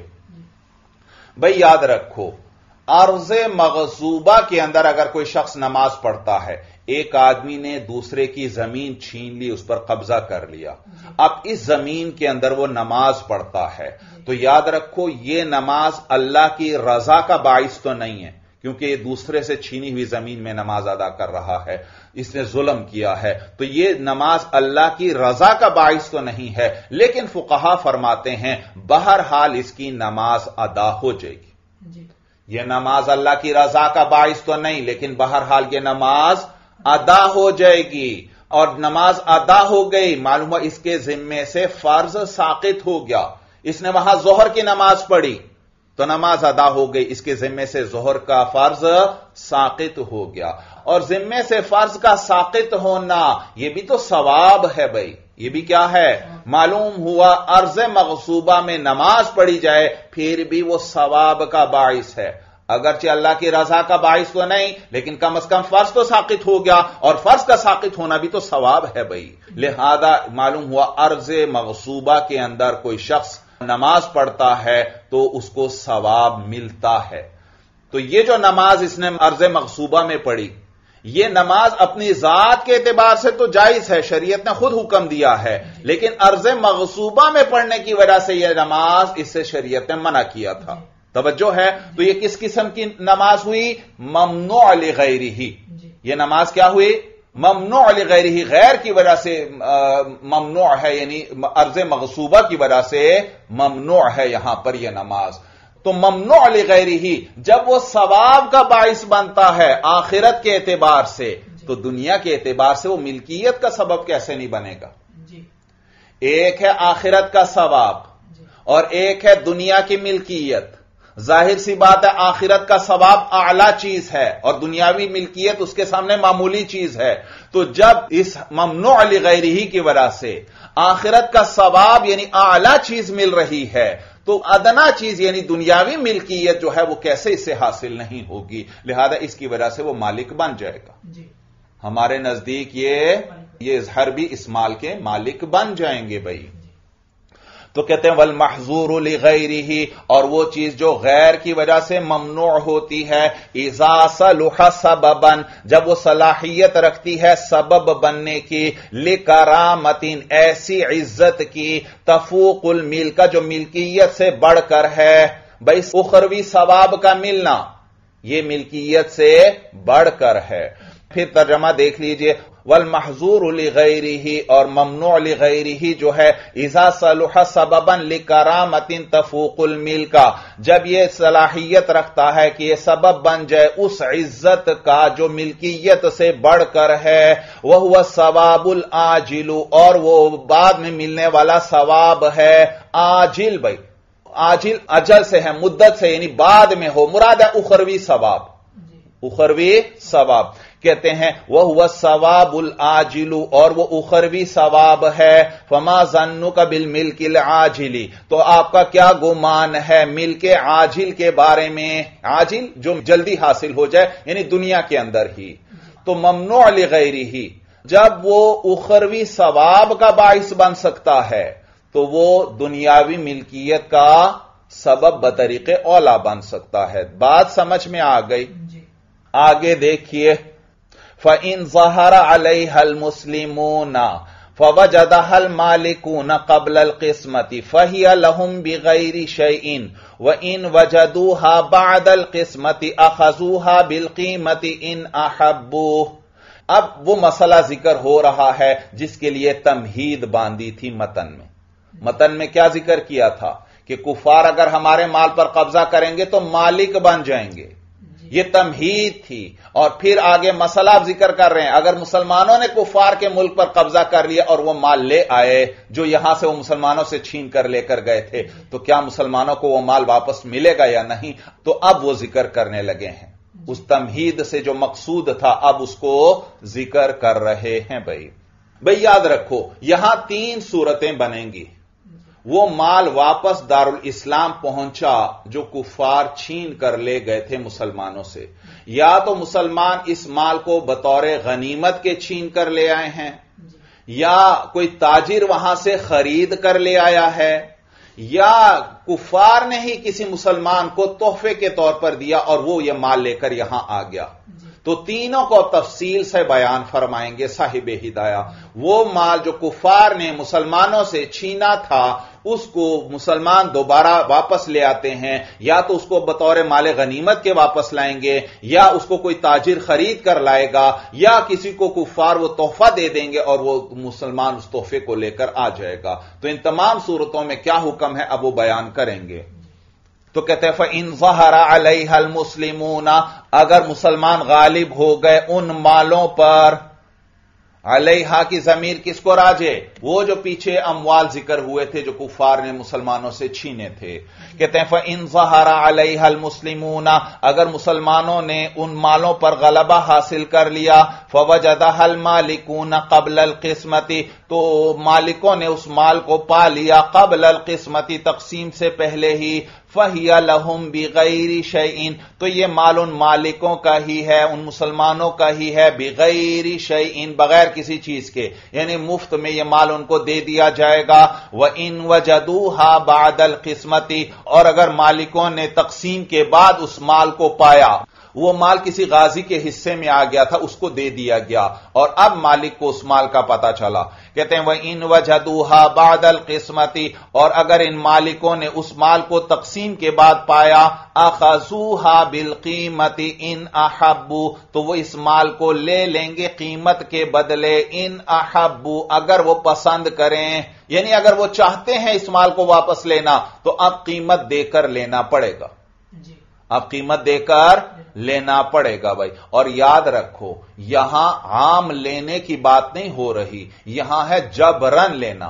بھائی، یاد رکھو ارض مغصوبہ کے اندر اگر کوئی شخص نماز پڑھتا ہے، ایک آدمی نے دوسرے کی زمین چھین لی، اس پر قبضہ کر لیا، اب اس زمین کے اندر وہ نماز پڑھتا ہے، تو یاد رکھو یہ نماز اللہ کی رضا کا باعث تو نہیں ہے، کیونکہ یہ دوسرے سے چھینی ہوئی زمین میں نماز ادا کر رہا ہے، اس نے ظلم کیا ہے، تو یہ نماز اللہ کی رضا کا باعث تو نہیں ہے، لیکن فقہا فرماتے ہیں بہرحال اس کی نماز ادا ہو جائے گی۔ یہ نماز اللہ کی رضا کا باعث تو نہیں، لیکن بہرحال یہ نماز ادا ہو جائے گی، اور نماز ادا ہو گئی معلوم ہوا اس کے ذمے سے فرض ساقط ہو گیا۔ اس نے وہاں ظہر کی نماز پڑھی تو نماز ادا ہو گئی، اس کے ذمے سے ظہر کا فرض ساقط ہو گیا، اور ذمے سے فرض کا ساقط ہونا یہ بھی تو ثواب ہے بھائی، یہ بھی کیا ہے؟ معلوم ہوا ارض مغصوبہ میں نماز پڑھی جائے پھر بھی وہ ثواب کا باعث ہے، اگرچہ اللہ کی رضا کا باعث تو نہیں، لیکن کم از کم فرض تو ساقط ہو گیا، اور فرض کا ساقط ہونا بھی تو ثواب ہے بھائی۔ لہذا معلوم ہوا ارض مغصوبہ کے اندر کوئی شخص نماز پڑھتا ہے تو اس کو ثواب ملتا ہے۔ تو یہ جو نماز اس نے ارض مغصوبہ میں پڑھی، یہ نماز اپنی ذات کے اعتبار سے تو جائز ہے، شریعت نے خود حکم دیا ہے، لیکن ارض مغصوبہ میں پڑھنے کی وجہ سے یہ نماز اس سے شریعت نے منع کیا تھا۔ توجہ ہے؟ تو یہ کس قسم کی نماز ہوئی؟ ممنوع لغیرہ۔ یہ نماز کیا ہوئی؟ ممنوع لغیرہ، غیر کی وجہ سے ممنوع ہے، یعنی ارض مغصوبہ کی وجہ سے ممنوع ہے یہاں پر یہ نماز۔ تو ممنوع لغیرہ جب وہ ثواب کا باعث بنتا ہے آخرت کے اعتبار سے، تو دنیا کے اعتبار سے وہ ملکیت کا سبب کیسے نہیں بنے گا؟ ایک ہے آخرت کا ثواب اور ایک ہے دنیا کی ملکیت۔ ظاہر سی بات ہے آخرت کا ثواب اعلی چیز ہے اور دنیاوی ملکیت اس کے سامنے معمولی چیز ہے، تو جب اس ممنوع لغیرہ کی وجہ سے آخرت کا ثواب یعنی اعلی چیز مل رہی ہے، تو ادنا چیز یعنی دنیاوی ملکیت جو ہے وہ کیسے اس سے حاصل نہیں ہوگی، لہذا اس کی وجہ سے وہ مالک بن جائے گا۔ جی ہمارے نزدیک یہ یہ اظہار بھی اس مال کے مالک بن جائیں گے بھائی۔ تو کہتے ہیں والمحظور لغیرہ، اور وہ چیز جو غیر کی وجہ سے ممنوع ہوتی ہے، اذا صلح سببا، جب وہ صلاحیت رکھتی ہے سبب بننے کی، لکرامۃ، ایسی عزت کی، تفوق الملک، جو ملکیت سے بڑھ کر ہے۔ بھائی اخروی ثواب کا ملنا یہ ملکیت سے بڑھ کر ہے۔ پھر ترجمہ دیکھ لیجئے، والمحظور لغیرہ، اور ممنوع لغیرہ جو ہے اذا صلح سببا لکرامۃ تفوق الملک، جب یہ صلاحیت رکھتا ہے کہ یہ سبب بن جائے اس عزت کا جو ملکیت سے بڑھ کر ہے، وہو الثواب العاجل، اور وہ بعد میں ملنے والا ثواب ہے عاجل۔ بھائی عاجل اجل سے ہے، مدت سے، یعنی بعد میں ہو، مراد ہے اخروی ثواب، اخروی ثواب۔ کہتے ہیں وَهُوَ الثَّوَابُ الْعَاجِلُ، اور وہ اخروی ثواب ہے۔ فَمَا ظَنُّكَ بِالْمِلْكِ الْعَاجِلِ، تو آپ کا کیا گمان ہے ملک عاجل کے بارے میں؟ عاجل جو جلدی حاصل ہو جائے، یعنی دنیا کے اندر ہی۔ تو ممنوع لغیرہ جب وہ اخروی ثواب کا باعث بن سکتا ہے تو وہ دنیاوی ملکیت کا سبب بطریق اولا بن سکتا ہے۔ بات سمجھ میں آ گئی؟ آگے دیکھیے، فَإِن ظَهَرَ عَلَيْهَا الْمُسْلِمُونَ، فوجدها المالكون قبل القسمة فهي لهم بغير شيء وإن وجدوها بعد القسمة أخذوها بالقيمة إن أحبوه. اب وہ مسئلہ ذکر ہو رہا ہے جس کے لیے تمہید باندھی تھی متن میں. متن میں کیا ذکر کیا تھا کہ کفار اگر ہمارے مال پر قبضہ کریں گے تو مالک بن جائیں گے. یہ تمہید تھی. اور پھر آگے مسئلہ آپ ذکر کر رہے ہیں اگر مسلمانوں نے کفار کے ملک پر قبضہ کر لیا اور وہ مال لے آئے جو یہاں سے وہ مسلمانوں سے چھین کر لے کر گئے تھے تو کیا مسلمانوں کو وہ مال واپس ملے گا یا نہیں. تو اب وہ ذکر کرنے لگے ہیں اس تمہید سے جو مقصود تھا اب اس کو ذکر کر رہے ہیں. بھائی بھائی یاد رکھو یہاں تین صورتیں بنیں گی. وہ مال واپس دارالاسلام پہنچا جو کفار چھین کر لے گئے تھے مسلمانوں سے, یا تو مسلمان اس مال کو بطور غنیمت کے چھین کر لے آئے ہیں, یا کوئی تاجر وہاں سے خرید کر لے آیا ہے, یا کفار نے ہی کسی مسلمان کو تحفے کے طور پر دیا اور وہ یہ مال لے کر یہاں آ گیا. تو تینوں کو تفصیل سے بیان فرمائیں گے صاحب ہدایہ. وہ مال جو کفار نے مسلمانوں سے چھینا تھا اس کو مسلمان دوبارہ واپس لے آتے ہیں, یا تو اس کو بطور مال غنیمت کے واپس لائیں گے, یا اس کو کوئی تاجر خرید کر لائے گا, یا کسی کو کفار وہ تحفہ دے دیں گے اور وہ مسلمان اس تحفے کو لے کر آ جائے گا. تو ان تمام صورتوں میں کیا حکم ہے اب وہ بیان کریں گے. تو کہتے ہیں فَإِن ظَهَرَ عَلَيْهَا الْمُسْلِمُونَ, اگر مسلمان غالب ہو گئے ان مالوں پر. علیہا کی ضمیر کس کو راجے؟ وہ جو پیچھے اموال ذکر ہوئے تھے جو کفار نے مسلمانوں سے چھینے تھے. کہتے ہیں فَإِن ظَهَرَ عَلَيْهَا الْمُسْلِمُونَ, اگر مسلمانوں نے ان مالوں پر غلبہ حاصل کر لیا, فَوَجَدَهَا الْمَالِكُونَ قَبْلَ الْقِسْمَةِ, تو مالکوں نے اس مال کو پا لیا قبل القسمتی, تقسیم سے پہلے ہی. فَهِيَ لَهُمْ بِغَيْرِ شَيْءٍ, تو یہ مال ان مالکوں کا ہی ہے, ان مسلمانوں کا ہی ہے. بغیر شیء, بغیر کسی چیز کے, یعنی مفت میں یہ مال ان کو دے دیا جائے گا. وَإِن وَجَدُوهَا بَعْدَ الْقِسْمَةِ, اور اگر مالکوں نے تقسیم کے بعد اس مال کو پایا, وہ مال کسی غازی کے حصے میں آ گیا تھا اس کو دے دیا گیا اور اب مالک کو اس مال کا پتہ چلا. کہتے ہیں وَإِن وَجَدُوهَا بَعْدَ الْقِسْمَةِ, اور اگر ان مالکوں نے اس مال کو تقسیم کے بعد پایا, أَخَذُوهَا بِالْقِيمَةِ إِنْ أَحَبُّوا, تو وہ اس مال کو لے لیں گے قیمت کے بدلے. إِنْ أَحَبُّوا, اگر وہ پسند کریں, یعنی اگر وہ چاہتے ہیں اس مال کو واپس لینا تو اب قیمت دے کر لینا پڑے گا. اب قیمت دے کر لینا پڑے گا. بھائی اور یاد رکھو یہاں عام لینے کی بات نہیں ہو رہی, یہاں ہے جبرن لینا.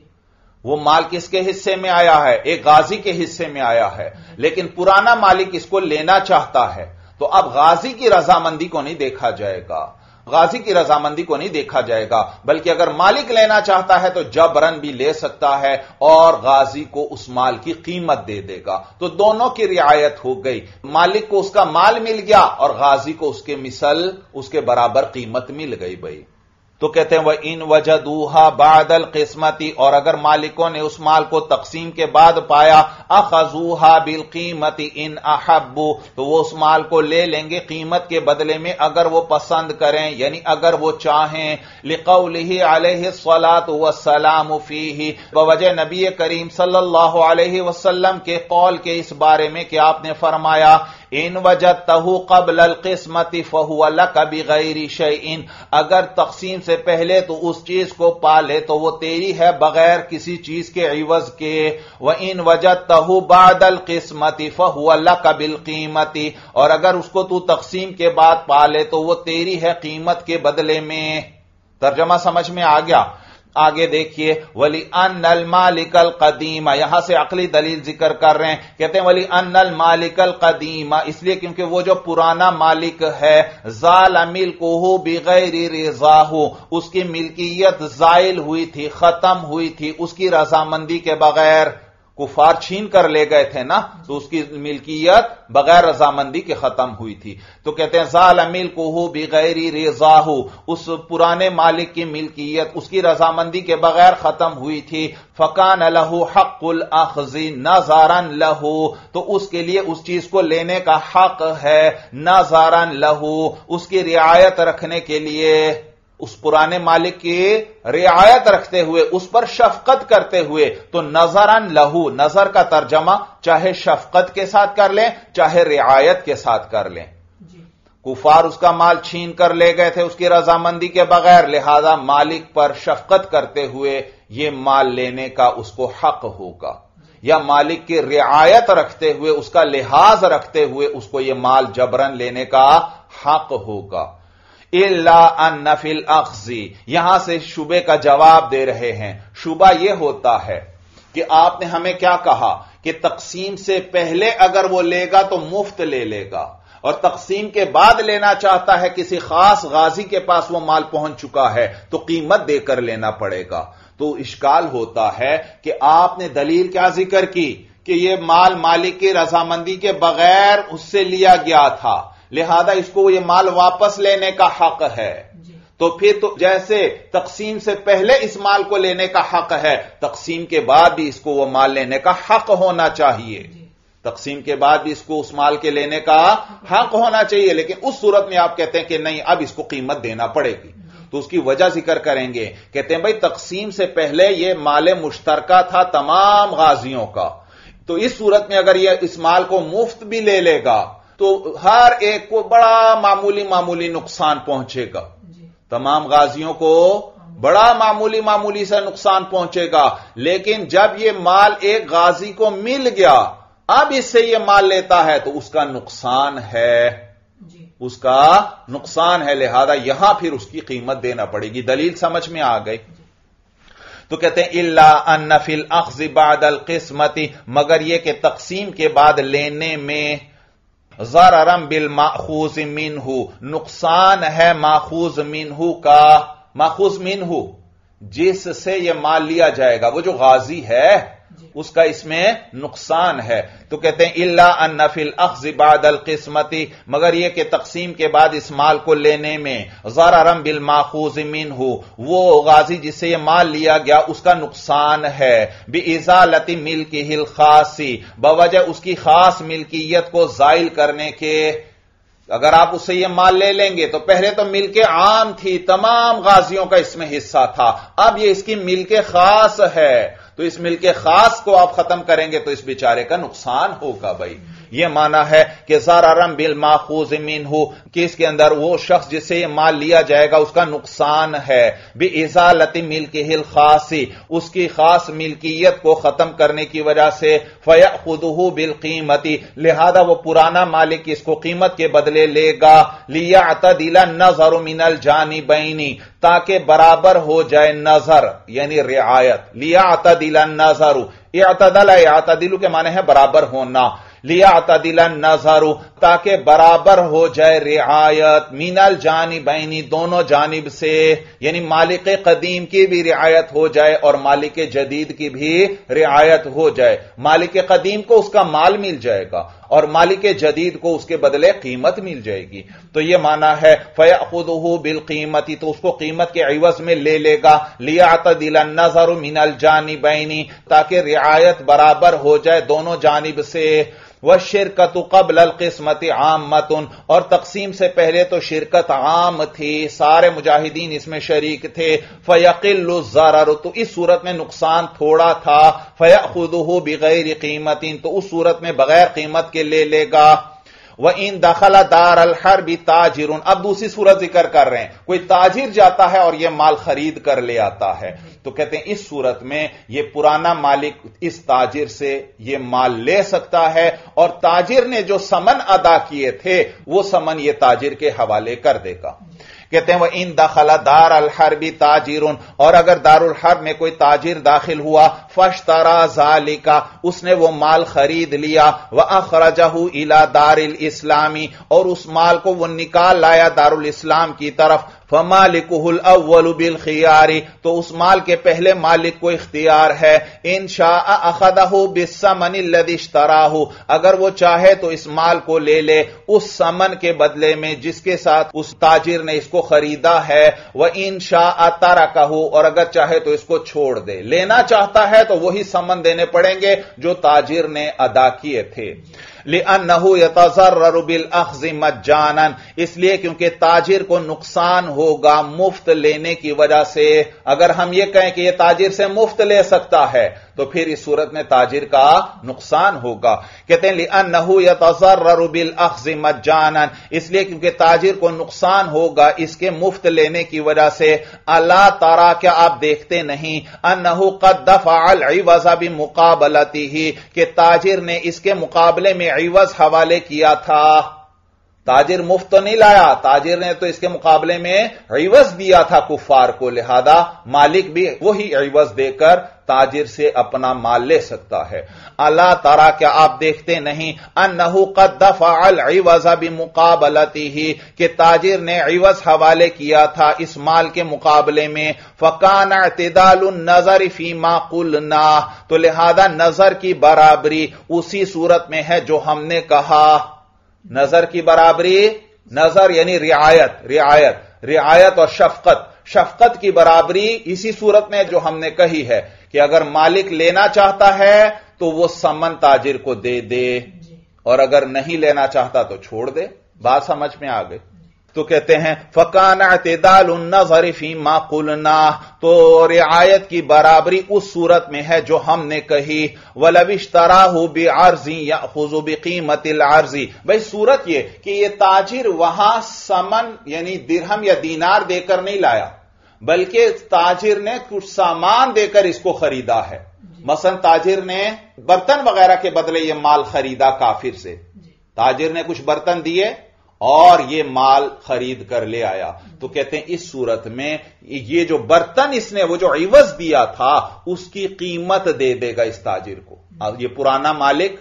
وہ مال کس کے حصے میں آیا ہے؟ ایک غازی کے حصے میں آیا ہے, لیکن پرانا مالک اس کو لینا چاہتا ہے, تو اب غازی کی رضامندی کو نہیں دیکھا جائے گا, غازی کی رضامندی کو نہیں دیکھا جائے گا, بلکہ اگر مالک لینا چاہتا ہے تو جبرن بھی لے سکتا ہے اور غازی کو اس مال کی قیمت دے دے گا. تو دونوں کی رعایت ہو گئی, مالک کو اس کا مال مل گیا اور غازی کو اس کے مثل اس کے برابر قیمت مل گئی. بھائی تو کہتے ہیں وَإِن وَجَدُوهَا بَعْدَ الْقِسْمَةِ, اور اگر مالکوں نے اس مال کو تقسیم کے بعد پایا, أَخَذُوهَا بِالْقِيمَةِ إِنْ أَحَبُّوا, تو وہ اس مال کو لے لیں گے قیمت کے بدلے میں اگر وہ پسند کریں, یعنی اگر وہ چاہیں. لِقَوْلِهِ عَلَيْهِ الصَّلَاةُ وَالسَّلَامُ فِيهِ, بوجہ نبی کریم صلی اللہ علیہ وسلم کے قول کے اس بارے میں کہ آپ نے فرمایا ان وجدتہ قبل القسمت فهو لك بغیر شیء, اگر تقسیم سے پہلے تو اس چیز کو پالے تو وہ تیری ہے بغیر کسی چیز کے عوض کے. وَإِن وَجَدتَّهُ بَعْدَ الْقِسْمَةِ فَهُوَ لَكَ بِالْقِيمَةِ, اور اگر اس کو تو تقسیم کے بعد پالے تو وہ تیری ہے قیمت کے بدلے میں. ترجمہ سمجھ میں آ گیا؟ آگے دیکھیے وَلِأَنَّ الْمَالِكَ الْقَدِيمَ, یہاں سے عقلی دلیل ذکر کر رہے ہیں. کہتے ہیں وَلِأَنَّ الْمَالِكَ الْقَدِيمَ, اس لیے کیونکہ وہ جو پرانا مالک ہے, زَالَ مِلْكُهُ بِغَيْرِ رِضَاهُ, اس کی ملکیت زائل ہوئی تھی, ختم ہوئی تھی اس کی رضامندی کے بغیر. کفار چھین کر لے گئے تھے نا, تو اس کی ملکیت بغیر رضامندی کے ختم ہوئی تھی. تو کہتے ہیں زال ملکہ بغیر رضاہ, اس پرانے مالک کی ملکیت اس کی رضامندی کے بغیر ختم ہوئی تھی. فکان لہ حق الاخذ نظرا لہ, تو اس کے لیے اس چیز کو لینے کا حق ہے, نظرا لہ, اس کی رعایت رکھنے کے لیے. اس پرانے مالک کی رعایت رکھتے ہوئے اس پر شفقت کرتے ہوئے، تو نظرن لہو، نظر کا ترجمہ چاہے شفقت کے ساتھ کر لیں چاہے رعایت کے ساتھ کر لیں۔ کفار اس کا مال چھین کر لے گئے تھے اس کی رضامندی کے بغیر، لہذا مالک پر شفقت کرتے ہوئے یہ مال لینے کا اس کو حق ہوگا، یا مالک کی رعایت رکھتے ہوئے اس کا لحاظ رکھتے ہوئے اس کو یہ مال جبرن لینے کا حق ہوگا۔ الا ان فی الاخذ، یہاں سے شبے کا جواب دے رہے ہیں۔ شبہ یہ ہوتا ہے کہ آپ نے ہمیں کیا کہا کہ تقسیم سے پہلے اگر وہ لے گا تو مفت لے لے گا، اور تقسیم کے بعد لینا چاہتا ہے، کسی خاص غازی کے پاس وہ مال پہنچ چکا ہے تو قیمت دے کر لینا پڑے گا۔ تو اشکال ہوتا ہے کہ آپ نے دلیل کیا ذکر کی کہ یہ مال مالک کی رضامندی کے بغیر اس سے لیا گیا تھا، لہذا اس کو یہ مال واپس لینے کا حق ہے۔ تو پھر تو جیسے تقسیم سے پہلے اس مال کو لینے کا حق ہے، تقسیم کے بعد بھی اس کو وہ مال لینے کا حق ہونا چاہیے، تقسیم کے بعد بھی اس کو اس مال کے لینے کا حق ہونا چاہیے۔ لیکن اس صورت میں آپ کہتے ہیں کہ نہیں، اب اس کو قیمت دینا پڑے گی، تو اس کی وجہ ذکر کریں گے۔ کہتے ہیں بھائی تقسیم سے پہلے یہ مال مشترکہ تھا تمام غازیوں کا، تو اس صورت میں اگر یہ اس مال کو مفت بھی لے لے گا تو ہر ایک کو بڑا معمولی معمولی نقصان پہنچے گا، تمام غازیوں کو بڑا معمولی معمولی سے نقصان پہنچے گا۔ لیکن جب یہ مال ایک غازی کو مل گیا، اب اس سے یہ مال لیتا ہے تو اس کا نقصان ہے، اس کا نقصان ہے، لہذا یہاں پھر اس کی قیمت دینا پڑے گی۔ دلیل سمجھ میں آ گئی؟ تو کہتے ہیں الا ان فی الاخذ بعد القسمت، مگر یہ کہ تقسیم کے بعد لینے میں ضررا بالماخوذ منہ، نقصان ہے ماخوذ منہ کا، ماخوذ منہ جس سے یہ مال لیا جائے گا، وہ جو غازی ہے اس کا اس میں نقصان ہے۔ تو کہتے ہیں الا ان فی الاخذ بعد القسمت، مگر یہ کہ تقسیم کے بعد اس مال کو لینے میں ضررا بالماخوذ منہ، وہ غازی جس سے یہ مال لیا گیا اس کا نقصان ہے، بازالۃ ملکہ الخاص، بوجہ اس کی خاص ملکیت کو زائل کرنے کے۔ اگر آپ اس سے یہ مال لے لیں گے تو پہلے تو ملک عام تھی، تمام غازیوں کا اس میں حصہ تھا، اب یہ اس کی ملک خاص ہے، تو اس ملک خاص کو آپ ختم کریں گے تو اس بیچارے کا نقصان ہوگا۔ بھائی یہ معنی ہے کہ ضررا بالماخوذ منہ، کہ اس کے اندر وہ شخص جس سے یہ مال لیا جائے گا اس کا نقصان ہے، بازالۃ ملکہ الخاص، اس کی خاص ملکیت کو ختم کرنے کی وجہ سے، فیأخذہ بالقیمت، لہذا وہ پرانا مالک اس کو قیمت کے بدلے لے گا، لیعتدل النظر من الجانبین، تاکہ برابر ہو جائے نظر یعنی رعایت، لیعتدل النظر، اعتدل اعتدل کے معنی ہے برابر ہونا، لیعتدل النظر، تاکہ برابر ہو جائے رعایت، من الجانبین، دونوں جانب سے، یعنی مالک قدیم کی بھی رعایت ہو جائے اور مالک جدید کی بھی رعایت ہو جائے، مالک قدیم کو اس کا مال مل جائے گا اور مالک جدید کو اس کے بدلے قیمت مل جائے گی۔ تو یہ معنی ہے فیأخذہ بالقیمت، تو اس کو قیمت کے عوض میں لے لے گا، لیعتدل النظر من الجانبین، تاکہ رعایت برابر ہو جائے دونوں جانب سے۔ والشرکۃ قبل القسمت عامۃ، اور تقسیم سے پہلے تو شرکت عام تھی، سارے مجاہدین اس میں شریک تھے، فیقل الضرر، تو اس صورت میں نقصان تھوڑا تھا، فیأخذہ بغیر قیمت، تو اس صورت میں بغیر قیمت کے لے لے گا۔ وَإِن دَخَلَ دَارَ الْحَرْبِ تَاجِرٌ، اب دوسری صورت ذکر کر رہے ہیں، کوئی تاجر جاتا ہے اور یہ مال خرید کر لے آتا ہے، تو کہتے ہیں اس صورت میں یہ پرانا مالک اس تاجر سے یہ مال لے سکتا ہے، اور تاجر نے جو ثمن ادا کیے تھے وہ ثمن یہ تاجر کے حوالے کر دے گا۔ کہتے ہیں وَإِن دَخَلَ دَارَ الْحَرْبِ تَاجِرٌ، اور اگر دار الحرب میں کوئی تاجر داخل ہوا، فَاشْتَرَى ذَلِكَ، اس نے وہ مال خرید لیا، وَأَخْرَجَهُ إِلَى دَارِ الْإِسْلَامِ، اور اس مال کو وہ نکال لایا دار الاسلام کی طرف، فَمَالِكُهُ الْأَوَّلُ بِالْخِيَارِ، تو اس مال کے پہلے مالک کو اختیار ہے، إِن شَاءَ أَخَذَهُ بِالثَّمَنِ الَّذِي اشْتَرَاهُ، اگر وہ چاہے تو اس مال کو لے لے اس ثمن کے بدلے میں جس کے ساتھ اس تاجر نے اس کو خریدا ہے، وَإِن شَاءَ تَرَكَهُ، اور اگر چاہے تو اس کو چھوڑ دے، لینا چاہتا ہے تو وہی ثمن دینے پڑیں گے جو تاجر نے ادا کیے تھے۔ लिअन्नहु यतज़र्ररु बिल-अख़्ज़ि मज्जानन, इसलिए क्योंकि ताजिर को नुकसान होगा मुफ्त लेने की वजह से। अगर हम ये कहें कि यह ताजिर से मुफ्त ले सकता है तो फिर इस सूरत में ताजिर का नुकसान होगा। कहते हैं लिअन्नहु यतज़र्ररु बिल-अख़्ज़ि मज्जानन, इसलिए क्योंकि ताजिर को नुकसान होगा इसके मुफ्त लेने की वजह से। अला तरा, क्या आप देखते नहीं, अन्नहु क़द दफ़अल इवज़ बिमुक़ाबलतिही, कि ताजिर ने इसके मुकाबले में इवज़ हवाले किया था। ताजिर मुफ्त तो नहीं लाया, ताजिर ने तो इसके मुकाबले में इवज़ दिया था कुफार को, लिहाजा मालिक भी वही इवज़ देकर ताजिर से अपना माल ले सकता है। अला तरा, क्या आप देखते नहीं, अन्नहु क़द दफ़अल इवज़ बिमुक़ाबलतिही, कि ताजिर ने इवज़ हवाले किया था इस माल के मुकाबले में। फ़कान इअ्तिदालुन नज़र फ़ीमा क़ुलना, तो लिहाजा नजर की बराबरी उसी सूरत में है जो हमने कहा। नजर की बराबरी, नजर यानी रियायत, रियायत रियायत और शफकत, शफकत की बराबरी इसी सूरत में जो हमने कही है कि अगर मालिक लेना चाहता है तो वो समन ताजिर को दे दे, और अगर नहीं लेना चाहता तो छोड़ दे। बात समझ में आ गई? तो कहते हैं फ़कान इअ्तिदालुन नज़र फ़ीमा क़ुलना, तो रियायत की बराबरी उस सूरत में है जो हमने कही। वलव इश्तराहु बिअर्ज़ि यअख़ुज़ु बिक़ीमतिल अर्ज़ि, भाई सूरत ये कि ये ताजिर वहां समन यानी दिरहम या दीनार देकर नहीं लाया, बल्कि ताजिर ने कुछ सामान देकर इसको खरीदा है। मसलन ताजिर ने बर्तन वगैरह के बदले ये माल खरीदा काफिर से, ताजिर ने कुछ बर्तन दिए और ये माल खरीद कर ले आया। तो कहते हैं इस सूरत में ये जो बर्तन इसने वो जो इवज़ दिया था उसकी कीमत दे देगा इस ताजिर को। ये पुराना मालिक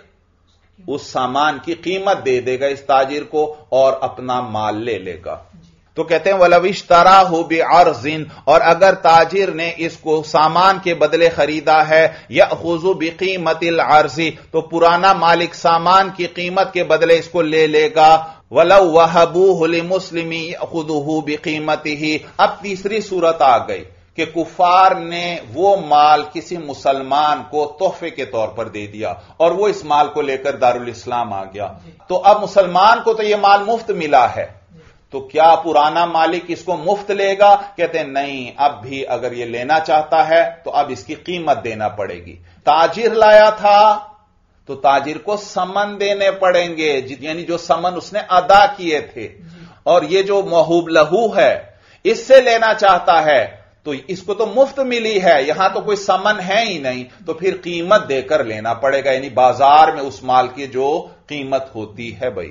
उस सामान की कीमत दे देगा इस ताजिर को और अपना माल ले लेगा। तो कहते हैं वलव इश्तराहु बिअर्ज़िन, और अगर ताजिर ने इसको सामान के बदले खरीदा है, यअख़ुज़ु बिक़ीमतिल अर्ज़ि, तो पुराना मालिक सामान की कीमत के बदले इसको ले लेगा। वलौ वहबूहु लिमुस्लिमी यअख़ुज़ुहु बिक़ीमतिही, अब तीसरी सूरत आ गई कि कुफार ने वो माल किसी मुसलमान को तोहफे के तौर पर दे दिया और वो इस माल को लेकर दारुल इस्लाम आ गया। तो अब मुसलमान को तो ये माल मुफ्त मिला है, तो क्या पुराना मालिक इसको मुफ्त लेगा? कहते हैं नहीं, अब भी अगर ये लेना चाहता है तो अब इसकी कीमत देना पड़ेगी। ताजिर लाया था तो ताजिर को समन देने पड़ेंगे, यानी जो समन उसने अदा किए थे, और ये जो महूब लहू है इससे लेना चाहता है तो इसको तो मुफ्त मिली है, यहां तो कोई समन है ही नहीं, तो फिर कीमत देकर लेना पड़ेगा, यानी बाजार में उस माल की जो कीमत होती है। भाई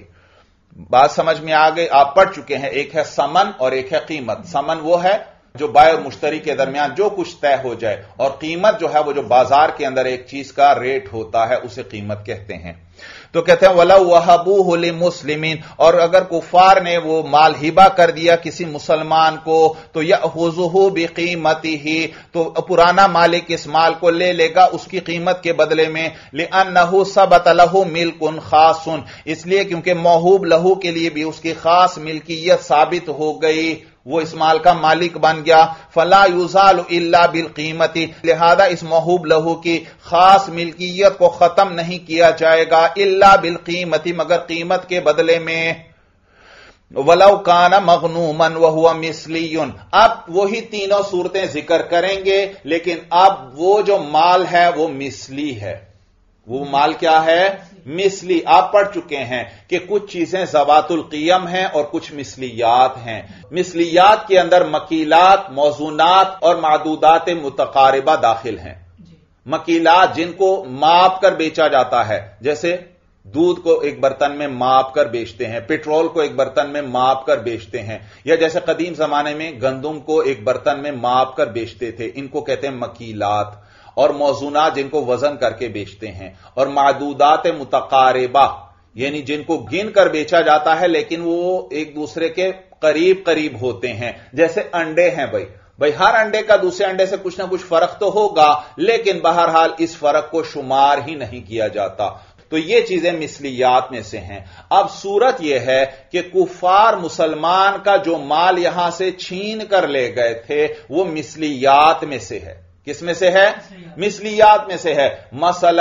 बात समझ में आ गई? आप पढ़ चुके हैं, एक है समन और एक है कीमत। समन वो है जो बाय और मुश्तरी के दरमियान जो कुछ तय हो जाए, और कीमत जो है वो जो बाजार के अंदर एक चीज का रेट होता है उसे कीमत कहते हैं। तो कहते हैं वलौ वहबूहु लिमुस्लिमीन, और अगर कुफार ने वो माल हिबा कर दिया किसी मुसलमान को तो यअख़ुज़ुहु बिक़ीमतिही, तो पुराना मालिक इस माल को ले लेगा उसकी कीमत के बदले में। लिअन्नहु सबत लहु मिल्कुन खासुन, इसलिए क्योंकि मौहूब लहू के लिए भी उसकी खास मिल्कियत साबित हो गई, वो इस माल का मालिक बन गया। फला युज़ालु इल्ला बिल कीमती, लिहाजा इस महूब लहू की खास मिल्कियत को खत्म नहीं किया जाएगा इल्ला बिल कीमती, मगर कीमत के बदले में। वलौ काना मग़नूमन व हुवा मिस्लियुन, अब वही तीनों सूरतें जिक्र करेंगे, लेकिन अब वो जो माल है वो मिस्ली है। वो माल क्या है? मिस्ली। आप पढ़ चुके हैं कि कुछ चीजें ज़वातुल क़ियम हैं और कुछ मिस्लियात हैं। मिस्लियात के अंदर मकीलात, मौज़ूनात और मादूदात मुतकारिबा दाखिल हैं। मकीलात जिनको माप कर बेचा जाता है, जैसे दूध को एक बर्तन में माप कर बेचते हैं, पेट्रोल को एक बर्तन में माप कर बेचते हैं, या जैसे कदीम जमाने में गंदुम को एक बर्तन में माप कर बेचते थे, इनको कहते हैं मकीलात। और मौजूनात जिनको वजन करके बेचते हैं, और मादूदात मुतकारिबा यानी जिनको गिन कर बेचा जाता है लेकिन वो एक दूसरे के करीब करीब होते हैं, जैसे अंडे हैं। भाई भाई हर अंडे का दूसरे अंडे से कुछ ना कुछ फर्क तो होगा, लेकिन बहरहाल इस फर्क को शुमार ही नहीं किया जाता। तो ये चीजें मिस्लियात में से हैं। अब सूरत यह है कि कुफार मुसलमान का जो माल यहां से छीन कर ले गए थे वो मिस्लियात में से है। किस में से है? मिस्लियात में से है। मसलन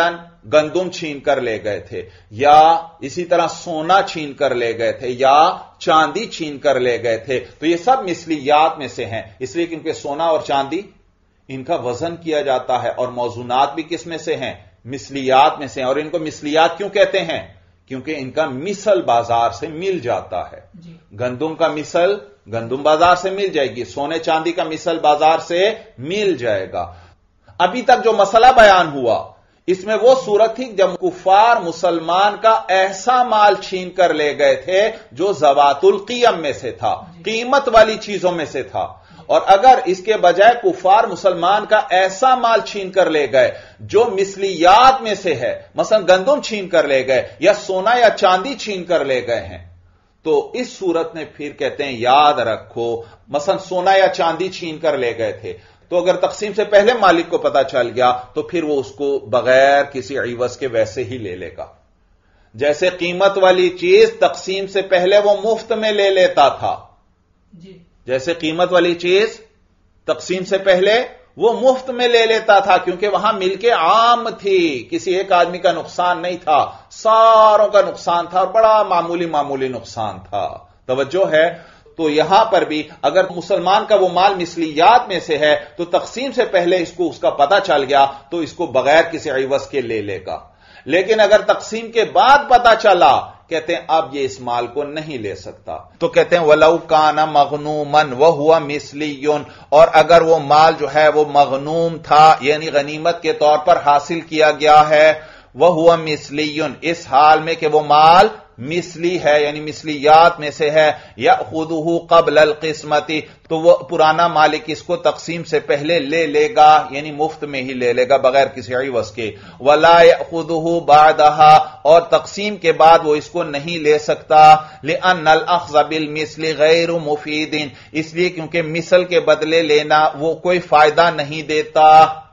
گندم چھین کر لے گئے تھے، یا اسی طرح سونا چھین کر لے گئے تھے، یا چاندی چھین کر لے گئے تھے، تو یہ سب مثلیات میں سے ہیں، اس لیے کیونکہ سونا اور چاندی ان کا وزن کیا جاتا ہے، اور موزونات بھی کس میں سے ہیں؟ مثلیات میں سے ہیں۔ اور ان کو مثلیات کیوں کہتے ہیں؟ کیونکہ ان کا مثل بازار سے مل جاتا ہے۔ جی۔ گندم کا مثل گندم بازار سے مل جائے گی، سونے چاندی کا مثل بازار سے مل جائے گا۔ ابھی تک جو مسئلہ بیان ہوا اس میں وہ صورت تھی جب کفار مسلمان کا ایسا مال چھین کر لے گئے تھے جو ذوات القیم میں سے تھا، قیمت والی چیزوں میں سے تھا، اور اگر اس کے بجائے کفار مسلمان کا ایسا مال چھین کر لے گئے جو مثلیات میں سے ہے، مثلا گندم چھین کر لے گئے یا سونا یا چاندی چھین کر لے گئے ہیں، تو اس صورت میں پھر کہتے ہیں یاد رکھو، مثلا سونا یا چاندی چھین کر لے گئے تھے، تو اگر تقسیم سے پہلے مالک کو پتا چل گیا تو پھر وہ اس کو بغیر کسی عوض کے ویسے ہی لے لے گا۔ جیسے قیمت والی چیز تقسیم سے پہلے وہ مفت میں لے لیتا تھا، جی جیسے قیمت والی چیز تقسیم سے پہلے وہ مفت میں لے لیتا تھا، کیونکہ وہاں ملکیں عام تھی، کسی ایک آدمی کا نقصان نہیں تھا، ساروں کا نقصان تھا اور بڑا معمولی معمولی نقصان تھا۔ توجہ ہے؟ تو یہاں پر بھی اگر مسلمان کا وہ مال مثلیات میں سے ہے تو تقسیم سے پہلے اس کو اس کا پتہ چل گیا تو اس کو بغیر کسی عوض کے لے لے گا، لیکن اگر تقسیم کے بعد پتہ چلا، کہتے ہیں اب یہ اس مال کو نہیں لے سکتا، تو کہتے ہیں وَلَوْ كَانَ مَغْنُومًا وَهُوَ مِثْلِيٌّ، اور اگر وہ مال جو ہے وہ مغنوم تھا یعنی غنیمت کے طور پر حاصل کیا گیا ہے، وَهُوَ مِثْلِيٌّ، اس حال میں کہ وہ مال مثلی ہے یعنی مثلیات میں سے ہے، یأخذہ قبل القسمت، تو وہ پرانا مالک اس کو تقسیم سے پہلے لے لے گا یعنی مفت میں ہی لے لے گا بغیر کسی عوض کے، ولا یأخذہ بعدہا، اور تقسیم کے بعد وہ اس کو نہیں لے سکتا، لأن الاخذ بالمثل غیر مفید، اس لیے کیونکہ مثل کے بدلے لینا وہ کوئی فائدہ نہیں دیتا۔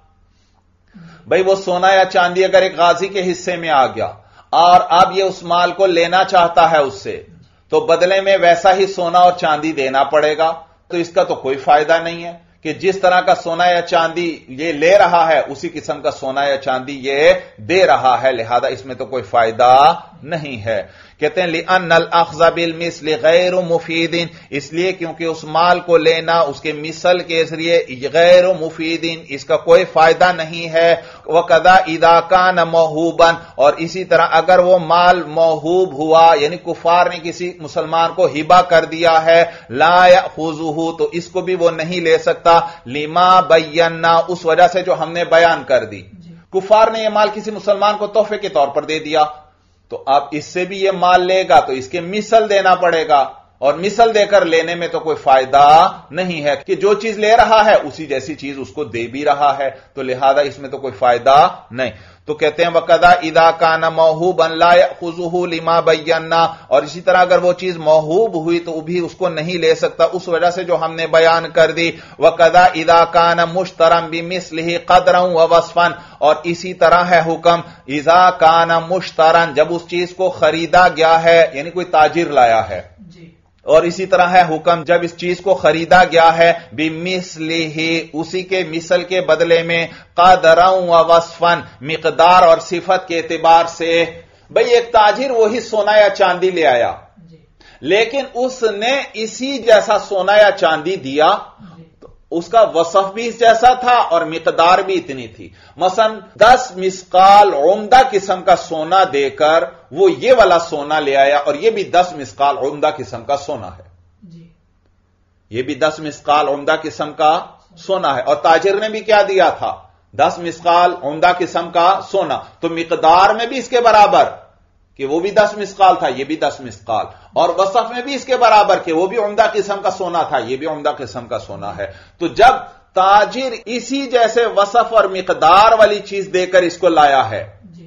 بھئی وہ سونا یا چاندی اگر ایک غازی کے حصے میں آ گیا اور اب یہ اس مال کو لینا چاہتا ہے اس سے، تو بدلے میں ویسا ہی سونا اور چاندی دینا پڑے گا، تو اس کا تو کوئی فائدہ نہیں ہے کہ جس طرح کا سونا یا چاندی یہ لے رہا ہے اسی قسم کا سونا یا چاندی یہ دے رہا ہے، لہذا اس میں تو کوئی فائدہ نہیں ہے۔ کہتے ہیں لِأَنَّ الْأَخْذَ بِالْمِثْلِ غَيْرُ مُفِيدٍ، اس لیے کیونکہ اس مال کو لینا اس کے مثل کے ذریعے غیر مفید، اس کا کوئی فائدہ نہیں ہے۔ وَقَذَا إِذَا كَانَ مَوْهُوبًا، اور اسی طرح اگر وہ مال موہوب ہوا یعنی کفار نے کسی مسلمان کو ہبہ کر دیا ہے، لَا يَأْخُذُهُ، تو اس کو بھی وہ نہیں لے سکتا، لِمَا بَيَّنَّا، اس وجہ سے جو ہم نے بیان کر دی، کفار نے یہ مال کسی مسلمان کو تحفے کے طور پر دے دیا، تو اب اس سے بھی یہ مال لے گا تو اس کے مثل دینا پڑے گا، اور مثل دے کر لینے میں تو کوئی فائدہ نہیں ہے کہ جو چیز لے رہا ہے اسی جیسی چیز اس کو دے بھی رہا ہے، تو لہذا اس میں تو کوئی فائدہ نہیں۔ تو کہتے ہیں وَقَذَا إِذَا كَانَ مَوْهُوبًا لَا يَأْخُذُهُ لِمَا بَيَّنَّا، اور اسی طرح اگر وہ چیز موہوب ہوئی تو بھی اس کو نہیں لے سکتا اس وجہ سے جو ہم نے بیان کر دی۔ وَقَذَا إِذَا كَانَ مُشْتَرًا بِمِثْلِهِ قَدْرًا وَوَصْفًا، اور اسی طرح ہے حکم اِذَا كَانَ مُشْتَرًا، جب اس چیز کو خریدا گیا ہے یعنی کوئی تاجر لایا ہے، اور اسی طرح ہے حکم جب اس چیز کو خریدا گیا ہے بِمِثْلِهِ، اسی کے مثل کے بدلے میں، قَدْرًا وَوَصْفًا، مقدار اور صفت کے اعتبار سے۔ بھئی ایک تاجر وہی سونا یا چاندی لے آیا لیکن اس نے اسی جیسا سونا یا چاندی دیا، اس کا وصف بھی اس جیسا تھا اور مقدار بھی اتنی تھی، مثلا دس مسقال عمدہ قسم کا سونا دے کر وہ یہ والا سونا لے آیا اور یہ بھی دس مسقال عمدہ قسم کا سونا ہے، جی یہ بھی دس مسقال عمدہ قسم کا سونا ہے، اور تاجر نے بھی کیا دیا تھا؟ دس مسقال عمدہ قسم کا سونا، تو مقدار میں بھی اس کے برابر کہ وہ بھی دس مسقال تھا، یہ بھی دس مسقال، اور وصف میں بھی اس کے برابر کہ وہ بھی عمدہ قسم کا سونا تھا، یہ بھی عمدہ قسم کا سونا ہے۔ تو جب تاجر اسی جیسے وصف اور مقدار والی چیز دے کر اس کو لایا ہے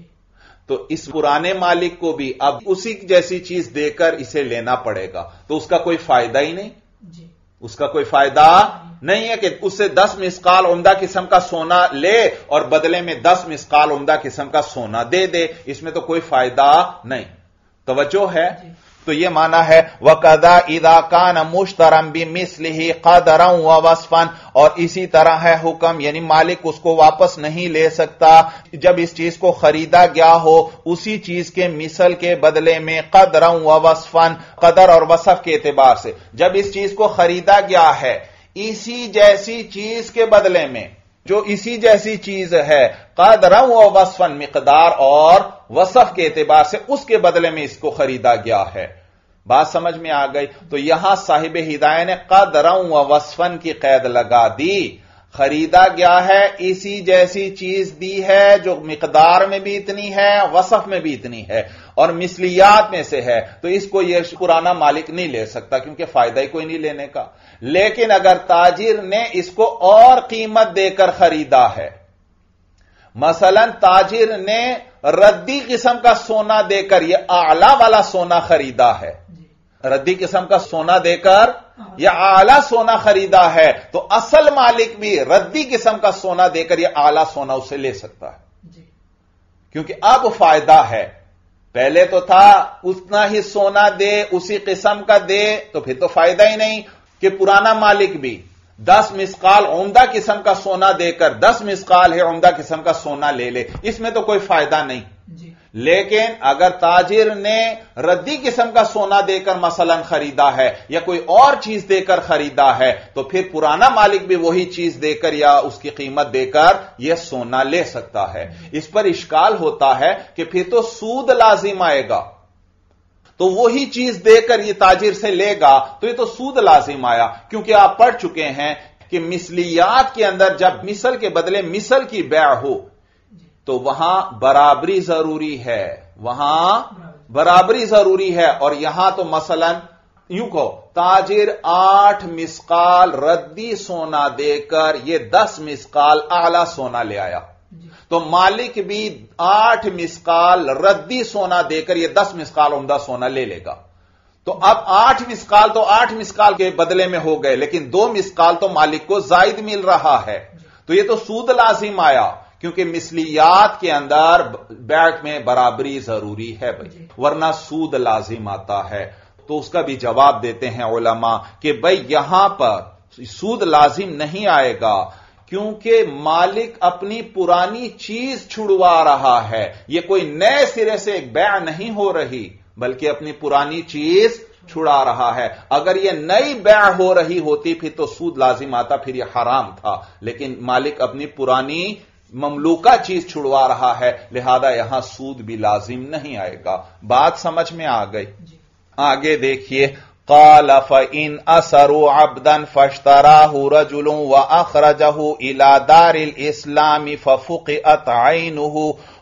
تو اس پرانے مالک کو بھی اب اسی جیسی چیز دے کر اسے لینا پڑے گا، تو اس کا کوئی فائدہ ہی نہیں، اس کا کوئی فائدہ نہیں ہے کہ اس سے دس مسقال عمدہ قسم کا سونا لے اور بدلے میں دس مسقال عمدہ قسم کا سونا دے دے، اس میں تو کوئی فائدہ نہیں۔ توجہ ہے؟ تو یہ معنی ہے وَقَذَا إِذَا كَانَ مُشْتَرًا بِمِثْلِهِ قَدْرًا وَوَصْفًا، اور اسی طرح ہے حکم، یعنی مالک اس کو واپس نہیں لے سکتا جب اس چیز کو خریدا گیا ہو اسی چیز کے مثل کے بدلے میں قدرًا ووصفًا، قدر اور وصف کے اعتبار سے، جب اس چیز کو خریدا گیا ہے اسی جیسی چیز کے بدلے میں جو اسی جیسی چیز ہے، قدرًا ووصفًا، مقدار اور وصف کے اعتبار سے اس کے بدلے میں اس کو خریدا گیا ہے۔ بات سمجھ میں آ گئی؟ تو یہاں صاحب ہدایہ نے قدرًا ووصفًا کی قید لگا دی، خریدا گیا ہے اسی جیسی چیز دی ہے جو مقدار میں بھی اتنی ہے وصف میں بھی اتنی ہے اور مثلیات میں سے ہے، تو اس کو یہ پرانا مالک نہیں لے سکتا کیونکہ فائدہ ہی کوئی نہیں لینے کا۔ لیکن اگر تاجر نے اس کو اور قیمت دے کر خریدا ہے، مثلا تاجر نے ردی قسم کا سونا دے کر یہ اعلی والا سونا خریدا ہے، ردی قسم کا سونا دے کر یا اعلی سونا خریدا ہے، تو اصل مالک بھی ردی قسم کا سونا دے کر یہ اعلی سونا اسے لے سکتا ہے، کیونکہ اب فائدہ ہے۔ پہلے تو تھا اتنا ہی سونا دے اسی قسم کا دے تو پھر تو فائدہ ہی نہیں کہ پرانا مالک بھی دس مسقال عمدہ قسم کا سونا دے کر دس مسقال ہے عمدہ قسم کا سونا لے لے، اس میں تو کوئی فائدہ نہیں۔ لیکن اگر تاجر نے ردی قسم کا سونا دے کر مثلا خریدا ہے یا کوئی اور چیز دے کر خریدا ہے تو پھر پرانا مالک بھی وہی چیز دے کر یا اس کی قیمت دے کر یہ سونا لے سکتا ہے۔ اس پر اشکال ہوتا ہے کہ پھر تو سود لازم آئے گا، تو وہی چیز دے کر یہ تاجر سے لے گا تو یہ تو سود لازم آیا، کیونکہ آپ پڑھ چکے ہیں کہ مثلیات کے اندر جب مثل کے بدلے مثل کی بیع ہو تو وہاں برابری ضروری ہے، وہاں برابری ضروری ہے، اور یہاں تو مثلا یوں کہو تاجر آٹھ مسقال ردی سونا دے کر یہ دس مسقال اعلی سونا لے آیا، تو مالک بھی آٹھ مسقال ردی سونا دے کر یہ دس مسقال عمدہ سونا لے لے گا۔ تو اب آٹھ مسقال تو آٹھ مسقال کے بدلے میں ہو گئے، لیکن دو مسقال تو مالک کو زائد مل رہا ہے، تو یہ تو سود لازم آیا، کیونکہ مثلیات کے اندر بیع میں برابری ضروری ہے بھائی، ورنہ سود لازم آتا ہے۔ تو اس کا بھی جواب دیتے ہیں علماء کہ بھائی یہاں پر سود لازم نہیں آئے گا کیونکہ مالک اپنی پرانی چیز چھڑوا رہا ہے، یہ کوئی نئے سرے سے ایک بیع نہیں ہو رہی بلکہ اپنی پرانی چیز چھڑا رہا ہے۔ اگر یہ نئی بیع ہو رہی ہوتی پھر تو سود لازم آتا، پھر یہ حرام تھا، لیکن مالک اپنی پرانی مملوکہ چیز چھڑوا رہا ہے لہذا یہاں سود بھی لازم نہیں آئے گا۔ بات سمجھ میں آ گئی؟ آگے دیکھیے، قال فإن أسروا عبدا فاشتراه رجل وأخرجه إلى دار الإسلام ففقئت عينه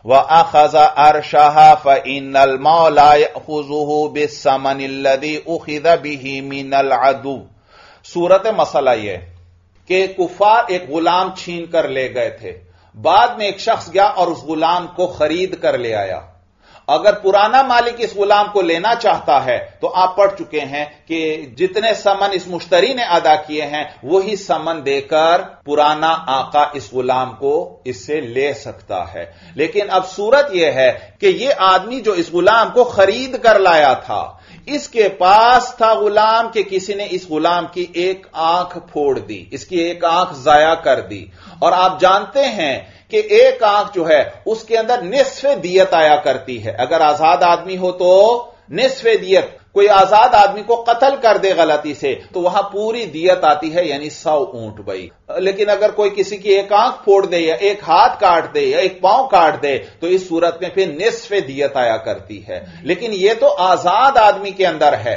وأخذ أرشها فإن المولى يأخذه بالثمن الذي أخذ به من العدو۔ صورت مسئلہ یہ کہ کفار ایک غلام چھین کر لے گئے تھے، بعد میں ایک شخص گیا اور اس غلام کو خرید کر لے آیا۔ اگر پرانا مالک اس غلام کو لینا چاہتا ہے تو آپ پڑھ چکے ہیں کہ جتنے سمن اس مشتری نے ادا کیے ہیں وہی سمن دے کر پرانا آقا اس غلام کو اس سے لے سکتا ہے۔ لیکن اب صورت یہ ہے کہ یہ آدمی جو اس غلام کو خرید کر لایا تھا، اس کے پاس تھا غلام کہ کسی نے اس غلام کی ایک آنکھ پھوڑ دی، اس کی ایک آنکھ ضائع کر دی، اور آپ جانتے ہیں کہ ایک آنکھ جو ہے اس کے اندر نصف دیت آیا کرتی ہے۔ اگر آزاد آدمی ہو تو نصف دیت، کوئی آزاد آدمی کو قتل کر دے غلطی سے تو وہاں پوری دیت آتی ہے، یعنی سو اونٹ بھائی۔ لیکن اگر کوئی کسی کی ایک آنکھ پھوڑ دے یا ایک ہاتھ کاٹ دے یا ایک پاؤں کاٹ دے تو اس صورت میں پھر نصف دیت آیا کرتی ہے، لیکن یہ تو آزاد آدمی کے اندر ہے،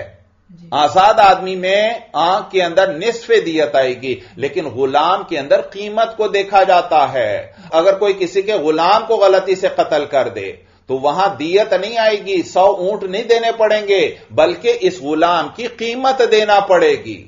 آزاد آدمی میں آنکھ کے اندر نصف دیت آئے گی، لیکن غلام کے اندر قیمت کو دیکھا جاتا ہے۔ اگر کوئی کسی کے غلام کو غلطی سے قتل کر دے تو وہاں دیت نہیں آئے گی، سو اونٹ نہیں دینے پڑیں گے بلکہ اس غلام کی قیمت دینا پڑے گی۔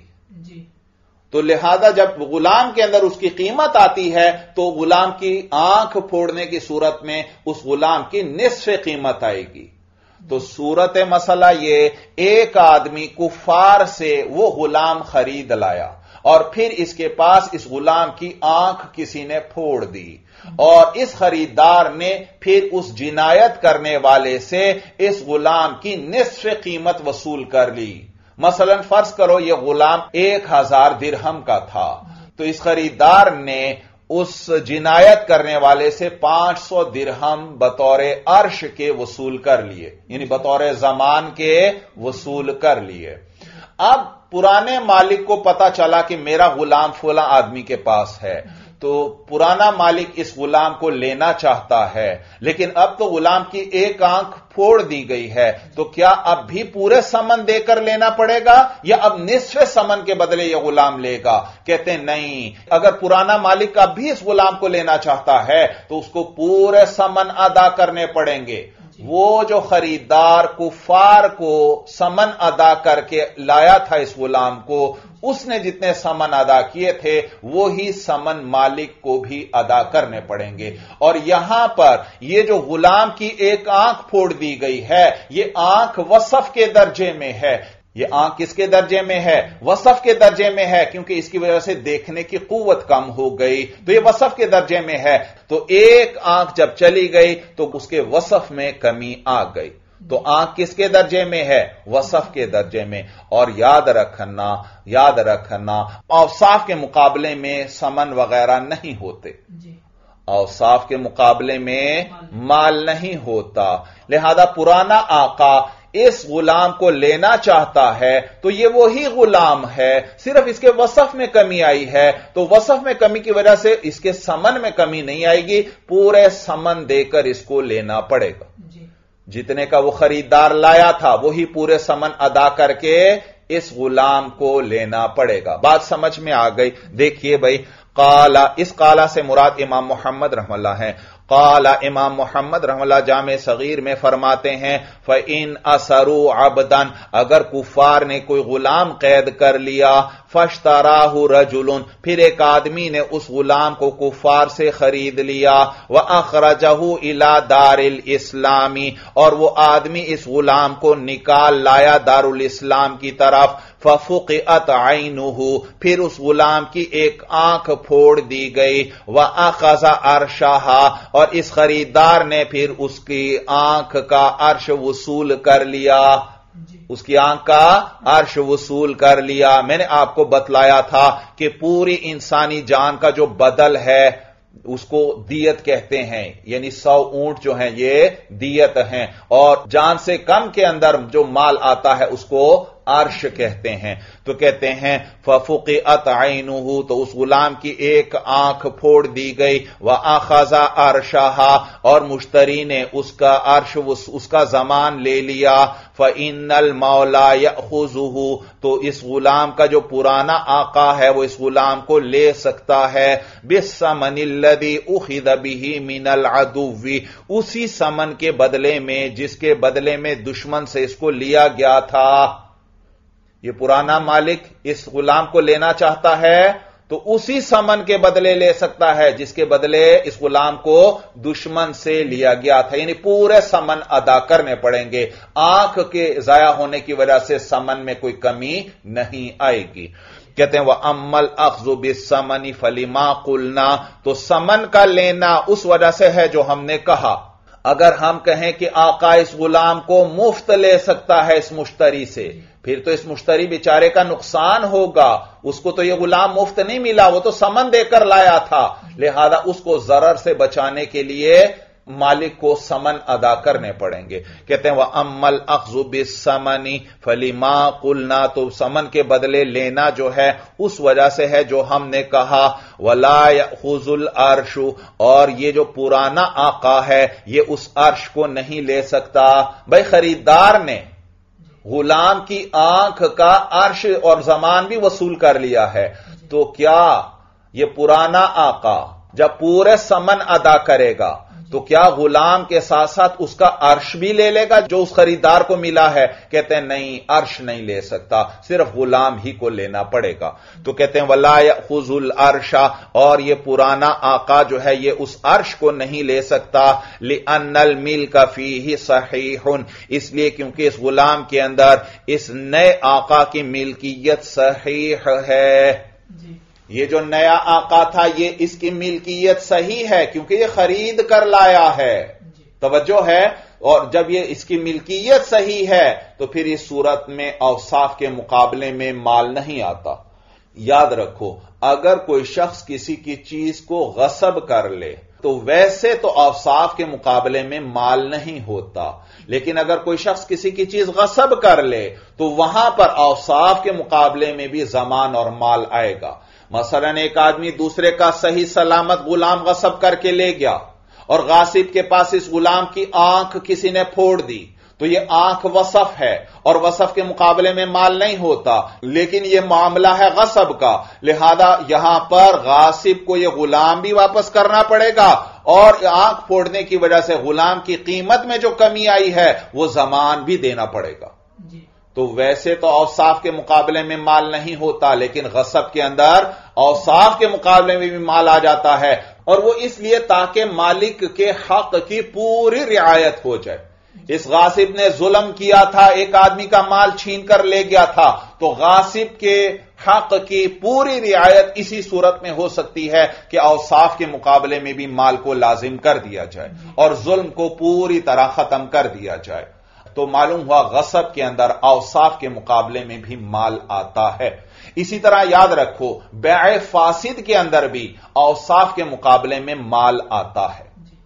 تو لہذا جب غلام کے اندر اس کی قیمت آتی ہے تو غلام کی آنکھ پھوڑنے کی صورت میں اس غلام کی نصف قیمت آئے گی۔ تو صورت مسئلہ یہ، ایک آدمی کفار سے وہ غلام خرید لایا، اور پھر اس کے پاس اس غلام کی آنکھ کسی نے پھوڑ دی اور اس خریدار نے پھر اس جنایت کرنے والے سے اس غلام کی نصف قیمت وصول کر لی. مثلا فرض کرو یہ غلام ایک ہزار درہم کا تھا تو اس خریدار نے اس جنایت کرنے والے سے پانچ سو درہم بطور عرش کے وصول کر لیے، یعنی بطور زمان کے وصول کر لیے. اب پرانے مالک کو پتا چلا کہ میرا غلام فلاں آدمی کے پاس ہے تو پرانا مالک اس غلام کو لینا چاہتا ہے، لیکن اب تو غلام کی ایک آنکھ پھوڑ دی گئی ہے تو کیا اب بھی پورے سمن دے کر لینا پڑے گا یا اب نصف سمن کے بدلے یہ غلام لے گا؟ کہتے ہیں نہیں، اگر پرانا مالک اب بھی اس غلام کو لینا چاہتا ہے تو اس کو پورے سمن ادا کرنے پڑیں گے. وہ جو خریدار کفار کو سمن ادا کر کے لایا تھا اس غلام کو، اس نے جتنے سمن ادا کیے تھے وہی سمن مالک کو بھی ادا کرنے پڑیں گے. اور یہاں پر یہ جو غلام کی ایک آنکھ پھوڑ دی گئی ہے یہ آنکھ وصف کے درجے میں ہے. یہ آنکھ کس کے درجے میں ہے؟ وصف کے درجے میں ہے، کیونکہ اس کی وجہ سے دیکھنے کی قوت کم ہو گئی تو یہ وصف کے درجے میں ہے. تو ایک آنکھ جب چلی گئی تو اس کے وصف میں کمی آ گئی. تو آنکھ کس کے درجے میں ہے؟ وصف کے درجے میں. اور یاد رکھنا یاد رکھنا اوصاف کے مقابلے میں سمن وغیرہ نہیں ہوتے، اوصاف کے مقابلے میں مال نہیں ہوتا. لہذا پرانا آقا اس غلام کو لینا چاہتا ہے تو یہ وہی غلام ہے، صرف اس کے وصف میں کمی آئی ہے تو وصف میں کمی کی وجہ سے اس کے سمن میں کمی نہیں آئے گی، پورے سمن دے کر اس کو لینا پڑے گا. جتنے کا وہ خریدار لایا تھا وہی پورے سمن ادا کر کے اس غلام کو لینا پڑے گا. بات سمجھ میں آ گئی؟ دیکھیے بھائی، قالا، اس قالا سے مراد امام محمد رحم اللہ ہیں. قالا، امام محمد رحم اللہ جامع صغیر میں فرماتے ہیں فَإِنْ أَسَرُوا عَبْدًا، اگر کفار نے کوئی غلام قید کر لیا، فَاشْتَرَاهُ رَجُلٌ، پھر ایک آدمی نے اس غلام کو کفار سے خرید لیا، وَأَخْرَجَهُ إِلَى دَارِ الْإِسْلَامِ، اور وہ آدمی اس غلام کو نکال لایا دار الاسلام کی طرف، فَفُقِئَتْ عَيْنُهُ، پھر اس غلام کی ایک آنکھ پھوڑ دی گئی، وَأَخَذَ عَرْشَهَا، اور اس خریدار نے پھر اس کی آنکھ کا عرش وصول کر لیا، اس کی آنکھ کا عرش وصول کر لیا. میں نے آپ کو بتلایا تھا کہ پوری انسانی جان کا جو بدل ہے اس کو دیت کہتے ہیں، یعنی سو اونٹ جو ہیں یہ دیت ہیں، اور جان سے کم کے اندر جو مال آتا ہے اس کو عرش کہتے ہیں. تو کہتے ہیں فَفُقِئَتْ عَيْنُهُ، تو اس غلام کی ایک آنکھ پھوڑ دی گئی، وَأَخَذَ عَرْشَهَا، اور مشتری نے اس کا عرش اس کا زمان لے لیا. فَإِنَّ الْمَوْلَى يَأْخُذُهُ، تو اس غلام کا جو پرانا آقا ہے وہ اس غلام کو لے سکتا ہے، بِالثَّمَنِ الَّذِي أُخِذَ بِهِ مِنَ الْعَدُوِّ، اسی سمن کے بدلے میں جس کے بدلے میں دشمن سے اس کو لیا گیا تھا. یہ پرانا مالک اس غلام کو لینا چاہتا ہے تو اسی سمن کے بدلے لے سکتا ہے جس کے بدلے اس غلام کو دشمن سے لیا گیا تھا، یعنی پورے سمن ادا کرنے پڑیں گے. آنکھ کے ضائع ہونے کی وجہ سے سمن میں کوئی کمی نہیں آئے گی. کہتے ہیں وَأَمَّا الْأَخْذُ بِالثَّمَنِ فَلِمَا قُلْنَا، تو سمن کا لینا اس وجہ سے ہے جو ہم نے کہا. اگر ہم کہیں کہ آقا اس غلام کو مفت لے سکتا ہے اس مشتری سے، پھر تو اس مشتری بیچارے کا نقصان ہوگا، اس کو تو یہ غلام مفت نہیں ملا، وہ تو سمن دے کر لایا تھا، لہذا اس کو ضرر سے بچانے کے لیے مالک کو سمن ادا کرنے پڑیں گے. کہتے ہیں وَأَمَّا الْأَخْذُ بِالثَّمَنِ فَلِمَا قُلْنَا، تو سمن کے بدلے لینا جو ہے اس وجہ سے ہے جو ہم نے کہا. وَلَا يَأْخُذُ الْعَرْشُ، اور یہ جو پرانا آقا ہے یہ اس عرش کو نہیں لے سکتا. بھائی خریدار نے غلام کی آنکھ کا عرش اور زمان بھی وصول کر لیا ہے، تو کیا یہ پرانا آقا جب پورے سمن ادا کرے گا تو کیا غلام کے ساتھ ساتھ اس کا عرش بھی لے لے گا جو اس خریدار کو ملا ہے؟ کہتے ہیں نہیں، عرش نہیں لے سکتا، صرف غلام ہی کو لینا پڑے گا. تو کہتے ہیں وَلَا يَأْخُذُ الْعَرْشَ، اور یہ پرانا آقا جو ہے یہ اس عرش کو نہیں لے سکتا. لِأَنَّ الْمِلْكَ فِيهِ صَحِيحٌ، اس لیے کیونکہ اس غلام کے اندر اس نئے آقا کی ملکیت صحیح ہے. یہ جو نیا آقا تھا یہ اس کی ملکیت صحیح ہے کیونکہ یہ خرید کر لایا ہے. توجہ ہے. اور جب یہ اس کی ملکیت صحیح ہے تو پھر اس صورت میں اوصاف کے مقابلے میں مال نہیں آتا. یاد رکھو اگر کوئی شخص کسی کی چیز کو غصب کر لے تو ویسے تو اوصاف کے مقابلے میں مال نہیں ہوتا، لیکن اگر کوئی شخص کسی کی چیز غصب کر لے تو وہاں پر اوصاف کے مقابلے میں بھی زمان اور مال آئے گا. مثلا ایک آدمی دوسرے کا صحیح سلامت غلام غصب کر کے لے گیا اور غاصب کے پاس اس غلام کی آنکھ کسی نے پھوڑ دی تو یہ آنکھ وصف ہے اور وصف کے مقابلے میں مال نہیں ہوتا، لیکن یہ معاملہ ہے غصب کا، لہذا یہاں پر غاصب کو یہ غلام بھی واپس کرنا پڑے گا اور آنکھ پھوڑنے کی وجہ سے غلام کی قیمت میں جو کمی آئی ہے وہ زمان بھی دینا پڑے گا. تو ویسے تو اوصاف کے مقابلے میں مال نہیں ہوتا، لیکن غصب کے اندر اوصاف کے مقابلے میں بھی مال آ جاتا ہے، اور وہ اس لیے تاکہ مالک کے حق کی پوری رعایت ہو جائے. اس غاصب نے ظلم کیا تھا، ایک آدمی کا مال چھین کر لے گیا تھا، تو غاصب کے حق کی پوری رعایت اسی صورت میں ہو سکتی ہے کہ اوصاف کے مقابلے میں بھی مال کو لازم کر دیا جائے اور ظلم کو پوری طرح ختم کر دیا جائے. تو معلوم ہوا غصب کے اندر اوصاف کے مقابلے میں بھی مال آتا ہے. اسی طرح یاد رکھو بیع فاسد کے اندر بھی اوصاف کے مقابلے میں مال آتا ہے.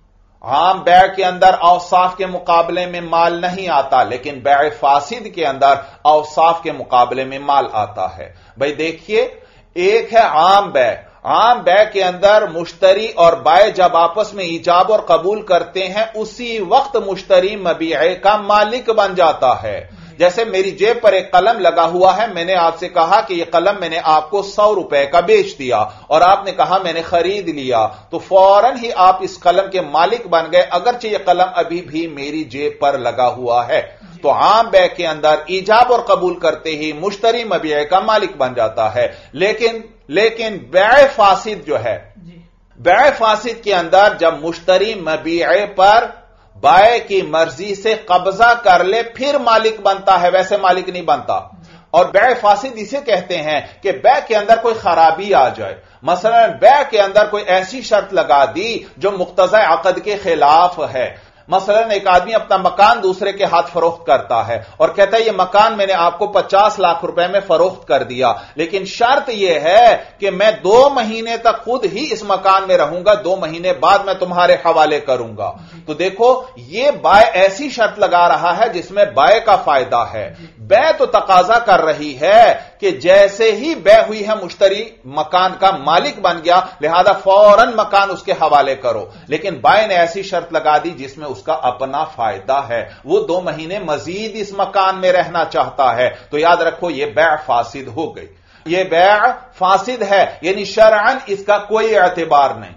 عام بیع کے اندر اوصاف کے مقابلے میں مال نہیں آتا، لیکن بیع فاسد کے اندر اوصاف کے مقابلے میں مال آتا ہے. بھائی دیکھیے ایک ہے عام بیع. عام بیع کے اندر مشتری اور بائع جب آپس میں ایجاب اور قبول کرتے ہیں اسی وقت مشتری مبیعے کا مالک بن جاتا ہے. جیسے میری جیب پر ایک قلم لگا ہوا ہے، میں نے آپ سے کہا کہ یہ قلم میں نے آپ کو سو روپے کا بیچ دیا اور آپ نے کہا میں نے خرید لیا، تو فوراً ہی آپ اس قلم کے مالک بن گئے اگرچہ یہ قلم ابھی بھی میری جیب پر لگا ہوا ہے. تو عام بیع کے اندر ایجاب اور قبول کرتے ہی مشتری مبیعے کا مالک بن جاتا ہے. لیکن لیکن بیع فاسد جو ہے، بیع فاسد کے اندر جب مشتری مبیعے پر بائع کی مرضی سے قبضہ کر لے پھر مالک بنتا ہے، ویسے مالک نہیں بنتا. اور بیع فاسد اسے کہتے ہیں کہ بیع کے اندر کوئی خرابی آ جائے. مثلا بیع کے اندر کوئی ایسی شرط لگا دی جو مقتضی عقد کے خلاف ہے. مثلا ایک آدمی اپنا مکان دوسرے کے ہاتھ فروخت کرتا ہے اور کہتا ہے یہ مکان میں نے آپ کو پچاس لاکھ روپے میں فروخت کر دیا، لیکن شرط یہ ہے کہ میں دو مہینے تک خود ہی اس مکان میں رہوں گا، دو مہینے بعد میں تمہارے حوالے کروں گا. تو دیکھو یہ بائع ایسی شرط لگا رہا ہے جس میں بائع کا فائدہ ہے. بیع تو تقاضا کر رہی ہے کہ جیسے ہی بیع ہوئی ہے مشتری مکان کا مالک بن گیا، لہذا فوراً مکان اس کے حوالے کرو. لیکن بائع نے ایسی شرط لگا دی جس میں اس کا اپنا فائدہ ہے، وہ دو مہینے مزید اس مکان میں رہنا چاہتا ہے. تو یاد رکھو یہ بیع فاسد ہو گئی. یہ بیع فاسد ہے یعنی شرعاً اس کا کوئی اعتبار نہیں.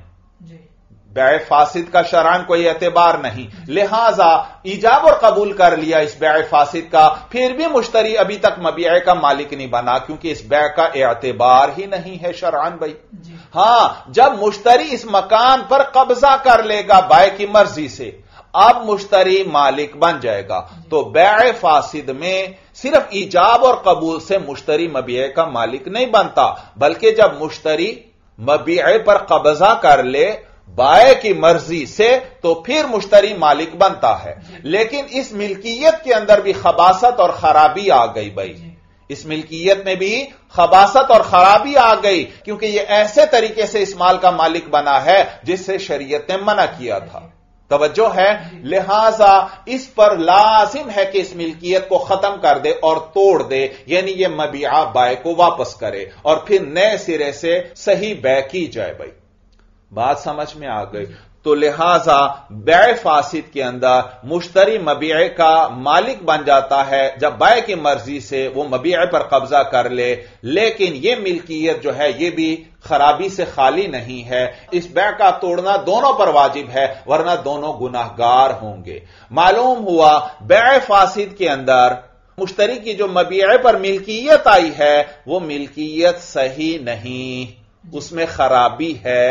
بیع فاسد کا شرعاً کوئی اعتبار نہیں، لہذا ایجاب اور قبول کر لیا اس بیع فاسد کا، پھر بھی مشتری ابھی تک مبیعے کا مالک نہیں بنا کیونکہ اس بیع کا اعتبار ہی نہیں ہے شرعاً. بھائی ہاں جب مشتری اس مکان پر قبضہ کر لے گا بائع کی مرضی سے، اب مشتری مالک بن جائے گا. تو بیع فاسد میں صرف ایجاب اور قبول سے مشتری مبیعے کا مالک نہیں بنتا، بلکہ جب مشتری مبیعے پر قبضہ کر لے بائع کی مرضی سے تو پھر مشتری مالک بنتا ہے. لیکن اس ملکیت کے اندر بھی خباثت اور خرابی آ گئی. بھائی اس ملکیت میں بھی خباثت اور خرابی آ گئی کیونکہ یہ ایسے طریقے سے اس مال کا مالک بنا ہے جس سے شریعت نے منع کیا تھا. توجہ ہے، لہذا اس پر لازم ہے کہ اس ملکیت کو ختم کر دے اور توڑ دے، یعنی یہ مبیعہ بائع کو واپس کرے اور پھر نئے سرے سے صحیح بیع کی جائے. بھائی بات سمجھ میں آ گئی. تو لہذا بیع فاسد کے اندر مشتری مبیعے کا مالک بن جاتا ہے جب بائع کی مرضی سے وہ مبیعے پر قبضہ کر لے، لیکن یہ ملکیت جو ہے یہ بھی خرابی سے خالی نہیں ہے. اس بیع کا توڑنا دونوں پر واجب ہے ورنہ دونوں گناہگار ہوں گے. معلوم ہوا بیع فاسد کے اندر مشتری کی جو مبیعے پر ملکیت آئی ہے وہ ملکیت صحیح نہیں، اس میں خرابی ہے.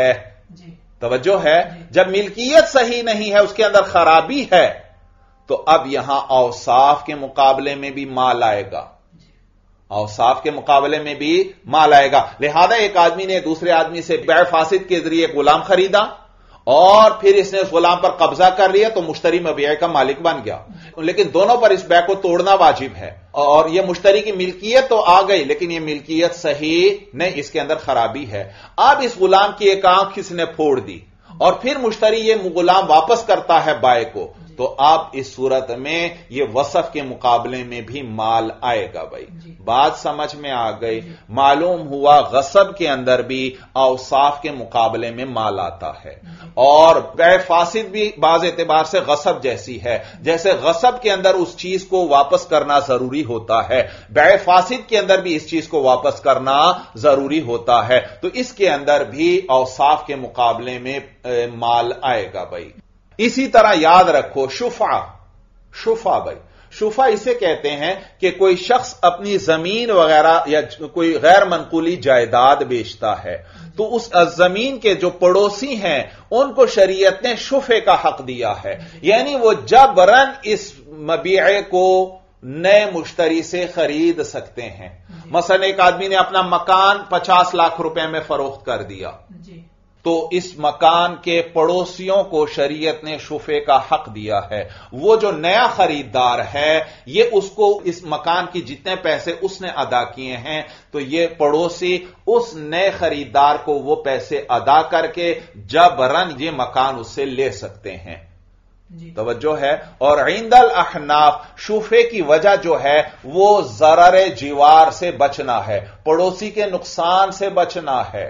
توجہ ہے، جب ملکیت صحیح نہیں ہے اس کے اندر خرابی ہے تو اب یہاں اوصاف کے مقابلے میں بھی مال آئے گا. اوصاف کے مقابلے میں بھی مال آئے گا. لہذا ایک آدمی نے دوسرے آدمی سے بیع فاسد کے ذریعے غلام خریدا اور پھر اس نے اس غلام پر قبضہ کر لیا تو مشتری مبیع کا مالک بن گیا، لیکن دونوں پر اس بیع کو توڑنا واجب ہے. اور یہ مشتری کی ملکیت تو آ گئی لیکن یہ ملکیت صحیح نہیں، اس کے اندر خرابی ہے. اب اس غلام کی ایک آنکھ کسی نے پھوڑ دی اور پھر مشتری یہ غلام واپس کرتا ہے بائع کو، تو اب اس صورت میں یہ وصف کے مقابلے میں بھی مال آئے گا. بھائی بات سمجھ میں آ گئی. معلوم ہوا غصب کے اندر بھی اوصاف کے مقابلے میں مال آتا ہے، اور بیع فاسد بھی بعض اعتبار سے غصب جیسی ہے. جیسے غصب کے اندر اس چیز کو واپس کرنا ضروری ہوتا ہے، بیع فاسد کے اندر بھی اس چیز کو واپس کرنا ضروری ہوتا ہے. تو اس کے اندر بھی اوصاف کے مقابلے میں مال آئے گا. بھائی اسی طرح یاد رکھو شفع، شفع بھائی شفع اسے کہتے ہیں کہ کوئی شخص اپنی زمین وغیرہ یا کوئی غیر منقولی جائیداد بیچتا ہے تو اس زمین کے جو پڑوسی ہیں ان کو شریعت نے شفع کا حق دیا ہے، یعنی وہ جبراً اس مبیع کو نئے مشتری سے خرید سکتے ہیں. مثلا ایک آدمی نے اپنا مکان پچاس لاکھ روپے میں فروخت کر دیا تو اس مکان کے پڑوسیوں کو شریعت نے شفع کا حق دیا ہے. وہ جو نیا خریدار ہے یہ اس کو اس مکان کی جتنے پیسے اس نے ادا کیے ہیں تو یہ پڑوسی اس نئے خریدار کو وہ پیسے ادا کر کے جبراً یہ مکان اس سے لے سکتے ہیں. جی. توجہ ہے. اور عند الاحناف شفع کی وجہ جو ہے وہ ضرر جوار سے بچنا ہے، پڑوسی کے نقصان سے بچنا ہے،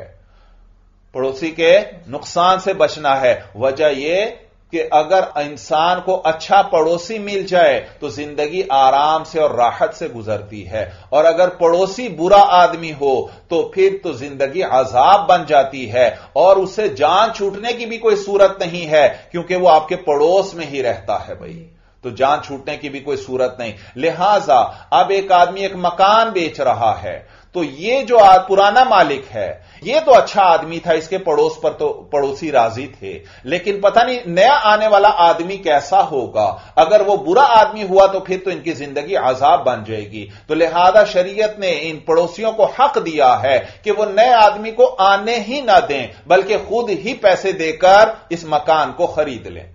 پڑوسی کے نقصان سے بچنا ہے. وجہ یہ کہ اگر انسان کو اچھا پڑوسی مل جائے تو زندگی آرام سے اور راحت سے گزرتی ہے، اور اگر پڑوسی برا آدمی ہو تو پھر تو زندگی عذاب بن جاتی ہے اور اسے جان چھوٹنے کی بھی کوئی صورت نہیں ہے کیونکہ وہ آپ کے پڑوس میں ہی رہتا ہے. بھائی تو جان چھوٹنے کی بھی کوئی صورت نہیں. لہذا اب ایک آدمی ایک مکان بیچ رہا ہے تو یہ جو پرانا مالک ہے یہ تو اچھا آدمی تھا، اس کے پڑوس پر تو پڑوسی راضی تھے، لیکن پتہ نہیں نیا آنے والا آدمی کیسا ہوگا. اگر وہ برا آدمی ہوا تو پھر تو ان کی زندگی عذاب بن جائے گی. تو لہذا شریعت نے ان پڑوسیوں کو حق دیا ہے کہ وہ نئے آدمی کو آنے ہی نہ دیں بلکہ خود ہی پیسے دے کر اس مکان کو خرید لیں.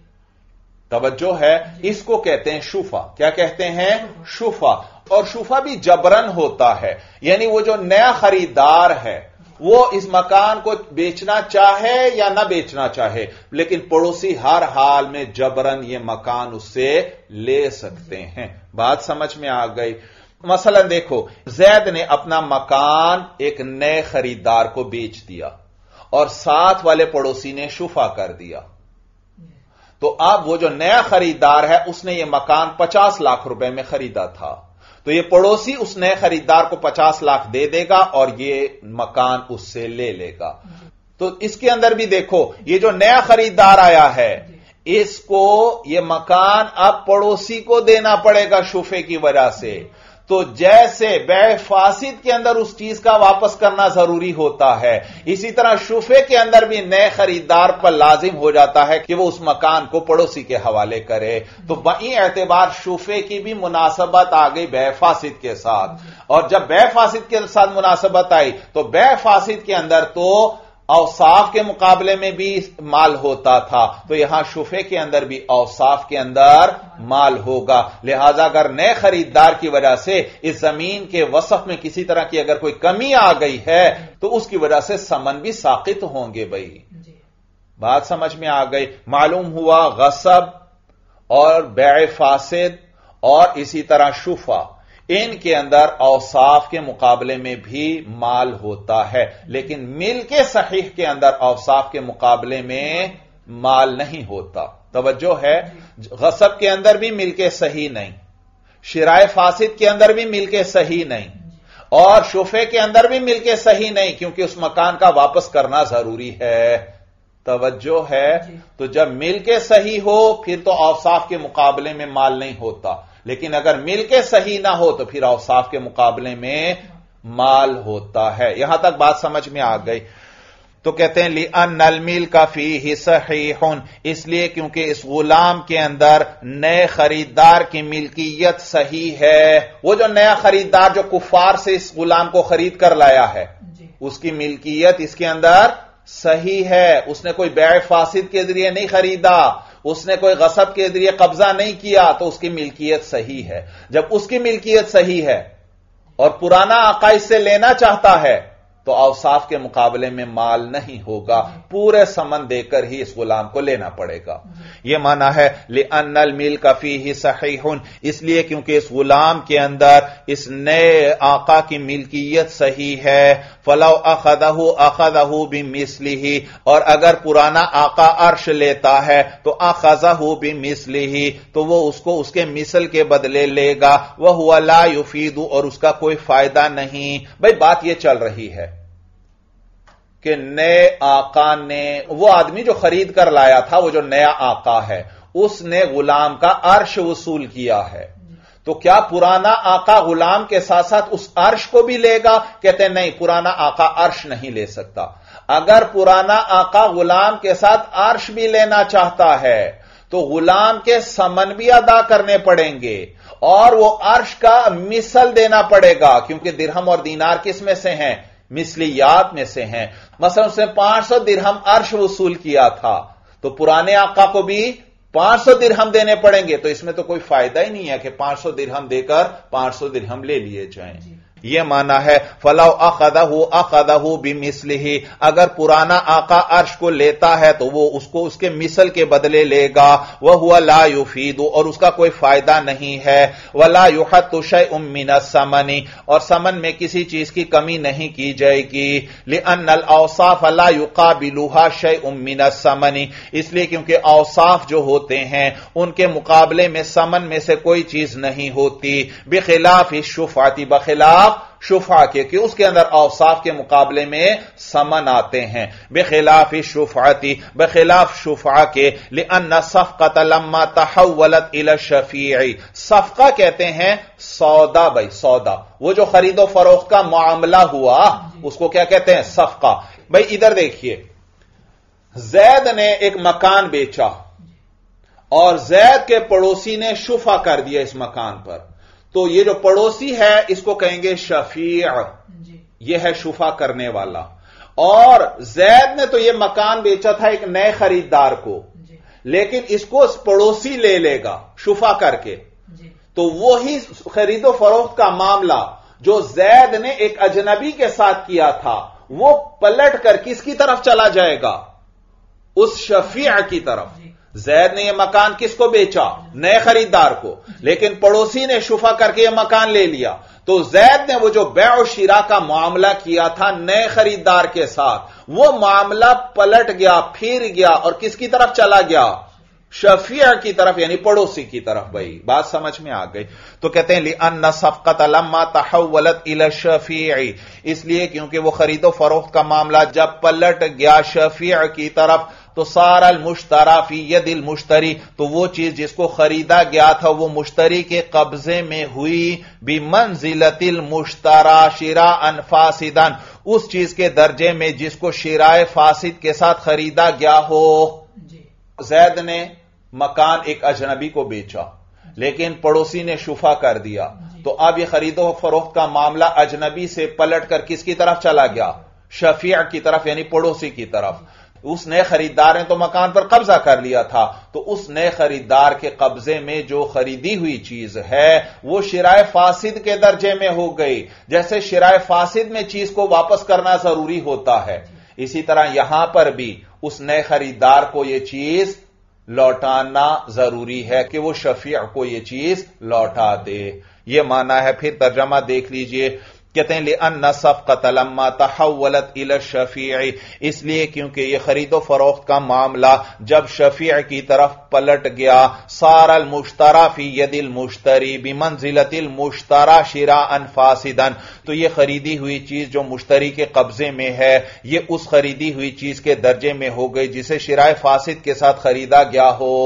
توجہ ہے. اس کو کہتے ہیں شفع. کیا کہتے ہیں؟ شفع. اور شفع بھی جبرن ہوتا ہے، یعنی وہ جو نیا خریدار ہے وہ اس مکان کو بیچنا چاہے یا نہ بیچنا چاہے لیکن پڑوسی ہر حال میں جبرن یہ مکان اس سے لے سکتے ہیں. بات سمجھ میں آ گئی. مثلا دیکھو زید نے اپنا مکان ایک نئے خریدار کو بیچ دیا اور ساتھ والے پڑوسی نے شفع کر دیا، تو اب وہ جو نیا خریدار ہے اس نے یہ مکان پچاس لاکھ روپے میں خریدا تھا تو یہ پڑوسی اس نئے خریدار کو پچاس لاکھ دے دے گا اور یہ مکان اس سے لے لے گا. تو اس کے اندر بھی دیکھو یہ جو نیا خریدار آیا ہے اس کو یہ مکان اب پڑوسی کو دینا پڑے گا شفع کی وجہ سے. تو جیسے بیع فاسد کے اندر اس چیز کا واپس کرنا ضروری ہوتا ہے اسی طرح شفع کے اندر بھی نئے خریدار پر لازم ہو جاتا ہے کہ وہ اس مکان کو پڑوسی کے حوالے کرے. تو بئی اعتبار شفع کی بھی مناسبت آ گئی بیع فاسد کے ساتھ، اور جب بیع فاسد کے ساتھ مناسبت آئی تو بیع فاسد کے اندر تو اوصاف کے مقابلے میں بھی مال ہوتا تھا تو یہاں شفع کے اندر بھی اوصاف کے اندر مال ہوگا. لہذا اگر نئے خریدار کی وجہ سے اس زمین کے وصف میں کسی طرح کی اگر کوئی کمی آ گئی ہے تو اس کی وجہ سے ثمن بھی ساقط ہوں گے. بھائی بات سمجھ میں آ گئی. معلوم ہوا غصب اور بیع فاسد اور اسی طرح شفع ان کے اندر اوصاف کے مقابلے میں بھی مال ہوتا ہے، لیکن ملک صحیح کے اندر اوصاف کے مقابلے میں مال نہیں ہوتا. توجہ ہے. غصب کے اندر بھی ملک صحیح نہیں، شرائع فاسد کے اندر بھی ملک صحیح نہیں، اور شفع کے اندر بھی ملک صحیح نہیں کیونکہ اس مکان کا واپس کرنا ضروری ہے. توجہ ہے. تو جب ملک صحیح ہو پھر تو اوصاف کے مقابلے میں مال نہیں ہوتا، لیکن اگر مل کے صحیح نہ ہو تو پھر اوصاف کے مقابلے میں مال ہوتا ہے. یہاں تک بات سمجھ میں آ گئی. تو کہتے ہیں لِأَنَّ الْمِلْكَ فِيهِ صَحِيحٌ، اس لیے کیونکہ اس غلام کے اندر نئے خریدار کی ملکیت صحیح ہے. وہ جو نیا خریدار جو کفار سے اس غلام کو خرید کر لایا ہے اس کی ملکیت اس کے اندر صحیح ہے. اس نے کوئی بیع فاسد کے ذریعے نہیں خریدا، اس نے کوئی غصب کے ذریعے قبضہ نہیں کیا، تو اس کی ملکیت صحیح ہے. جب اس کی ملکیت صحیح ہے اور پرانا آقا اس سے لینا چاہتا ہے تو اوصاف کے مقابلے میں مال نہیں ہوگا، پورے سمن دے کر ہی اس غلام کو لینا پڑے گا. یہ معنی ہے لِأَنَّ الْمِلْكَ فِيهِ صَحِيحٌ، اس لیے کیونکہ اس غلام کے اندر اس نئے آقا کی ملکیت صحیح ہے. فَلَوْ أَخَذَهُ أَخَذَهُ بِمِثْلِهِ، اور اگر پرانا آقا عرش لیتا ہے تو أَخَذَهُ بِمِثْلِهِ، تو وہ اس کو اس کے مثل کے بدلے لے گا. وَهُوَ لَا يُفِيدُ، اور اس کا کوئی فائدہ نہیں. بھئی بات یہ چل رہی ہے کہ نئے آقا نے، وہ آدمی جو خرید کر لایا تھا، وہ جو نیا آقا ہے، اس نے غلام کا عرش وصول کیا ہے. تو کیا پرانا آقا غلام کے ساتھ ساتھ اس عرش کو بھی لے گا؟ کہتے ہیں نہیں، پرانا آقا عرش نہیں لے سکتا. اگر پرانا آقا غلام کے ساتھ عرش بھی لینا چاہتا ہے تو غلام کے ثمن بھی ادا کرنے پڑیں گے اور وہ عرش کا مثل دینا پڑے گا، کیونکہ درہم اور دینار کس میں سے ہیں؟ مثلیات میں سے ہیں. مثلا اس نے پانچ سو درہم عرش وصول کیا تھا تو پرانے آقا کو بھی پانچ سو درہم دینے پڑیں گے. تو اس میں تو کوئی فائدہ ہی نہیں ہے کہ پانچ سو درہم دے کر پانچ سو درہم لے لیے جائیں. یہ معنی ہے فَلَوْ أَخَذَهُ أَخَذَهُ بِمِثْلِهِ، اگر پرانا آقا عرش کو لیتا ہے تو وہ اس کو اس کے مثل کے بدلے لے گا. وَهُوَ لَا يُفِيدُ، اور اس کا کوئی فائدہ نہیں ہے. وَلَا يُحَتُّ شَيْءٌ مِّنَ الثَّمَنِ، اور ثمن میں کسی چیز کی کمی نہیں کی جائے گی. لِأَنَّ الْأَوْصَافَ لَا يُقَابِلُهَا شَيْءٌ مِّنَ الثَّمَنِ، اس لیے کیونکہ اوصاف جو ہوتے ہیں ان کے مقابلے میں ثمن میں سے کوئی چیز نہیں ہوتی. بخلاف الشفعۃ، بخلاف شفعہ کے کہ اس کے اندر اوصاف کے مقابلے میں ثمن آتے ہیں. بخلاف الشفعۃ، بخلاف شفعہ کے. لأن الصفقۃ لما تحولت الى الشفیع، صفقہ کہتے ہیں سودا. بھائی سودا، وہ جو خرید و فروخت کا معاملہ ہوا اس کو کیا کہتے ہیں؟ صفقہ. بھائی ادھر دیکھیے، زید نے ایک مکان بیچا اور زید کے پڑوسی نے شفعہ کر دیا اس مکان پر، تو یہ جو پڑوسی ہے اس کو کہیں گے شفیع، یہ ہے شفعہ کرنے والا. اور زید نے تو یہ مکان بیچا تھا ایک نئے خریدار کو، لیکن اس کو اس پڑوسی لے لے گا شفعہ کر کے. تو وہی خرید و فروخت کا معاملہ جو زید نے ایک اجنبی کے ساتھ کیا تھا وہ پلٹ کر کس کی طرف چلا جائے گا؟ اس شفیع کی طرف. زید نے یہ مکان کس کو بیچا؟ نئے خریدار کو، لیکن پڑوسی نے شفعہ کر کے یہ مکان لے لیا. تو زید نے وہ جو بیع و شراء کا معاملہ کیا تھا نئے خریدار کے ساتھ، وہ معاملہ پلٹ گیا، پھر گیا اور کس کی طرف چلا گیا؟ شفیع کی طرف، یعنی پڑوسی کی طرف. بھائی بات سمجھ میں آ گئی. تو کہتے ہیں لِأَنَّ الصَّفْقَةَ لَمَّا تَحَوَّلَتْ إِلَى الشَّفِيعِ، اس لیے کیونکہ وہ خرید و فروخت کا معاملہ جب پلٹ گیا شفیع کی طرف تو سارا المشتری فی ید المشتری، تو وہ چیز جس کو خریدا گیا تھا وہ مشتری کے قبضے میں ہوئی. بمنزلۃ المشتری شراء فاسدا، اس چیز کے درجے میں جس کو شراء فاسد کے ساتھ خریدا گیا ہو. زید نے مکان ایک اجنبی کو بیچا لیکن پڑوسی نے شفعہ کر دیا، تو اب یہ خرید و فروخت کا معاملہ اجنبی سے پلٹ کر کس کی طرف چلا گیا؟ شفیع کی طرف، یعنی پڑوسی کی طرف. اس نئے خریدار نے تو مکان پر قبضہ کر لیا تھا، تو اس نئے خریدار کے قبضے میں جو خریدی ہوئی چیز ہے وہ شراء فاسد کے درجے میں ہو گئی. جیسے شراء فاسد میں چیز کو واپس کرنا ضروری ہوتا ہے، اسی طرح یہاں پر بھی اس نئے خریدار کو یہ چیز لوٹانا ضروری ہے کہ وہ شفیع کو یہ چیز لوٹا دے. یہ معنی ہے. پھر ترجمہ دیکھ لیجئے. کہتے ہیں لِأَنَّ الصَّفْقَةَ لَمَّا تَحَوَّلَتْ إِلَى الشَّفِيعِ، اس لیے کیونکہ یہ خرید و فروخت کا معاملہ جب شفیع کی طرف پلٹ گیا، صار المشتری فی ید المشتری بمنزلۃ المشتری شراء فاسدا، تو یہ خریدی ہوئی چیز جو مشتری کے قبضے میں ہے یہ اس خریدی ہوئی چیز کے درجے میں ہو گئی جسے شراء فاسد کے ساتھ خریدا گیا ہو.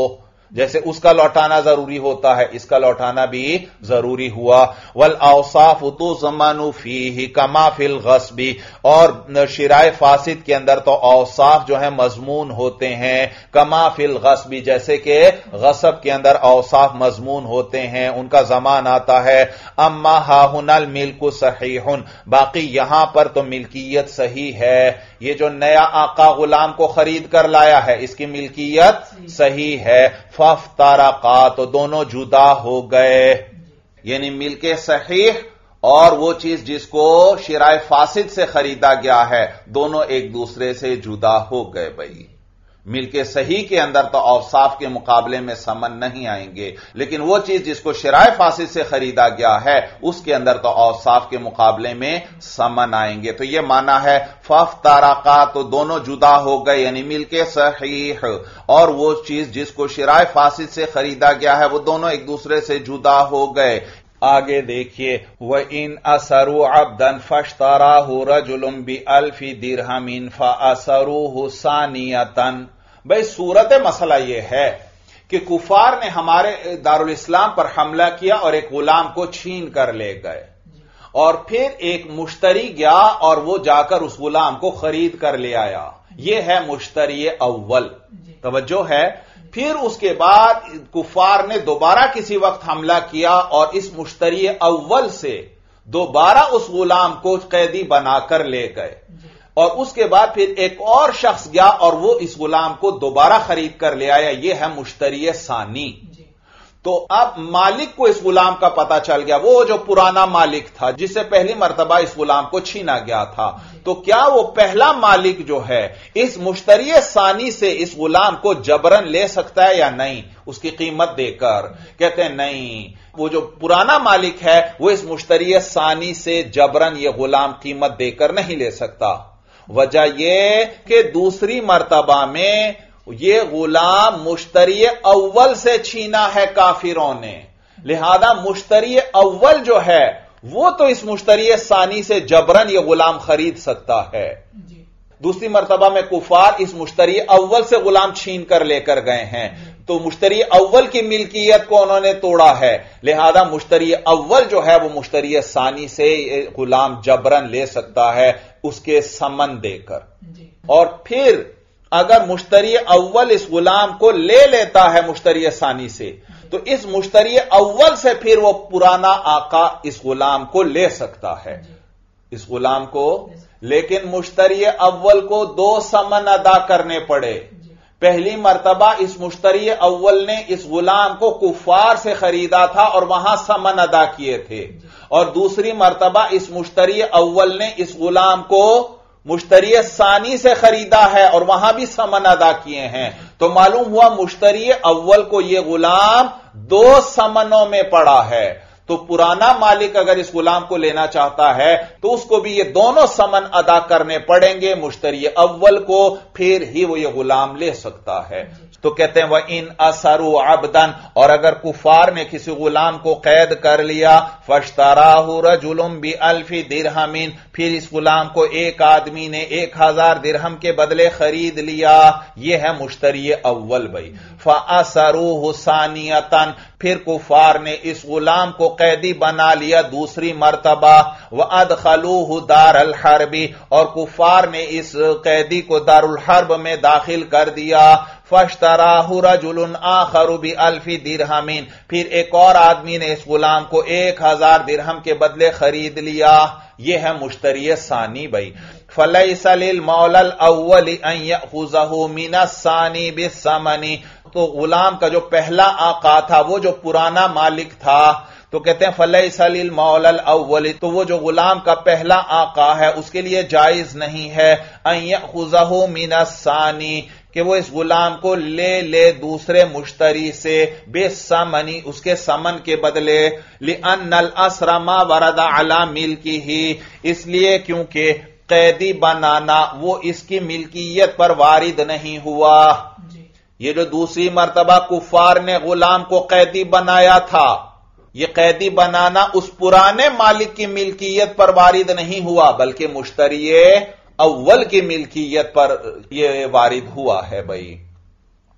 جیسے اس کا لوٹانا ضروری ہوتا ہے اس کا لوٹانا بھی ضروری ہوا. والاوصاف تضمن فیہ کما فی الغصب، اور شرائع فاسد کے اندر تو اوصاف جو ہیں مضمون ہوتے ہیں کما فی الغصب، جیسے کہ غصب کے اندر اوصاف مضمون ہوتے ہیں ان کا زمان آتا ہے. اما ہا ہنا الملک صحیح، باقی یہاں پر تو ملکیت صحیح ہے. یہ جو نیا آقا غلام کو خرید کر لایا ہے اس کی ملکیت صحیح ہے. فافترقا، تو دونوں جدا ہو گئے، یعنی ملک صحیح اور وہ چیز جس کو شرائع فاسد سے خریدا گیا ہے دونوں ایک دوسرے سے جدا ہو گئے. بھائی ملک صحیح کے اندر تو اوصاف کے مقابلے میں ثمن نہیں آئیں گے، لیکن وہ چیز جس کو شرائع فاسد سے خریدا گیا ہے اس کے اندر تو اوصاف کے مقابلے میں ثمن آئیں گے. تو یہ معنی ہے فافترقا، تو دونوں جدا ہو گئے، یعنی ملک صحیح اور وہ چیز جس کو شرائع فاسد سے خریدا گیا ہے وہ دونوں ایک دوسرے سے جدا ہو گئے. آگے دیکھیے وَإِنْ أَسَرُوا عَبْدًا فَاشْتَرَاهُ رَجُلٌ بِأَلْفِ دِرْهَمٍ فَأَسَرُوهُ ثَانِيَةً. بھئی صورت مسئلہ یہ ہے کہ کفار نے ہمارے دارالاسلام پر حملہ کیا اور ایک غلام کو چھین کر لے گئے، اور پھر ایک مشتری گیا اور وہ جا کر اس غلام کو خرید کر لے آیا. یہ ہے مشتری اول. توجہ ہے. پھر اس کے بعد کفار نے دوبارہ کسی وقت حملہ کیا اور اس مشتری اول سے دوبارہ اس غلام کو قیدی بنا کر لے گئے، اور اس کے بعد پھر ایک اور شخص گیا اور وہ اس غلام کو دوبارہ خرید کر لے آیا. یہ ہے مشتری ثانی. تو اب مالک کو اس غلام کا پتا چل گیا، وہ جو پرانا مالک تھا جس سے پہلی مرتبہ اس غلام کو چھینا گیا تھا، تو کیا وہ پہلا مالک جو ہے اس مشتری ثانی سے اس غلام کو جبرن لے سکتا ہے یا نہیں اس کی قیمت دے کر؟ کہتے ہیں نہیں، وہ جو پرانا مالک ہے وہ اس مشتری ثانی سے جبرن یہ غلام قیمت دے کر نہیں لے سکتا. وجہ یہ کہ دوسری مرتبہ میں یہ غلام مشتری اول سے چھینا ہے کافروں نے، لہذا مشتری اول جو ہے وہ تو اس مشتری ثانی سے جبرن یہ غلام خرید سکتا ہے. دوسری مرتبہ میں کفار اس مشتری اول سے غلام چھین کر لے کر گئے ہیں، تو مشتری اول کی ملکیت کو انہوں نے توڑا ہے، لہذا مشتری اول جو ہے وہ مشتری ثانی سے غلام جبرن لے سکتا ہے اس کے ثمن دے کر. اور پھر اگر مشتری اول اس غلام کو لے لیتا ہے مشتری ثانی سے تو اس مشتری اول سے پھر وہ پرانا آقا اس غلام کو لے سکتا ہے، اس غلام کو. لیکن مشتری اول کو دو ثمن ادا کرنے پڑے. پہلی مرتبہ اس مشتری اول نے اس غلام کو کفار سے خریدا تھا اور وہاں ثمن ادا کیے تھے، اور دوسری مرتبہ اس مشتری اول نے اس غلام کو مشتری ثانی سے خریدا ہے اور وہاں بھی ثمن ادا کیے ہیں. تو معلوم ہوا مشتری اول کو یہ غلام دو ثمنوں میں پڑا ہے. تو پرانا مالک اگر اس غلام کو لینا چاہتا ہے تو اس کو بھی یہ دونوں ثمن ادا کرنے پڑیں گے مشتری اول کو، پھر ہی وہ یہ غلام لے سکتا ہے. تو کہتے ہیں وَإِنْ أَسَرُوا عَبْدًا، اور اگر کفار نے کسی غلام کو قید کر لیا، فَاشْتَرَاهُ رَجُلٌ بِأَلْفِ دِرْهَمٍ، پھر اس غلام کو ایک آدمی نے ایک ہزار درہم کے بدلے خرید لیا، یہ ہے مشتری اول. بھائی فَأَسَرُوهُ ثَانِيَةً، پھر کفار نے اس غلام کو قیدی بنا لیا دوسری مرتبہ. وَأَدْخَلُوهُ دَارَ الْحَرْبِ، اور کفار نے اس قیدی کو دار الحرب میں داخل کر دیا. فَاشْتَرَاهُ رَجُلٌ آخَرُ بِأَلْفِ دِرْهَمٍ، پھر ایک اور آدمی نے اس غلام کو ایک ہزار درہم کے بدلے خرید لیا، یہ ہے مشتری ثانی. بھائی فَلَيْسَ لِلْمَوْلَى الْأَوَّلِ أَن يَأْخُذَهُ مِنَ الثَّانِي بِالثَّمَنِ، تو غلام کا جو پہلا آقا تھا وہ جو پرانا مالک تھا، تو کہتے ہیں فَلَيْسَ لِلْمَوْلَى الْأَوَّلِ، تو وہ جو غلام کا پہلا آقا ہے اس کے لیے جائز نہیں ہے أَن يَأْخُذَهُ مِنَ الثَّانِي، کہ وہ اس غلام کو لے لے دوسرے مشتری سے، بے ثمنی اس کے ثمن کے بدلے. لِأَنَّ الْأَسْرَ مَا وَرَدَ عَلَى مِلْكِهِ، اس لیے کیونکہ قیدی بنانا وہ اس کی ملکیت پر وارد نہیں ہوا. یہ جو دوسری مرتبہ کفار نے غلام کو قیدی بنایا تھا، یہ قیدی بنانا اس پرانے مالک کی ملکیت پر وارد نہیں ہوا بلکہ مشتری اول کی ملکیت پر یہ وارد ہوا ہے. بھائی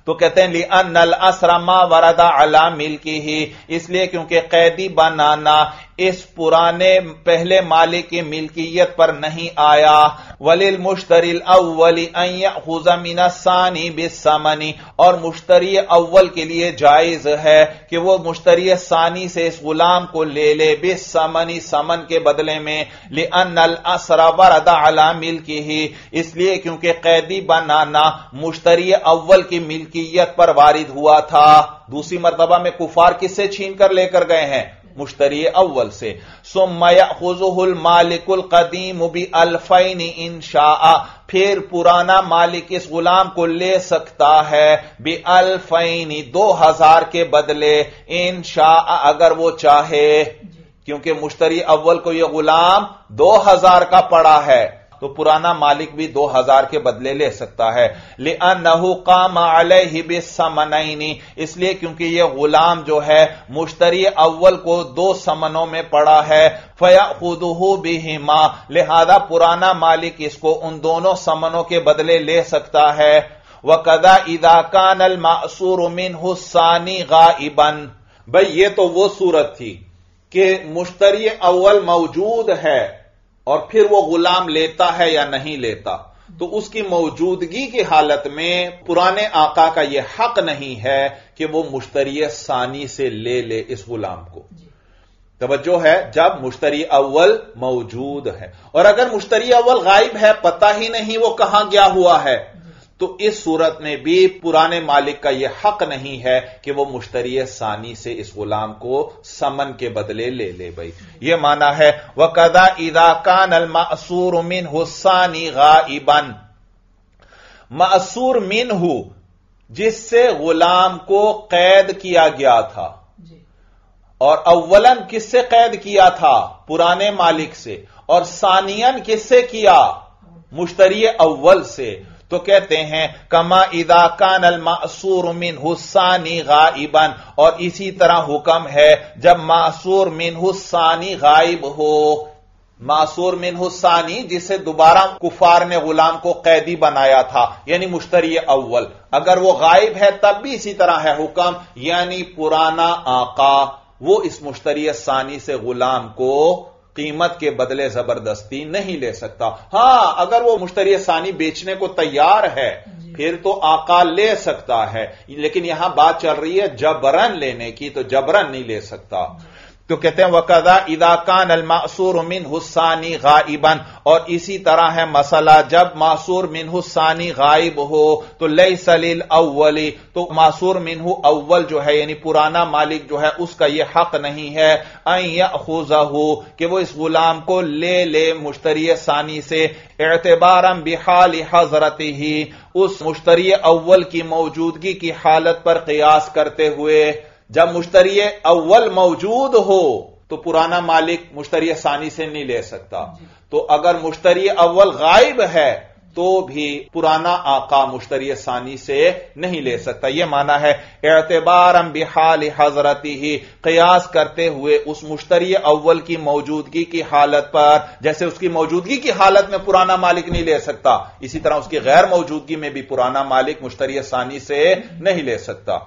تو کہتے ہیں لِأَنَّ الْأَسْرَ مَا وَرَدَ عَلَى مِلْكِهِ، اس لیے کیونکہ قیدی بنانا اس پرانے پہلے مالک کی ملکیت پر نہیں آیا. وَلِلْمُشْتَرِ الْأَوَّلِ أَن يَأْخُذَ مِنَ الثَّانِي بِالثَّمَنِ، اور مشتری اول کے لیے جائز ہے کہ وہ مشتری ثانی سے اس غلام کو لے لے بالثمن، ثمن کے بدلے میں. لِأَنَّ الْأَسْرَ وَرَدَ عَلَى مِلْكِهِ، اس لیے کیونکہ قیدی بنانا مشتری اول کی ملکیت پر وارد ہوا تھا. دوسری مرتبہ میں کفار کس سے چھین کر لے کر گئے ہیں؟ مشتری اول سے. ثم يأخذه المالك القديم بألفين ان شاء، پھر پرانا مالک اس غلام کو لے سکتا ہے بألفين، دو ہزار کے بدلے، ان شاء اگر وہ چاہے، کیونکہ مشتری اول کو یہ غلام دو ہزار کا پڑا ہے تو پرانا مالک بھی دو ہزار کے بدلے لے سکتا ہے. لِأَنَّهُ قَامَ عَلَيْهِ بِالثَّمَنَيْنِ، اس لیے کیونکہ یہ غلام جو ہے مشتری اول کو دو ثمنوں میں پڑا ہے. فَيَأْخُذُهُ بِهِمَا، لہذا پرانا مالک اس کو ان دونوں ثمنوں کے بدلے لے سکتا ہے. وَكَذَا إِذَا كَانَ الْمَأْسُورُ مِنْهُ الثَّانِي غَائِبًا، بھئی یہ تو وہ صورت تھی کہ مشتری اول موجود ہے اور پھر وہ غلام لیتا ہے یا نہیں لیتا، تو اس کی موجودگی کی حالت میں پرانے آقا کا یہ حق نہیں ہے کہ وہ مشتری ثانی سے لے لے اس غلام کو. توجہ ہے، جب مشتری اول موجود ہے، اور اگر مشتری اول غائب ہے، پتہ ہی نہیں وہ کہاں گیا ہوا ہے، تو اس صورت میں بھی پرانے مالک کا یہ حق نہیں ہے کہ وہ مشتری ثانی سے اس غلام کو ثمن کے بدلے لے لے. بھائی یہ معنی ہے وَقَذَا إِذَا كَانَ الْمَأْسُورُ مِنْهُ الثَّانِي غَائِبًا، مأسور منہ جس سے غلام کو قید کیا گیا تھا، اور اولاً کس سے قید کیا تھا؟ پرانے مالک سے، اور ثانیاً کس سے کیا؟ مشتری اول سے. تو کہتے ہیں کما اذا کان المأسور منہ الثانی غائبا، اور اسی طرح حکم ہے جب معصور منہ الثانی غائب ہو. معصور منہ الثانی جسے دوبارہ کفار نے غلام کو قیدی بنایا تھا، یعنی مشتری اول، اگر وہ غائب ہے تب بھی اسی طرح ہے حکم، یعنی پرانا آقا وہ اس مشتری ثانی سے غلام کو قیمت کے بدلے زبردستی نہیں لے سکتا. ہاں اگر وہ مشتری ثانی بیچنے کو تیار ہے پھر تو آقا لے سکتا ہے، لیکن یہاں بات چل رہی ہے جبرن لینے کی، تو جبرن نہیں لے سکتا. تو کہتے ہیں وَقَذَا إِذَا كَانَ الْمَأْسُورُ مِنْهُ الثَّانِي غَائِبًا، اور اسی طرح ہے مسئلہ جب معصور منہ الثانی غائب ہو تو لَيْسَ لِلْأَوَّلِ، تو معصور منہ اول جو ہے یعنی پرانا مالک جو ہے اس کا یہ حق نہیں ہے أَن يَأْخُذَهُ کہ وہ اس غلام کو لے لے مشتری ثانی سے، اعتباراً بحال حضرته، اس مشتری اول کی موجودگی کی حالت پر قیاس کرتے ہوئے. جب مشتری اول موجود ہو تو پرانا مالک مشتری ثانی سے نہیں لے سکتا، تو اگر مشتری اول غائب ہے تو بھی پرانا آقا مشتری ثانی سے نہیں لے سکتا. یہ معنی ہے اعتباراً بحال حضرته، قیاس کرتے ہوئے اس مشتری اول کی موجودگی کی حالت پر، جیسے اس کی موجودگی کی حالت میں پرانا مالک نہیں لے سکتا، اسی طرح اس کی غیر موجودگی میں بھی پرانا مالک مشتری ثانی سے نہیں لے سکتا.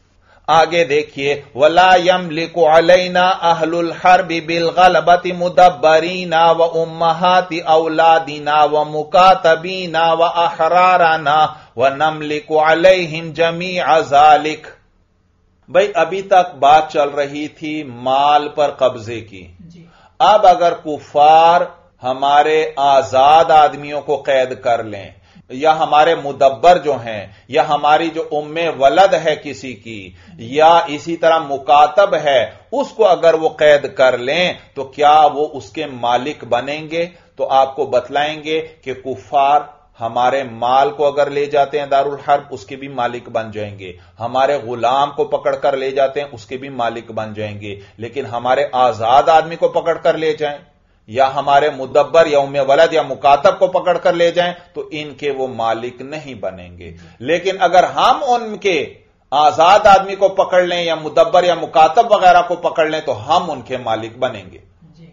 آگے دیکھیے وَلَا يَمْلِكُ عَلَيْنَا أَهْلُ الْحَرْبِ بِالْغَلَبَةِ مُدَبَّرِينَ وَأُمَّهَاتِ أَوْلَادِنَا وَمُكَاتَبِينَ وَأَحْرَارَنَا وَنَمْلِكُ عَلَيْهِمْ جَمِيعَ ذَلِكَ. بھئی ابھی تک بات چل رہی تھی مال پر قبضے کی. اب اگر کفار ہمارے آزاد آدمیوں کو قید کر لیں، یا ہمارے مدبر جو ہیں، یا ہماری جو ام ولد ہے کسی کی، یا اسی طرح مکاتب ہے، اس کو اگر وہ قید کر لیں تو کیا وہ اس کے مالک بنیں گے؟ تو آپ کو بتلائیں گے کہ کفار ہمارے مال کو اگر لے جاتے ہیں دارالحرب اس کے بھی مالک بن جائیں گے، ہمارے غلام کو پکڑ کر لے جاتے ہیں اس کے بھی مالک بن جائیں گے، لیکن ہمارے آزاد آدمی کو پکڑ کر لے جائیں یا ہمارے مدبر یا ام ولد یا مکاتب کو پکڑ کر لے جائیں تو ان کے وہ مالک نہیں بنیں گے. لیکن اگر ہم ان کے آزاد آدمی کو پکڑ لیں یا مدبر یا مکاتب وغیرہ کو پکڑ لیں تو ہم ان کے مالک بنیں گے.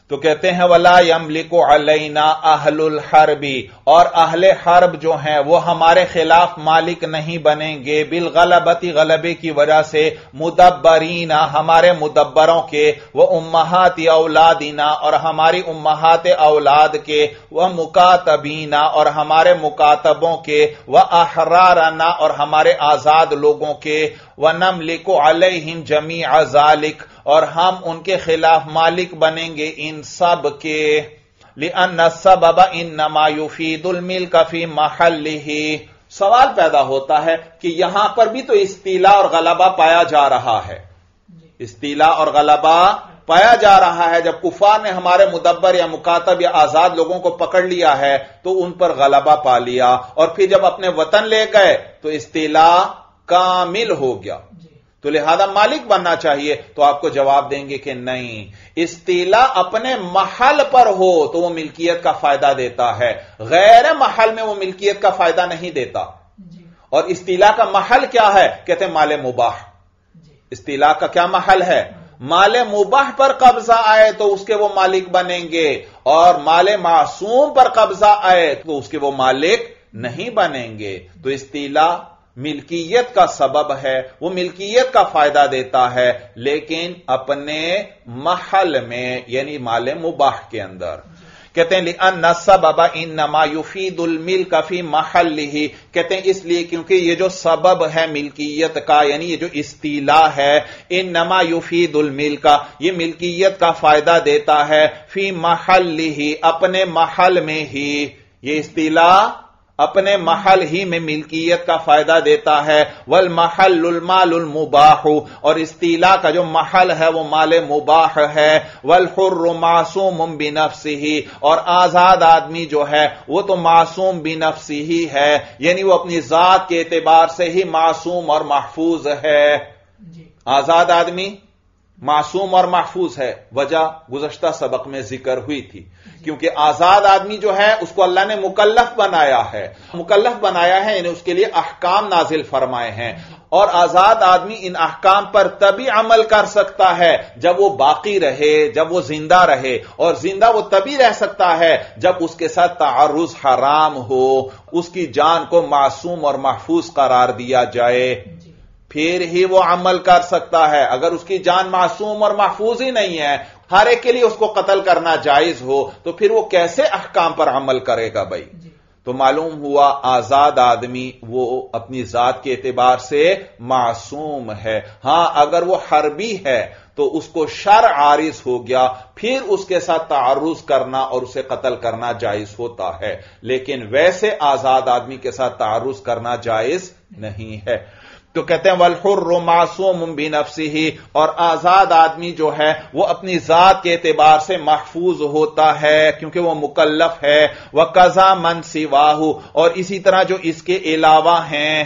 تو کہتے ہیں ولا یملک علینا اہل الحرب، اور اہل حرب جو ہیں وہ ہمارے خلاف مالک نہیں بنیں گے، بالغلبتی غلبے کی وجہ سے، مدبرین ہمارے مدبروں کے، وہ امہات اولادنا اور ہماری امہات اولاد کے، وہ مکاتبین اور ہمارے مکاتبوں کے، وہ احرارنا اور ہمارے آزاد لوگوں کے، وَنَمْلِكُ عَلَيْهِمْ جَمِيعَ ذَلِكَ اور ہم ان کے خلاف مالک بنیں گے ان سب کے، لِأَنَّ السَّبَبَ إِنَّمَا يُفِيدُ الْمِلْكَ فِي مَحَلِّهِ۔ سوال پیدا ہوتا ہے کہ یہاں پر بھی تو استیلاء اور غلبہ پایا جا رہا ہے، استیلاء اور غلبہ پایا جا رہا ہے۔ جب کفار نے ہمارے مدبر یا مکاتب یا آزاد لوگوں کو پکڑ لیا ہے تو ان پر غلبہ پا لیا، اور پھر جب اپنے وطن لے گئے تو استیلاء کامل ہو گیا، تو لہذا مالک بننا چاہیے۔ تو آپ کو جواب دیں گے کہ نہیں، استیلاء اپنے محل پر ہو تو وہ ملکیت کا فائدہ دیتا ہے، غیر محل میں وہ ملکیت کا فائدہ نہیں دیتا۔ اور استیلاء کا محل کیا ہے؟ کہتے ہیں مال مباح۔ استیلاء کا کیا محل ہے؟ مال مباح پر قبضہ آئے تو اس کے وہ مالک بنیں گے، اور مال معصوم پر قبضہ آئے تو اس کے وہ مالک نہیں بنیں گے۔ تو استیلاء ملکیت کا سبب ہے، وہ ملکیت کا فائدہ دیتا ہے، لیکن اپنے محل میں یعنی مال مباح کے اندر۔ کہتے ہیں لِأَنَّ السَّبَبَ إِنَّمَا يُفِيدُ الْمِلْكَ فِي مَحَلِّهِ، کہتے ہیں اس لیے کیونکہ یہ جو سبب ہے ملکیت کا، یعنی یہ جو استیلاء ہے، انما یفید الملک، یہ ملکیت کا فائدہ دیتا ہے، فی محلہ اپنے محل میں ہی، یہ استیلاء اپنے محل ہی میں ملکیت کا فائدہ دیتا ہے، والمحل المال المباح، اور استیلاء کا جو محل ہے وہ مال مباح ہے، والحر معصوم بنفسہ، اور آزاد آدمی جو ہے وہ تو معصوم بنفسہ ہی ہے، یعنی وہ اپنی ذات کے اعتبار سے ہی معصوم اور محفوظ ہے۔ آزاد آدمی معصوم اور محفوظ ہے، وجہ گزشتہ سبق میں ذکر ہوئی تھی، کیونکہ آزاد آدمی جو ہے اس کو اللہ نے مکلف بنایا ہے، مکلف بنایا ہے یعنی اس کے لیے احکام نازل فرمائے ہیں، اور آزاد آدمی ان احکام پر تبھی عمل کر سکتا ہے جب وہ باقی رہے، جب وہ زندہ رہے، اور زندہ وہ تبھی رہ سکتا ہے جب اس کے ساتھ تعرض حرام ہو، اس کی جان کو معصوم اور محفوظ قرار دیا جائے، پھر ہی وہ عمل کر سکتا ہے۔ اگر اس کی جان معصوم اور محفوظ ہی نہیں ہے، ہر ایک کے لیے اس کو قتل کرنا جائز ہو، تو پھر وہ کیسے احکام پر عمل کرے گا بھائی؟ تو معلوم ہوا آزاد آدمی وہ اپنی ذات کے اعتبار سے معصوم ہے۔ ہاں اگر وہ حربی ہے تو اس کو شر عارض ہو گیا، پھر اس کے ساتھ تعرض کرنا اور اسے قتل کرنا جائز ہوتا ہے، لیکن ویسے آزاد آدمی کے ساتھ تعرض کرنا جائز نہیں ہے۔ تو کہتے ہیں والحر معصوم بنفسہ، اور آزاد آدمی جو ہے وہ اپنی ذات کے اعتبار سے محفوظ ہوتا ہے کیونکہ وہ مکلف ہے، وَقَضَى مَنْ سِوَاهُ، اور اسی طرح جو اس کے علاوہ ہیں،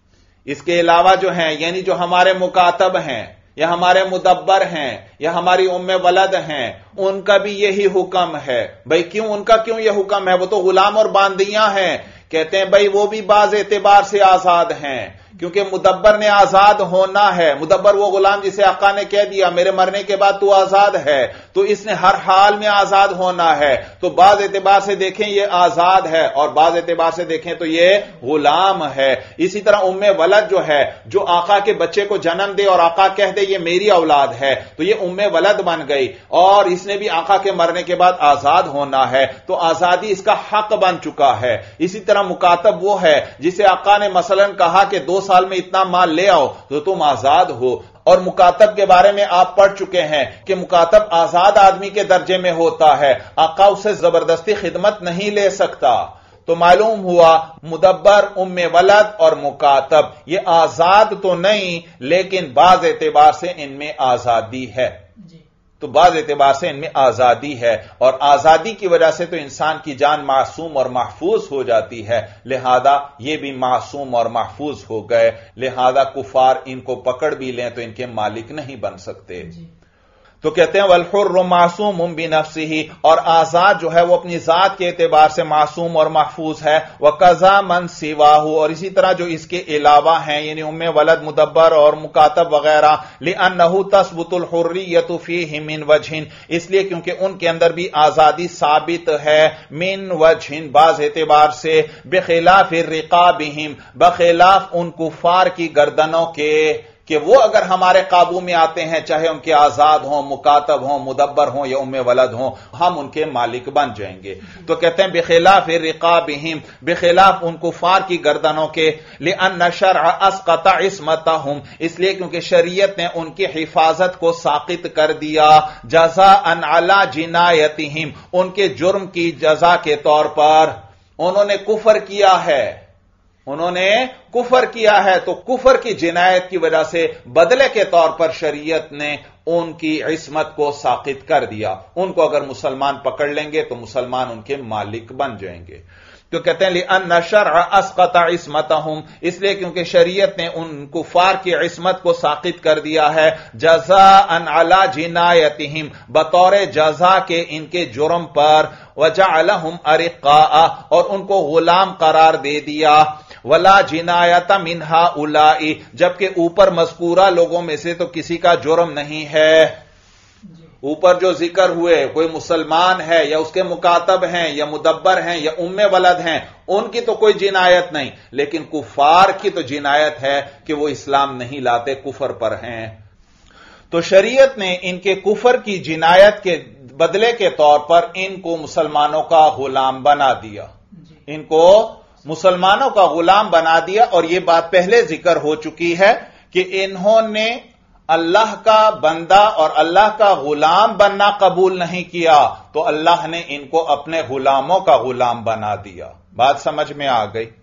اس کے علاوہ جو ہیں یعنی جو ہمارے مکاتب ہیں یا ہمارے مدبر ہیں یا ہماری ام ولد ہیں، ان کا بھی یہی حکم ہے۔ بھئی کیوں ان کا کیوں یہ حکم ہے؟ وہ تو غلام اور باندیاں ہیں۔ کہتے ہیں بھئی وہ بھی بعض اعتبار سے آزاد ہیں، کیونکہ مدبر نے آزاد ہونا ہے۔ مدبر وہ غلام جسے آقا نے کہہ دیا میرے مرنے کے بعد تو آزاد ہے، تو اس نے ہر حال میں آزاد ہونا ہے، تو بعض اعتبار سے دیکھیں یہ آزاد ہے اور بعض اعتبار سے دیکھیں تو یہ غلام ہے۔ اسی طرح ام ولد جو ہے، جو آقا کے بچے کو جنم دے اور آقا کہہ دے یہ میری اولاد ہے، تو یہ ام ولد بن گئی، اور اس نے بھی آقا کے مرنے کے بعد آزاد ہونا ہے، تو آزادی اس کا حق بن چکا ہے۔ اسی طرح مکاتب وہ ہے جسے آقا نے مثلا کہا کہ دو سال میں اتنا مال لے آؤ تو تم آزاد ہو، اور مکاتب کے بارے میں آپ پڑھ چکے ہیں کہ مکاتب آزاد آدمی کے درجے میں ہوتا ہے، آقا اسے زبردستی خدمت نہیں لے سکتا۔ تو معلوم ہوا مدبر، ام ولد اور مکاتب یہ آزاد تو نہیں، لیکن بعض اعتبار سے ان میں آزادی ہے، تو بعض اعتبار سے ان میں آزادی ہے، اور آزادی کی وجہ سے تو انسان کی جان معصوم اور محفوظ ہو جاتی ہے، لہذا یہ بھی معصوم اور محفوظ ہو گئے، لہذا کفار ان کو پکڑ بھی لیں تو ان کے مالک نہیں بن سکتے۔ تو کہتے ہیں والحر معصوم بنفسه، اور آزاد جو ہے وہ اپنی ذات کے اعتبار سے معصوم اور محفوظ ہے، وقضا من سواہ، اور اسی طرح جو اس کے علاوہ ہیں یعنی ام ولد، مدبر اور مکاتب وغیرہ، لانه تثبت الحریۃ فیہ من وجہ، اس لیے کیونکہ ان کے اندر بھی آزادی ثابت ہے، من وجہ بعض اعتبار سے، بخلاف الرقابہم، بخلاف ان کفار کی گردنوں کے، کہ وہ اگر ہمارے قابو میں آتے ہیں چاہے ان کے آزاد ہوں، مکاتب ہوں، مدبر ہوں یا ام ولد ہوں، ہم ان کے مالک بن جائیں گے۔ تو کہتے ہیں بخلاف رقابہم، بخلاف ان کفار کی گردنوں کے، لأن شرع اسقط عصمتہم، اس لیے کیونکہ شریعت نے ان کی حفاظت کو ساقط کر دیا، جزاء علی جنایتہم، ان کے جرم کی جزا کے طور پر۔ انہوں نے کفر کیا ہے، انہوں نے کفر کیا ہے تو کفر کی جنایت کی وجہ سے بدلے کے طور پر شریعت نے ان کی عصمت کو ساقط کر دیا۔ ان کو اگر مسلمان پکڑ لیں گے تو مسلمان ان کے مالک بن جائیں گے۔ تو کہتے ہیں لأن شرع اسقط عصمتہم، اس لیے کیونکہ شریعت نے ان کفار کی عصمت کو ساقط کر دیا ہے، جزاء علی جنایتہم، بطور جزا کے ان کے جرم پر، وجعلہم ارقاء، اور ان کو غلام قرار دے دیا، ولا جنایت من ہؤلاء، جبکہ اوپر مذکورہ لوگوں میں سے تو کسی کا جرم نہیں ہے۔ اوپر جو ذکر ہوئے کوئی مسلمان ہے یا اس کے مکاتب ہیں یا مدبر ہیں یا ام ولد ہیں، ان کی تو کوئی جنایت نہیں، لیکن کفار کی تو جنایت ہے کہ وہ اسلام نہیں لاتے، کفر پر ہیں۔ تو شریعت نے ان کے کفر کی جنایت کے بدلے کے طور پر ان کو مسلمانوں کا غلام بنا دیا، ان کو مسلمانوں کا غلام بنا دیا۔ اور یہ بات پہلے ذکر ہو چکی ہے کہ انہوں نے اللہ کا بندہ اور اللہ کا غلام بننا قبول نہیں کیا تو اللہ نے ان کو اپنے غلاموں کا غلام بنا دیا۔ بات سمجھ میں آ گئی؟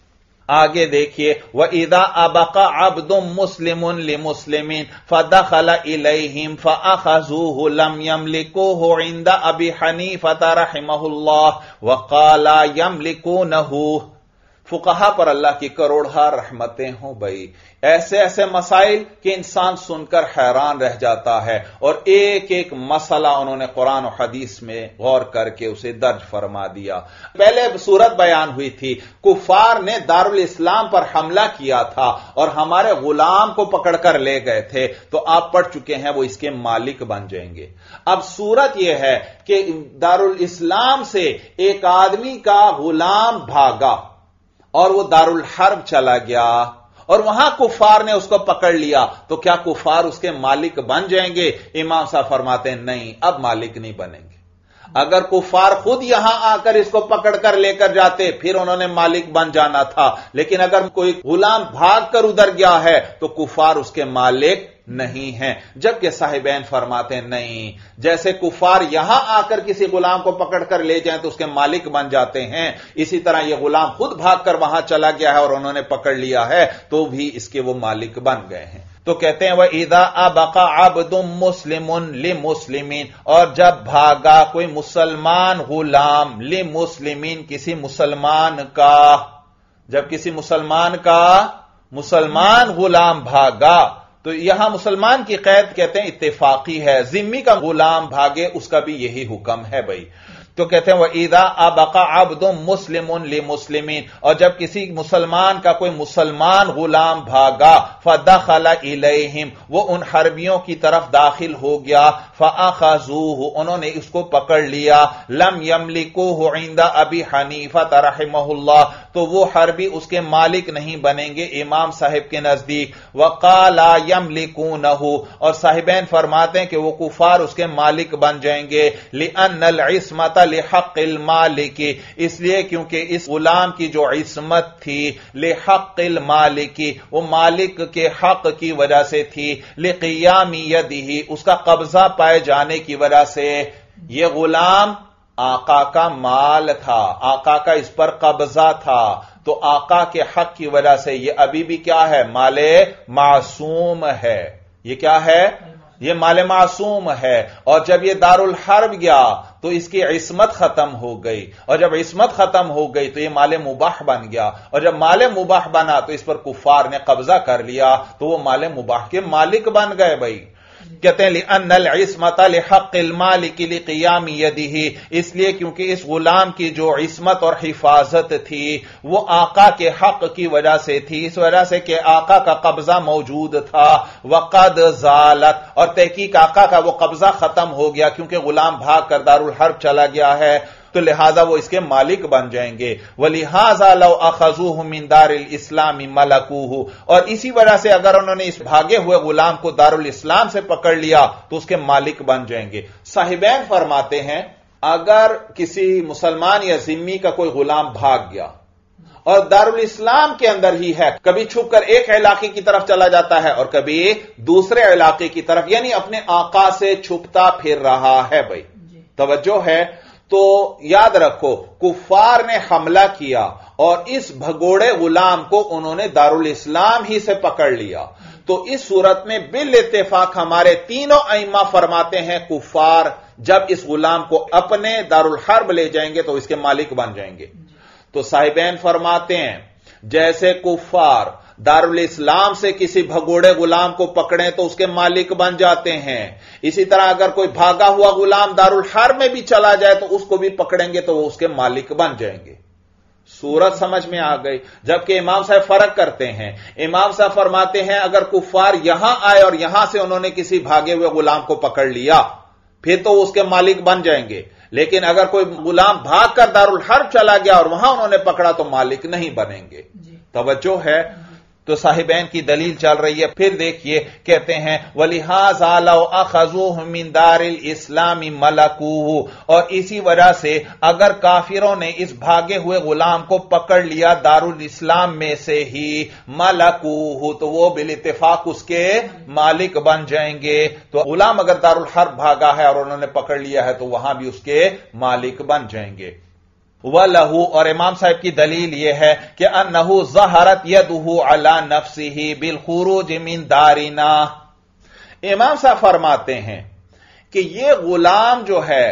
آگے دیکھیے، وَإِذَا أَبَقَ عَبْدٌ مُسْلِمٌ لِمُسْلِمٍ فَدَخَلَ إِلَيْهِمْ فَأَخَذُوهُ لَمْ يَمْلِكُوهُ عِنْدَ أَبِي حَنِيفَةَ رَحِمَهُ اللَّهُ وَقَالَ يَمْلِكُونَهُ۔ فقہا پر اللہ کی کروڑہ رحمتیں ہوں بھائی، ایسے ایسے مسائل کہ انسان سن کر حیران رہ جاتا ہے، اور ایک ایک مسئلہ انہوں نے قرآن و حدیث میں غور کر کے اسے درج فرما دیا۔ پہلے صورت بیان ہوئی تھی، کفار نے دارالاسلام پر حملہ کیا تھا اور ہمارے غلام کو پکڑ کر لے گئے تھے، تو آپ پڑھ چکے ہیں وہ اس کے مالک بن جائیں گے۔ اب صورت یہ ہے کہ دارالاسلام سے ایک آدمی کا غلام بھاگا اور وہ دارالحرب چلا گیا اور وہاں کفار نے اس کو پکڑ لیا، تو کیا کفار اس کے مالک بن جائیں گے؟ امام صاحب فرماتے ہیں نہیں، اب مالک نہیں بنیں گے۔ اگر کفار خود یہاں آ کر اس کو پکڑ کر لے کر جاتے پھر انہوں نے مالک بن جانا تھا، لیکن اگر کوئی غلام بھاگ کر ادھر گیا ہے تو کفار اس کے مالک نہیں ہیں۔ جبکہ صاحبین فرماتے ہیں نہیں، جیسے کفار یہاں آ کر کسی غلام کو پکڑ کر لے جائیں تو اس کے مالک بن جاتے ہیں، اسی طرح یہ غلام خود بھاگ کر وہاں چلا گیا ہے اور انہوں نے پکڑ لیا ہے تو بھی اس کے وہ مالک بن گئے ہیں۔ تو کہتے ہیں وَإِذَا أَبَقَ عَبْدٌ مُسْلِمٌ لِمُسْلِمٍ، اور جب بھاگا کوئی مسلمان غلام، لِمُسْلِمٍ کسی مسلمان کا، جب کسی مسلمان کا مسلمان غلام بھاگا، تو یہاں مسلمان کی قید کہتے ہیں اتفاقی ہے، ذمی کا غلام بھاگے اس کا بھی یہی حکم ہے بھائی۔ تو کہتے ہیں وَإِذَا أَبَقَ عَبْدٌ مُسْلِمٌ لِمُسْلِمٍ، اور جب کسی مسلمان کا کوئی مسلمان غلام بھاگا، فَدَخَلَ إِلَيْهِمْ، وہ ان حربیوں کی طرف داخل ہو گیا، فَأَخَذُوهُ، انہوں نے اس کو پکڑ لیا، لَمْ يَمْلِكُوهُ عِنْدَ أَبِي حَنِيفَةَ رَحِمَهُ اللَّهُ، تو وہ حربی اس کے مالک نہیں بنیں گے امام صاحب کے نزدیک۔ وَقَالَ يَمْلِكُونَهُ، اور صاحبین فرماتے ہیں کہ وہ کفار اس کے مالک بن جائیں گے، لِأَنَّ الْعِصْمَةَ لحق المالک، اس لیے کیونکہ اس غلام کی جو عصمت تھی، لحق المالک، وہ مالک کے حق کی وجہ سے تھی، لقیام یدہ، اس کا قبضہ پائے جانے کی وجہ سے۔ یہ غلام آقا کا مال تھا، آقا کا اس پر قبضہ تھا، تو آقا کے حق کی وجہ سے یہ ابھی بھی کیا ہے؟ مال معصوم ہے۔ یہ کیا ہے؟ یہ مال معصوم ہے۔ اور جب یہ دارالحرب گیا تو اس کی عصمت ختم ہو گئی، اور جب عصمت ختم ہو گئی تو یہ مال مباح بن گیا، اور جب مال مباح بنا تو اس پر کفار نے قبضہ کر لیا تو وہ مال مباح کے مالک بن گئے بھائی۔ کہتے ہیں لِأَنَّ الْعِصْمَةَ لِحَقِّ الْمَالِكِ لِقِيَامِ يَدِهِ، اس لیے کیونکہ اس غلام کی جو عصمت اور حفاظت تھی وہ آقا کے حق کی وجہ سے تھی، اس وجہ سے کہ آقا کا قبضہ موجود تھا، وقد زالت، اور تحقیق آقا کا وہ قبضہ ختم ہو گیا کیونکہ غلام بھاگ کر دارالحرب چلا گیا ہے، تو لہذا وہ اس کے مالک بن جائیں گے۔ وَلِهَذَا لَوْ أَخَذُوهُ مِنْ دَارِ الْإِسْلَامِ مَلَكُوهُ، اور اسی وجہ سے اگر انہوں نے اس بھاگے ہوئے غلام کو دارالاسلام سے پکڑ لیا تو اس کے مالک بن جائیں گے۔ صاحبین فرماتے ہیں اگر کسی مسلمان یا ذمہ کا کوئی غلام بھاگ گیا اور دارالاسلام کے اندر ہی ہے، کبھی چھپ کر ایک علاقے کی طرف چلا جاتا ہے اور کبھی دوسرے علاقے کی طرف، یعنی اپنے آقا سے چھپتا پھر رہا ہے، بھائی توجہ ہے، تو یاد رکھو کفار نے حملہ کیا اور اس بھگوڑے غلام کو انہوں نے دارالاسلام ہی سے پکڑ لیا، تو اس صورت میں بالاتفاق ہمارے تینوں ائمہ فرماتے ہیں کفار جب اس غلام کو اپنے دارالحرب لے جائیں گے تو اس کے مالک بن جائیں گے۔ تو صاحبین فرماتے ہیں جیسے کفار دارالاسلام سے کسی بھگوڑے غلام کو پکڑیں تو اس کے مالک بن جاتے ہیں، اسی طرح اگر کوئی بھاگا ہوا غلام دارالحرب میں بھی چلا جائے تو اس کو بھی پکڑیں گے تو وہ اس کے مالک بن جائیں گے۔ صورت سمجھ میں آ گئی؟ جبکہ امام صاحب فرق کرتے ہیں، امام صاحب فرماتے ہیں اگر کفار یہاں آئے اور یہاں سے انہوں نے کسی بھاگے ہوئے غلام کو پکڑ لیا پھر تو اس کے مالک بن جائیں گے، لیکن اگر کوئی غلام بھاگ کر دارالحرب چلا گیا اور وہاں انہوں نے پکڑا تو مالک نہیں بنیں گے۔ توجہ ہے؟ تو صاحبین کی دلیل چل رہی ہے، پھر دیکھیے کہتے ہیں وَلِهَذَا لَوْ أَخَذُوهُ مِنْ دَارِ الْإِسْلَامِ مَلَكُوهُ، اور اسی وجہ سے اگر کافروں نے اس بھاگے ہوئے غلام کو پکڑ لیا دارالاسلام میں سے ہی مَلَكُوهُ، تو وہ بالاتفاق اس کے مالک بن جائیں گے۔ تو غلام اگر دارالحرب بھاگا ہے اور انہوں نے پکڑ لیا ہے تو وہاں بھی اس کے مالک بن جائیں گے۔ وَلَهُ، اور امام صاحب کی دلیل یہ ہے کہ أَنَّهُ ظَهَرَتْ يَدُهُ عَلَى نَفْسِهِ بِالْخُرُوجِ مِنْ دَارِنَا، امام صاحب فرماتے ہیں کہ یہ غلام جو ہے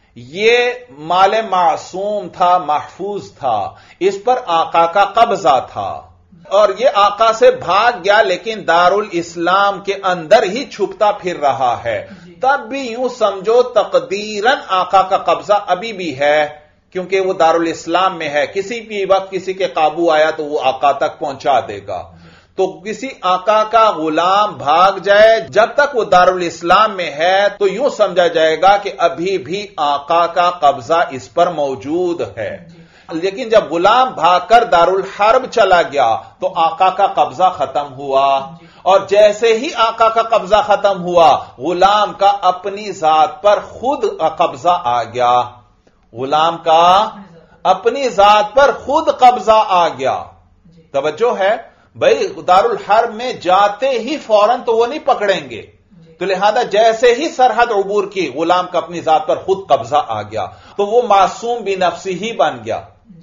یہ مال معصوم تھا، محفوظ تھا، اس پر آقا کا قبضہ تھا اور یہ آقا سے بھاگ گیا لیکن دارالاسلام کے اندر ہی چھپتا پھر رہا ہے، تب بھی یوں سمجھو تقدیراً آقا کا قبضہ ابھی بھی ہے کیونکہ وہ دارالاسلام میں ہے، کسی بھی وقت کسی کے قابو آیا تو وہ آقا تک پہنچا دے گا۔ تو کسی آقا کا غلام بھاگ جائے جب تک وہ دارالاسلام میں ہے تو یوں سمجھا جائے گا کہ ابھی بھی آقا کا قبضہ اس پر موجود ہے، لیکن جب غلام بھاگ کر دارالحرب چلا گیا تو آقا کا قبضہ ختم ہوا، اور جیسے ہی آقا کا قبضہ ختم ہوا غلام کا اپنی ذات پر خود قبضہ آ گیا، غلام کا اپنی ذات پر خود قبضہ آ گیا۔ توجہ ہے؟ بھئی دارالحرب میں جاتے ہی فوراً تو وہ نہیں پکڑیں گے، تو لہذا جیسے ہی سرحد عبور کی غلام کا اپنی ذات پر خود قبضہ آ گیا تو وہ معصوم بنفسہ ہی بن گیا،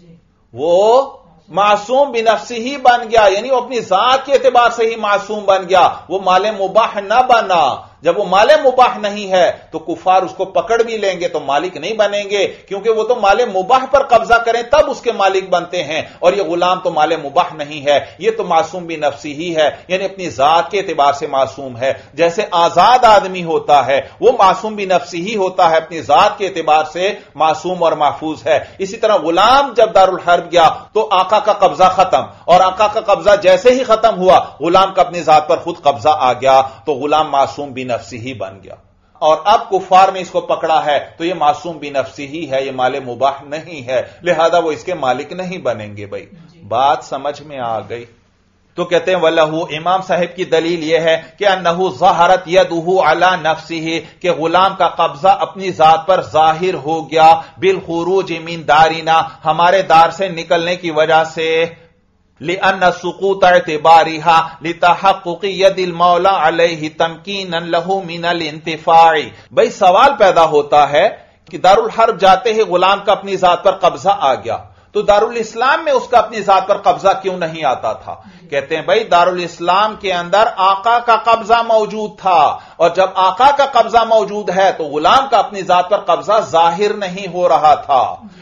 وہ معصوم بنفسہ ہی بن گیا، یعنی وہ اپنی ذات کے اعتبار سے ہی معصوم بن گیا، وہ مال مباح نہ بنا۔ جب وہ مال مباح نہیں ہے تو کفار اس کو پکڑ بھی لیں گے تو مالک نہیں بنیں گے، کیونکہ وہ تو مال مباح پر قبضہ کریں تب اس کے مالک بنتے ہیں، اور یہ غلام تو مال مباح نہیں ہے، یہ تو معصوم بنفسہ ہی ہے، یعنی اپنی ذات کے اعتبار سے معصوم ہے۔ جیسے آزاد آدمی ہوتا ہے وہ معصوم بنفسہ ہی ہوتا ہے، اپنی ذات کے اعتبار سے معصوم اور محفوظ ہے، اسی طرح غلام جب دارالحرب گیا تو آقا کا قبضہ ختم، اور آقا کا قبضہ جیسے ہی ختم ہوا غلام کا اپنی ذات پر خود قبضہ آ گیا تو غلام معصوم بنفسہ ہی بن گیا، اور اب کفار نے اس کو پکڑا ہے تو یہ معصوم بنفسہ ہی ہے، یہ مال مباح نہیں ہے، لہذا وہ اس کے مالک نہیں بنیں گے۔ بھائی بات سمجھ میں آ گئی؟ تو کہتے ہیں وَلَهُ، امام صاحب کی دلیل یہ ہے کہ أَنَّهُ ظَهَرَتْ يَدُهُ عَلَى نَفْسِهِ، کہ غلام کا قبضہ اپنی ذات پر ظاہر ہو گیا، بِالْخُرُوجِ مِنْ دَارِنَا، ہمارے دار سے نکلنے کی وجہ سے، لِأَنَّ سُقُوطَ اعْتِبَارِهَا لِتَحَقُّقِ يَدِ الْمَوْلَى عَلَيْهِ تَمْكِينًا لَهُ مِنَ الْانْتِفَاعِ۔ بھئی سوال پیدا ہوتا ہے کہ دارالحرب جاتے ہی غلام کا اپنی ذات پر قبضہ آ گیا تو دارالاسلام میں اس کا اپنی ذات پر قبضہ کیوں نہیں آتا تھا؟ کہتے ہیں بھئی دارالاسلام کے اندر آقا کا قبضہ موجود تھا، اور جب آقا کا قبضہ موجود ہے تو غلام کا اپنی ذات پر قبضہ ظاہر نہیں ہو رہا تھا،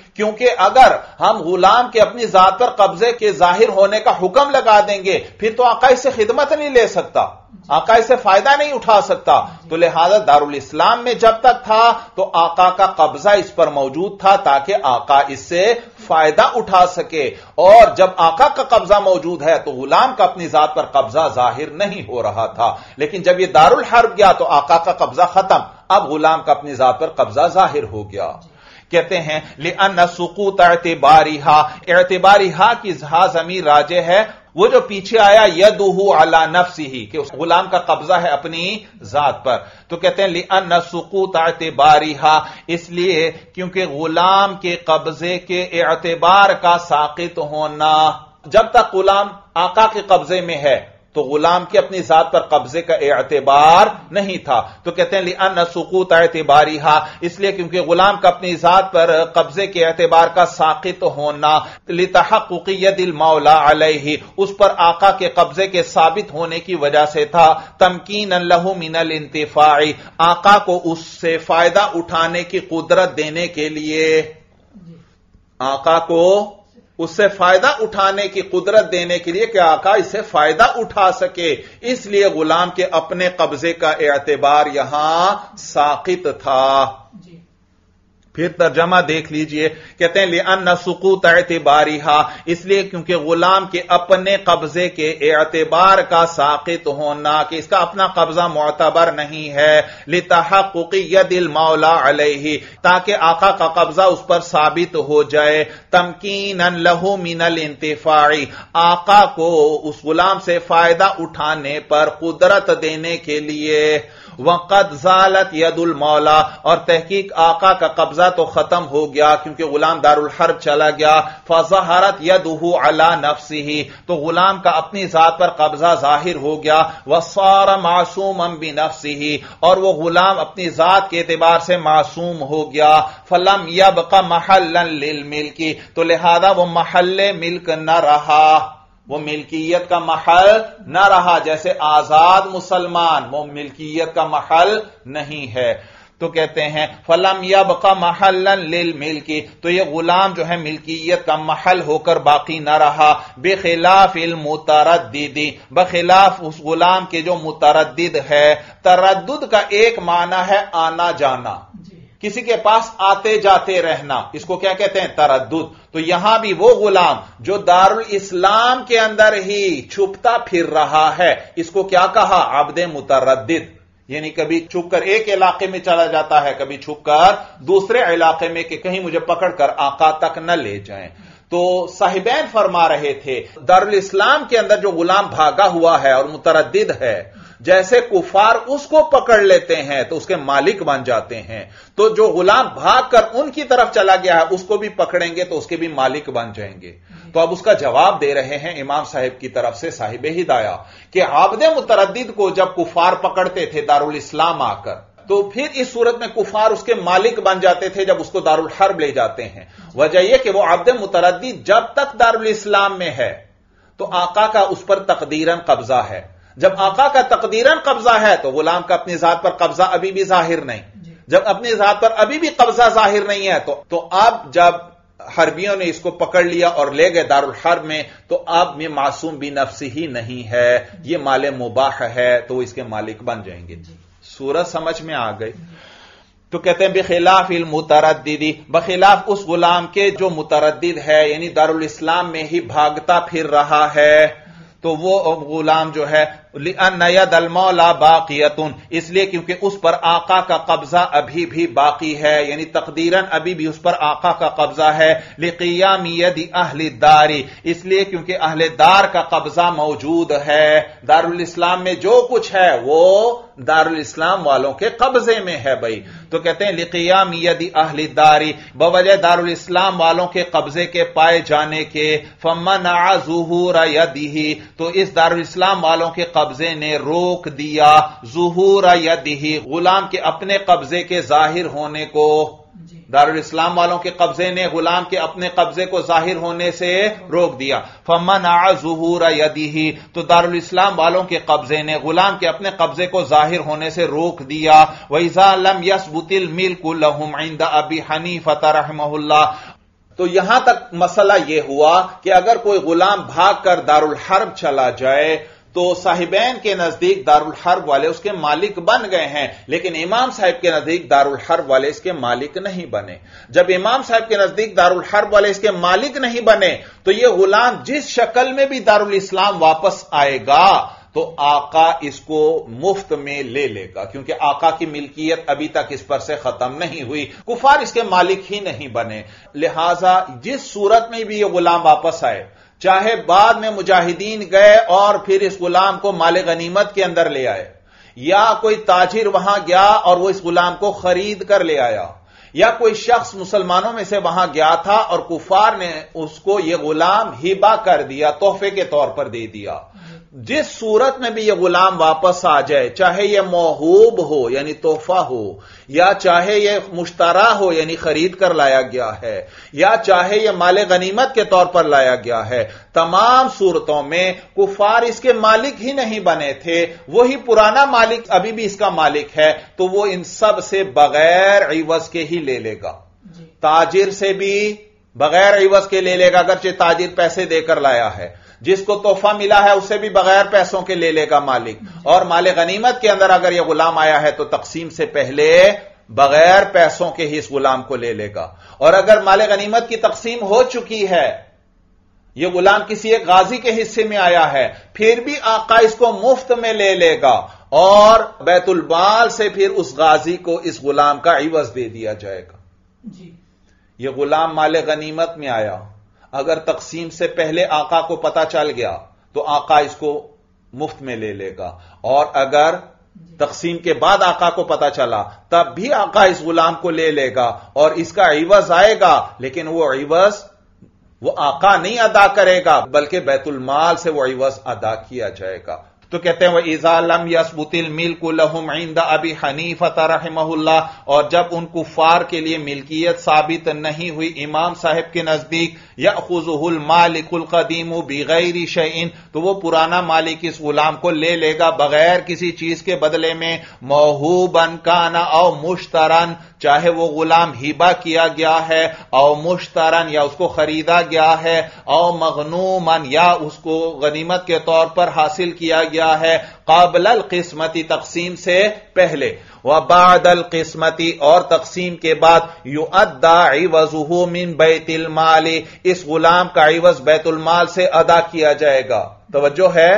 کیونکہ اگر ہم غلام کے اپنی ذات پر قبضے کے ظاہر ہونے کا حکم لگا دیں گے پھر تو آقا اس سے خدمت نہیں لے سکتا, آقا اس سے فائدہ نہیں اٹھا سکتا. تو لہذا دارالاسلام میں جب تک تھا تو آقا کا قبضہ اس پر موجود تھا تاکہ آقا اس سے فائدہ اٹھا سکے, اور جب آقا کا قبضہ موجود ہے تو غلام کا اپنی ذات پر قبضہ ظاہر نہیں ہو رہا تھا. لیکن جب یہ دارالحرب گیا تو آقا کا قبضہ ختم, اب غلام کا اپنی ذات پر قبضہ ظاہر ہو گیا. کہتے ہیں لِأَنَّ سُقُوطَ اعتبارها, اعتبارها کی ہا ضمیر راجع ہے, وہ جو پیچھے آیا یدہ علی نفسہ کہ اس غلام کا قبضہ ہے اپنی ذات پر, تو کہتے ہیں لِأَنَّ سُقُوطَ اعتبارها, اس لیے کیونکہ غلام کے قبضے کے اعتبار کا ساقط ہونا, جب تک غلام آقا کے قبضے میں ہے تو غلام کی اپنی ذات پر قبضے کا اعتبار نہیں تھا. تو کہتے ہیں لِأَنَّ سُقُوطَ اعتبارها, اس لیے کیونکہ غلام کا اپنی ذات پر قبضے کے اعتبار کا ساقط ہونا, لِتَحَقُّقِ يَدِ الْمَوْلَى عَلَيْهِ, اس پر آقا کے قبضے کے ثابت ہونے کی وجہ سے تھا, تَمْكِينًا لَهُ مِنَ الْانْتِفَاعِ, آقا کو اس سے فائدہ اٹھانے کی قدرت دینے کے لیے, آقا کو اس سے فائدہ اٹھانے کی قدرت دینے کے لیے کہ آقا اس سے فائدہ اٹھا سکے, اس لیے غلام کے اپنے قبضے کا اعتبار یہاں ساقط تھا. پھر ترجمہ دیکھ لیجئے, کہتے ہیں لِأَنَّ سُقُوطَ اعتبارها, اس لیے کیونکہ غلام کے اپنے قبضے کے اعتبار کا ساقط ہونا کہ اس کا اپنا قبضہ معتبر نہیں ہے, لِتَحَقُّقِ يَدِ الْمَوْلَى عَلَيْهِ, تاکہ آقا کا قبضہ اس پر ثابت ہو جائے, تَمْكِينًا لَهُ مِنَ الْانْتِفَاعِ, آقا کو اس غلام سے فائدہ اٹھانے پر قدرت دینے کے لیے. وَقَدْ زَالَتْ يَدُ الْمَوْلَى, اور تحقیق آقا کا قبضہ تو ختم ہو گیا کیونکہ غلام دارالحرب چلا گیا. فَظَهَرَتْ يَدُهُ عَلَى نَفْسِهِ, تو غلام کا اپنی ذات پر قبضہ ظاہر ہو گیا. وَصَارَ مَعْصُومًا بِنَفْسِهِ, اور وہ غلام اپنی ذات کے اعتبار سے معصوم ہو گیا. فَلَمْ يَبْقَ مَحَلًّا لِلْمِلْكِ, تو لہذا وہ محل ملک نہ رہا, وہ ملکیت کا محل نہ رہا, جیسے آزاد مسلمان وہ ملکیت کا محل نہیں ہے. تو کہتے ہیں فَلَمْ يَبْقَ مَحَلًّا لِلْمِلْكِ, تو یہ غلام جو ہے ملکیت کا محل ہو کر باقی نہ رہا. بِخِلَافِ الْمُتَرَدِّدِ, بخلاف اس غلام کے جو متردد ہے. تردد کا ایک معنی ہے آنا جانا, کسی کے پاس آتے جاتے رہنا, اس کو کیا کہتے ہیں تردد. تو یہاں بھی وہ غلام جو دارالاسلام کے اندر ہی چھپتا پھر رہا ہے, اس کو کیا کہا, عبد متردد, یعنی کبھی چھپ کر ایک علاقے میں چلا جاتا ہے, کبھی چھپ کر دوسرے علاقے میں کہ کہیں مجھے پکڑ کر آقا تک نہ لے جائیں. تو صاحبین فرما رہے تھے دارالاسلام کے اندر جو غلام بھاگا ہوا ہے اور متردد ہے, جیسے کفار اس کو پکڑ لیتے ہیں تو اس کے مالک بن جاتے ہیں, تو جو غلام بھاگ کر ان کی طرف چلا گیا ہے اس کو بھی پکڑیں گے تو اس کے بھی مالک بن جائیں گے. تو اب اس کا جواب دے رہے ہیں امام صاحب کی طرف سے صاحب ہدایہ کہ عابد متردد کو جب کفار پکڑتے تھے دارالاسلام آ کر, تو پھر اس صورت میں کفار اس کے مالک بن جاتے تھے جب اس کو دارالحرب لے جاتے ہیں. وجہ یہ کہ وہ عبد متردد جب تک دارالاسلام میں ہے تو آقا کا اس پر تقدیراً قبضہ ہے, جب آقا کا تقدیراً قبضہ ہے تو غلام کا اپنی ذات پر قبضہ ابھی بھی ظاہر نہیں, جب اپنی ذات پر ابھی بھی قبضہ ظاہر نہیں ہے تو تو اب جب حربیوں نے اس کو پکڑ لیا اور لے گئے دارالحرب میں تو اب یہ معصوم بھی نفس ہی نہیں ہے, یہ مال مباح ہے, تو وہ اس کے مالک بن جائیں گے. سورت سمجھ میں آ گئی. تو کہتے ہیں بخلاف المترددی, بخلاف اس غلام کے جو متردد ہے یعنی دارالاسلام میں ہی بھاگتا پھر رہا ہے, تو وہ غلام جو ہے لِأَنَّ يَدَ الْمَوْلَى بَاقِيَةٌ, اس لیے کیونکہ اس پر آقا کا قبضہ ابھی بھی باقی ہے, یعنی تقدیراً ابھی بھی اس پر آقا کا قبضہ ہے. لِقِيَامِ يَدِ أَهْلِ الدَّارِ, اس لیے کیونکہ اہل دار کا قبضہ موجود ہے. دارالاسلام میں جو کچھ ہے وہ دارالاسلام والوں کے قبضے میں ہے بھائی. تو کہتے ہیں لِقِيَامِ يَدِ أَهْلِ الدَّارِ, بوجہ دارالاسلام والوں کے قبضے کے پائے جانے کے. فَمَنَعَ ظُهُورَ يَدِهِ, تو اس دارالاسلام والوں کے قبضے نے روک دیا ظہور یدہ, غلام کے اپنے قبضے کے ظاہر ہونے کو. دارالاسلام والوں کے قبضے نے غلام کے اپنے قبضے کو ظاہر ہونے سے روک دیا. فمنع ظہور یدہ, تو دارالاسلام والوں کے قبضے نے غلام کے اپنے قبضے کو ظاہر ہونے سے روک دیا. وَإِذَا لَمْ يَثْبُتِ الْمِلْكُ لَهُمْ عِنْدَ أَبِي حَنِيفَةَ رَحِمَهُ اللَّهُ, تو یہاں تک مسئلہ یہ ہوا کہ اگر کوئی غلام بھاگ کر دارالحرب چلا جائے تو صاحبین کے نزدیک دارالحرب والے اس کے مالک بن گئے ہیں، لیکن امام صاحب کے نزدیک دارالحرب والے اس کے مالک نہیں بنے۔ جب امام صاحب کے نزدیک دارالحرب والے اس کے مالک نہیں بنے تو یہ غلام جس شکل میں بھی دارالاسلام واپس آئے گا تو آقا اس کو مفت میں لے لے گا، کیونکہ آقا کی ملکیت ابھی تک اس پر سے ختم نہیں ہوئی، کفار اس کے مالک ہی نہیں بنے۔ لہذا جس صورت میں بھی یہ غلام واپس آئے، چاہے بعد میں مجاہدین گئے اور پھر اس غلام کو مال غنیمت کے اندر لے آئے، یا کوئی تاجر وہاں گیا اور وہ اس غلام کو خرید کر لے آیا، یا کوئی شخص مسلمانوں میں سے وہاں گیا تھا اور کفار نے اس کو یہ غلام ہبہ کر دیا، تحفے کے طور پر دے دیا، جس صورت میں بھی یہ غلام واپس آ جائے، چاہے یہ موہوب ہو یعنی تحفہ ہو، یا چاہے یہ مشترا ہو یعنی خرید کر لایا گیا ہے، یا چاہے یہ مال غنیمت کے طور پر لایا گیا ہے، تمام صورتوں میں کفار اس کے مالک ہی نہیں بنے تھے، وہی پرانا مالک ابھی بھی اس کا مالک ہے، تو وہ ان سب سے بغیر عوض کے ہی لے لے گا۔ تاجر سے بھی بغیر عوض کے لے لے گا، اگرچہ تاجر پیسے دے کر لایا ہے، جس کو تحفہ ملا ہے اسے بھی بغیر پیسوں کے لے لے گا مالک، اور مال غنیمت کے اندر اگر یہ غلام آیا ہے تو تقسیم سے پہلے بغیر پیسوں کے ہی اس غلام کو لے لے گا، اور اگر مال غنیمت کی تقسیم ہو چکی ہے، یہ غلام کسی ایک غازی کے حصے میں آیا ہے، پھر بھی آقا اس کو مفت میں لے لے گا اور بیت المال سے پھر اس غازی کو اس غلام کا عوض دے دیا جائے گا۔ جی یہ غلام مال غنیمت میں آیا، اگر تقسیم سے پہلے آقا کو پتا چل گیا تو آقا اس کو مفت میں لے لے گا، اور اگر تقسیم کے بعد آقا کو پتا چلا تب بھی آقا اس غلام کو لے لے گا اور اس کا عوض آئے گا، لیکن وہ عوض وہ آقا نہیں ادا کرے گا بلکہ بیت المال سے وہ عوض ادا کیا جائے گا۔ تو کہتے ہیں وَإِذَا لَمْ يَثْبُتِ الْمِلْكُ لَهُمْ عِنْدَ أَبِي حَنِيفَةَ رَحِمَهُ اللَّهُ، اور جب ان کفار کے لیے ملکیت ثابت نہیں ہوئی امام صاحب کے نزدیک، يَأْخُذُهُ الْمَالِكُ الْقَدِيمُ بِغَيْرِ شَيْءٍ، تو وہ پرانا مالک اس غلام کو لے لے گا بغیر کسی چیز کے بدلے میں، موہوباً کان او مشترن، چاہے وہ غلام ہبہ کیا گیا ہے، او مشترن یا اس کو خریدا گیا ہے، او مغنوماً یا اس کو غنیمت کے طور پر حاصل کیا گیا ہے، قابل القسمتی تقسیم سے پہلے، وبعد القسمتی اور تقسیم کے بعد، یؤدى عوضه من بیت المال، اس غلام کا عوض بیت المال سے ادا کیا جائے گا۔ توجہ ہے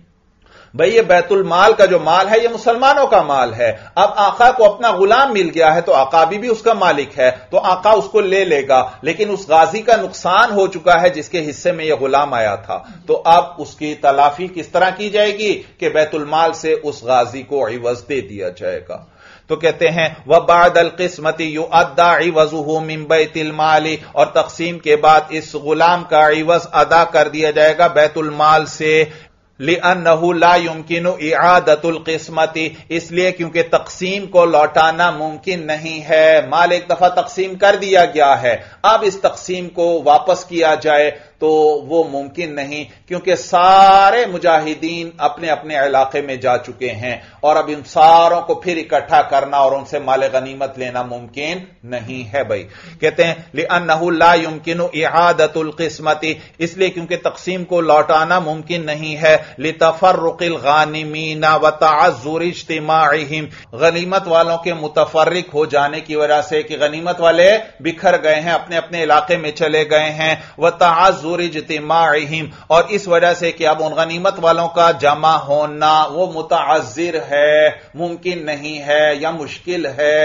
بھئی، یہ بیت المال کا جو مال ہے یہ مسلمانوں کا مال ہے، اب آقا کو اپنا غلام مل گیا ہے تو آقا بھی, بھی اس کا مالک ہے، تو آقا اس کو لے لے گا، لیکن اس غازی کا نقصان ہو چکا ہے جس کے حصے میں یہ غلام آیا تھا، تو اب اس کی تلافی کس طرح کی جائے گی کہ بیت المال سے اس غازی کو عوض دے دیا جائے گا۔ تو کہتے ہیں وَبَعْدَ الْقِسْمَةِ يُؤَدَّى عِوَضُهُ مِنْ بَيْتِ الْمَالِ، اور تقسیم کے بعد اس غلام کا عوض ادا کر دیا جائے گا بیت المال سے، لِأَنَّهُ لَا يُمْكِنُ إِعَادَةُ الْقِسْمَةِ، اس لیے کیونکہ تقسیم کو لوٹانا ممکن نہیں ہے، مال ایک دفعہ تقسیم کر دیا گیا ہے، اب اس تقسیم کو واپس کیا جائے تو وہ ممکن نہیں، کیونکہ سارے مجاہدین اپنے اپنے علاقے میں جا چکے ہیں اور اب ان ساروں کو پھر اکٹھا کرنا اور ان سے مال غنیمت لینا ممکن نہیں ہے۔ بھائی کہتے ہیں لِأَنَّهُ لَا يُمْكِنُ إِعَادَةُ الْقِسْمَةِ، اس لیے کیونکہ تقسیم کو لوٹانا ممکن نہیں ہے، لِتَفَرُّقِ الْغَانِمِينَ وَتَعَذُّرِ اجْتِمَاعِهِمْ، غنیمت والوں کے متفرق ہو جانے کی وجہ سے کہ غنیمت والے بکھر گئے ہیں، اپنے اپنے علاقے میں چلے گئے ہیں، وَتَعَذُّرِ اجتماعہم، اور اس وجہ سے کہ اب ان غنیمت والوں کا جمع ہونا وہ متعذر ہے، ممکن نہیں ہے یا مشکل ہے،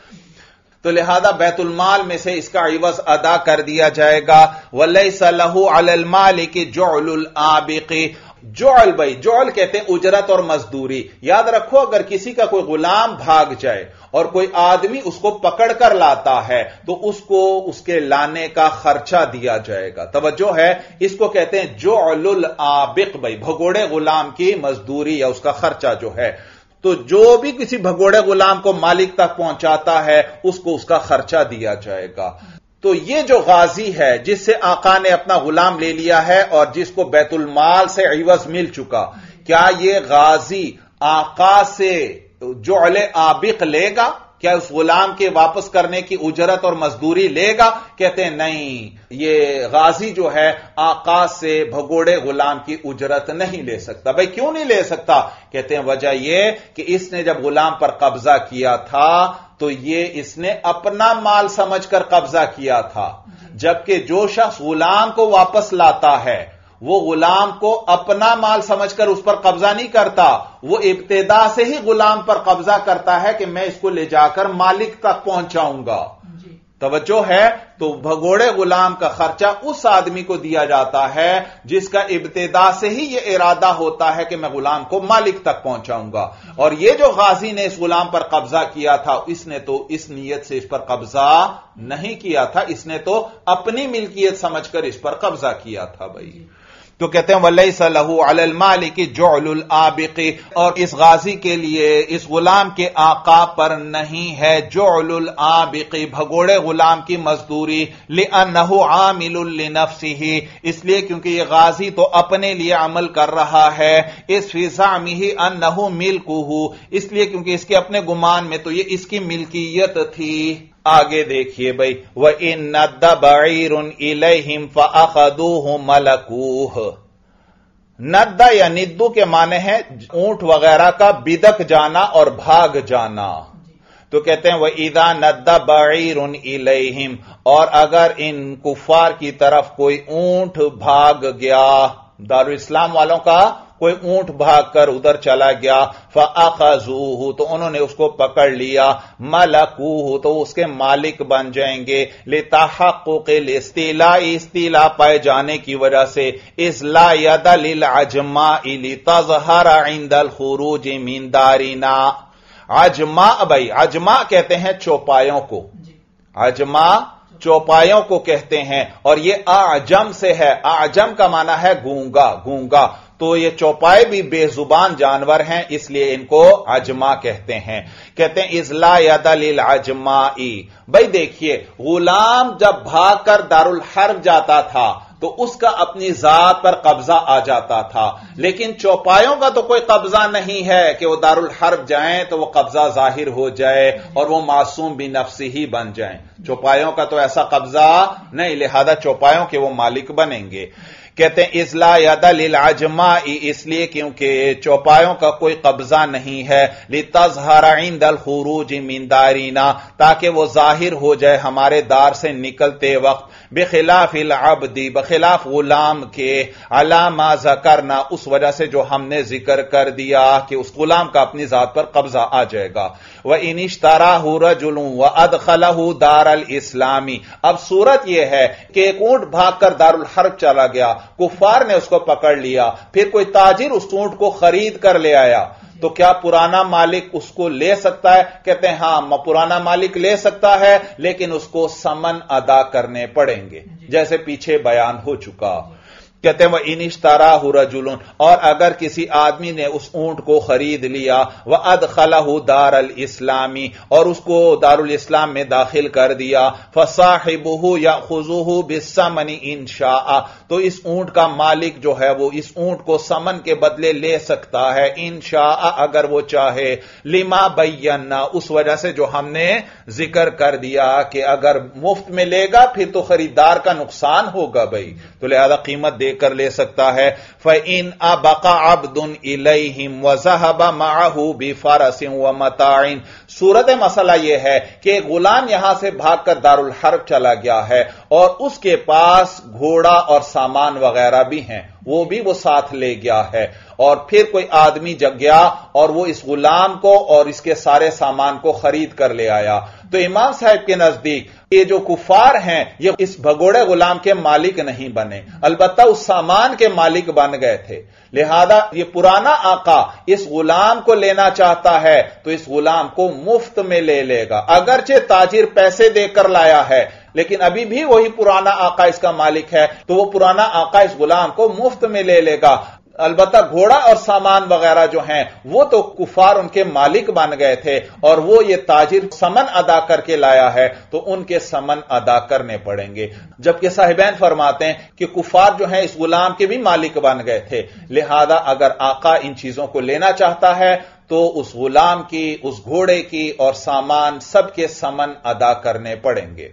تو لہذا بیت المال میں سے اس کا عوض ادا کر دیا جائے گا۔ وَلَيْسَ لَهُ عَلَى الْمَالِكِ جُعْلُ الْآبِقِ، جعل بھائی جعل کہتے ہیں اجرت اور مزدوری، یاد رکھو اگر کسی کا کوئی غلام بھاگ جائے اور کوئی آدمی اس کو پکڑ کر لاتا ہے تو اس کو اس کے لانے کا خرچہ دیا جائے گا، توجہ ہے، اس کو کہتے ہیں جعل الآبق، بھائی بھگوڑے غلام کی مزدوری یا اس کا خرچہ جو ہے، تو جو بھی کسی بھگوڑے غلام کو مالک تک پہنچاتا ہے اس کو اس کا خرچہ دیا جائے گا۔ تو یہ جو غازی ہے جس سے آقا نے اپنا غلام لے لیا ہے اور جس کو بیت المال سے عوض مل چکا، کیا یہ غازی آقا سے جعل آبق لے گا؟ کیا اس غلام کے واپس کرنے کی اجرت اور مزدوری لے گا؟ کہتے ہیں نہیں، یہ غازی جو ہے آقا سے بھگوڑے غلام کی اجرت نہیں لے سکتا۔ بھائی کیوں نہیں لے سکتا؟ کہتے ہیں وجہ یہ کہ اس نے جب غلام پر قبضہ کیا تھا تو یہ اس نے اپنا مال سمجھ کر قبضہ کیا تھا، جبکہ جو شخص غلام کو واپس لاتا ہے وہ غلام کو اپنا مال سمجھ کر اس پر قبضہ نہیں کرتا، وہ ابتدا سے ہی غلام پر قبضہ کرتا ہے کہ میں اس کو لے جا کر مالک تک پہنچاؤں گا۔ جی توجہ ہے؟ تو بھگوڑے غلام کا خرچہ اس آدمی کو دیا جاتا ہے جس کا ابتدا سے ہی یہ ارادہ ہوتا ہے کہ میں غلام کو مالک تک پہنچاؤں گا۔ اور یہ جو غازی نے اس غلام پر قبضہ کیا تھا، اس نے تو اس نیت سے اس پر قبضہ نہیں کیا تھا، اس نے تو اپنی ملکیت سمجھ کر اس پر قبضہ کیا تھا۔ بھائی تو کہتے ہیں وَلَيْسَ لَهُ عَلَى الْمَالِكِ جُعْلُ الْآبِقِ، اور اس غازی کے لیے، اس غلام کے آقا پر نہیں ہے جُعْلُ الْآبِقِ، بھگوڑے غلام کی مزدوری، لِأَنَّهُ عَامِلٌ لِنَفْسِهِ، اس لیے کیونکہ یہ غازی تو اپنے لیے عمل کر رہا ہے، اس فِي زَعْمِهِ أَنَّهُ مِلْكُهُ، اس لیے کیونکہ اس کے اپنے گمان میں تو یہ اس کی ملکیت تھی۔ آگے دیکھیے بھائی وَإِن نَدَّ بَعِيرٌ إِلَيْهِمْ فَأَخَذُوهُ مَلَكُوهُ، ند یا ندو کے معنی ہے اونٹ وغیرہ کا بدک جانا اور بھاگ جانا۔ تو کہتے ہیں وَإِذَا نَدَّ بَعِيرٌ إِلَيْهِمْ، اور اگر ان کفار کی طرف کوئی اونٹ بھاگ گیا، دارالاسلام والوں کا کوئی اونٹ بھاگ کر ادھر چلا گیا، فَأَخَذُوهُ، تو انہوں نے اس کو پکڑ لیا، مَلَكُوهُ، تو اس کے مالک بن جائیں گے، لِتَحَقُّقِ الْإِسْتِيلَاءِ، استیلا پائے جانے کی وجہ سے، اِذْ لَا يَدَ لِلْعَجْمَاءِ لِتَظْهَرَ عِنْدَ الْخُرُوجِ مِنْ دَارِنَا۔ عجماء، بھائی عجماء کہتے ہیں چوپایوں کو، عجماء چوپایوں کو کہتے ہیں، اور یہ اعجم سے ہے، اعجم کا معنی ہے گونگا، گونگا، تو یہ چوپائے بھی بے زبان جانور ہیں، اس لیے ان کو عجماء کہتے ہیں۔ کہتے ہیں اِذْ لَا يَدَ لِلْعَجْمَاءِ، بھائی دیکھیے غلام جب بھاگ کر دارالحرب جاتا تھا تو اس کا اپنی ذات پر قبضہ آ جاتا تھا، لیکن چوپایوں کا تو کوئی قبضہ نہیں ہے کہ وہ دارالحرب جائیں تو وہ قبضہ ظاہر ہو جائے اور وہ معصوم بھی نفسی ہی بن جائیں۔ چوپایوں کا تو ایسا قبضہ نہیں، لہذا چوپایوں کے وہ مالک بنیں گے۔ کہتے ہیں اِذْ لَا يَدَ لِلْعَجْمَاءِ، اس لیے کیونکہ چوپایوں کا کوئی قبضہ نہیں ہے، لِتَظْهَرَ عِنْدَ الْخُرُوجِ مِنْ دَارِنَا، تاکہ وہ ظاہر ہو جائے ہمارے دار سے نکلتے وقت، بخلاف العبد، بخلاف غلام کے، علی ما ذکرنا، اس وجہ سے جو ہم نے ذکر کر دیا کہ اس غلام کا اپنی ذات پر قبضہ آ جائے گا۔ وَإِنِ اشْتَرَاهُ رَجُلٌ وَأَدْخَلَهُ دَارَ الْإِسْلَامِ، اب صورت یہ ہے کہ ایک اونٹ بھاگ کر دارالحرب چلا گیا، کفار نے اس کو پکڑ لیا، پھر کوئی تاجر اس اونٹ کو خرید کر لے آیا، تو کیا پرانا مالک اس کو لے سکتا ہے؟ کہتے ہیں ہاں پرانا مالک لے سکتا ہے، لیکن اس کو سمن ادا کرنے پڑیں گے، جیسے پیچھے بیان ہو چکا۔ کہتے ہیں وَإِنِ اشْتَرَاهُ رَجُلٌ، اور اگر کسی آدمی نے اس اونٹ کو خرید لیا، وَأَدْخَلَهُ دَارَ الْإِسْلَامِ، اور اس کو دارالاسلام میں داخل کر دیا، فَصَاحِبُهُ يَأْخُذُهُ بِالثَّمَنِ إِنْ شَاءَ، تو اس اونٹ کا مالک جو ہے وہ اس اونٹ کو سمن کے بدلے لے سکتا ہے، ان شاء، اگر وہ چاہے، لما بینا، اس وجہ سے جو ہم نے ذکر کر دیا کہ اگر مفت میں لے گا پھر تو خریدار کا نقصان ہوگا بھائی، تو لہذا قیمت دے کر لے سکتا ہے۔ فَإِنْ أَبَقَ عَبْدٌ إِلَيْهِمْ وَذَهَبَ مَعَهُ بِفَرَسٍ وَمَتَاعٍ، صورت مسئلہ یہ ہے کہ غلام یہاں سے بھاگ کر دارالحرب چلا گیا ہے اور اس کے پاس گھوڑا اور سامان وغیرہ بھی ہیں، وہ بھی وہ ساتھ لے گیا ہے، اور پھر کوئی آدمی جگ گیا اور وہ اس غلام کو اور اس کے سارے سامان کو خرید کر لے آیا، تو امام صاحب کے نزدیک یہ جو کفار ہیں یہ اس بھگوڑے غلام کے مالک نہیں بنے، البتہ اس سامان کے مالک بن گئے تھے، لہذا یہ پرانا آقا اس غلام کو لینا چاہتا ہے تو اس غلام کو مفت میں لے لے گا، اگرچہ تاجر پیسے دے کر لایا ہے لیکن ابھی بھی وہی پرانا آقا اس کا مالک ہے، تو وہ پرانا آقا اس غلام کو مفت میں لے لے گا۔ البتہ گھوڑا اور سامان وغیرہ جو ہیں وہ تو کفار ان کے مالک بن گئے تھے، اور وہ یہ تاجر سمن ادا کر کے لایا ہے تو ان کے سمن ادا کرنے پڑیں گے، جبکہ صاحبین فرماتے ہیں کہ کفار جو ہیں اس غلام کے بھی مالک بن گئے تھے، لہذا اگر آقا ان چیزوں کو لینا چاہتا ہے تو اس غلام کی، اس گھوڑے کی اور سامان سب کے ثمن ادا کرنے پڑیں گے۔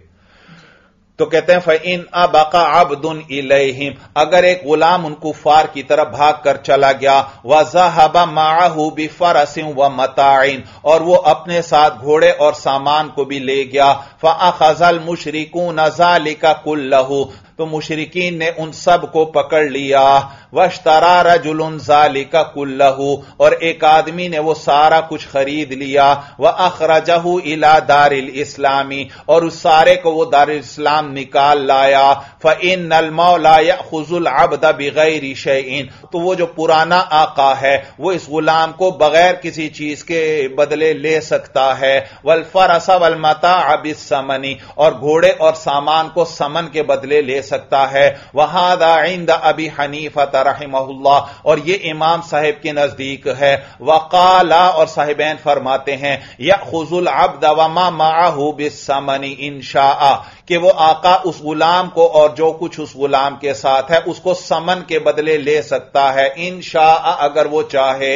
تو کہتے ہیں فَإِنْ أَبَقَ عَبْدٌ إِلَيْهِمْ، اگر ایک غلام ان کفار کی طرف بھاگ کر چلا گیا، وَذَهَبَ مَعَهُ بِفَرَسٍ وَمَتَاعٍ، اور وہ اپنے ساتھ گھوڑے اور سامان کو بھی لے گیا، فَأَخَذَ الْمُشْرِكُونَ ذَلِكَ كُلَّهُ، تو مشرکین نے ان سب کو پکڑ لیا، وَاشْتَرَى رَجُلٌ ذَلِكَ كُلَّهُ، اور ایک آدمی نے وہ سارا کچھ خرید لیا، وَأَخْرَجَهُ إِلَى دَارِ الْإِسْلَامِ، اور اس سارے کو وہ دار الاسلام نکال لایا، فَإِنَّ الْمَوْلَى يَأْخُذُ الْعَبْدَ بِغَيْرِ شَيْءٍ، تو وہ جو پرانا آقا ہے وہ اس غلام کو بغیر کسی چیز کے بدلے لے سکتا ہے، وَالْفَرَسَ وَالْمَتَاعَ بِالثَّمَنِ، اور گھوڑے اور سامان کو ثمن کے بدلے لے سکتا ہے، وَهَذَا عِنْدَ أَبِي حَنِيفَةَ رَحِمَهُ اللَّهُ، اور یہ امام صاحب کے نزدیک ہے، وَقَالَ، اور صاحبین فرماتے ہیں، يَأْخُذُ الْعَبْدَ وَمَا مَعَهُ بِالثَّمَنِ إِنْ شَاءَ، کہ وہ آقا اس غلام کو اور جو کچھ اس غلام کے ساتھ ہے اس کو ثمن کے بدلے لے سکتا ہے، ان شاء، اگر وہ چاہے،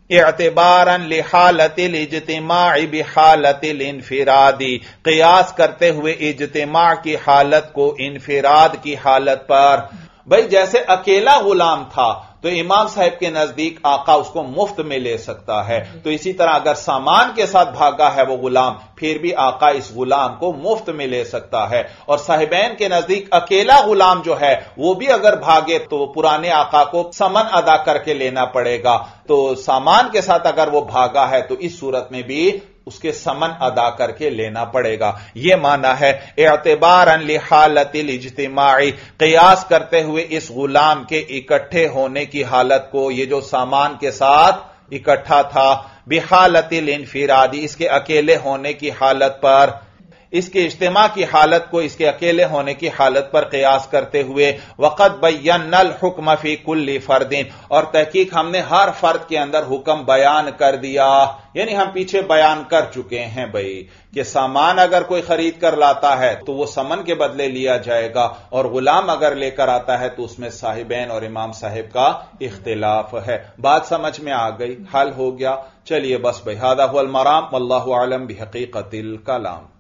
اعتباراً لحالت الاجتماع بحالت الانفراد، قیاس کرتے ہوئے اجتماع کی حالت کو انفراد کی حالت پر۔ بھئی جیسے اکیلا غلام تھا تو امام صاحب کے نزدیک آقا اس کو مفت میں لے سکتا ہے، تو اسی طرح اگر سامان کے ساتھ بھاگا ہے وہ غلام، پھر بھی آقا اس غلام کو مفت میں لے سکتا ہے۔ اور صاحبین کے نزدیک اکیلا غلام جو ہے وہ بھی اگر بھاگے تو پرانے آقا کو ثمن ادا کر کے لینا پڑے گا، تو سامان کے ساتھ اگر وہ بھاگا ہے تو اس صورت میں بھی اس کے ثمن ادا کر کے لینا پڑے گا۔ یہ معنی ہے اعتباراً لحالت الاجتماع، قیاس کرتے ہوئے اس غلام کے اکٹھے ہونے کی حالت کو، یہ جو سامان کے ساتھ اکٹھا تھا، بحالت الانفرادی، اس کے اکیلے ہونے کی حالت پر، اس کے اجتماع کی حالت کو اس کے اکیلے ہونے کی حالت پر قیاس کرتے ہوئے، وقد بینا الحکم فی کل فرد، اور تحقیق ہم نے ہر فرد کے اندر حکم بیان کر دیا، یعنی ہم پیچھے بیان کر چکے ہیں بھائی کہ سامان اگر کوئی خرید کر لاتا ہے تو وہ ثمن کے بدلے لیا جائے گا، اور غلام اگر لے کر آتا ہے تو اس میں صاحبین اور امام صاحب کا اختلاف ہے۔ بات سمجھ میں آ گئی، حل ہو گیا۔ چلیے بس بھائی، ھذا ھو المرام، واللہ اعلم بحقیقت الکلام۔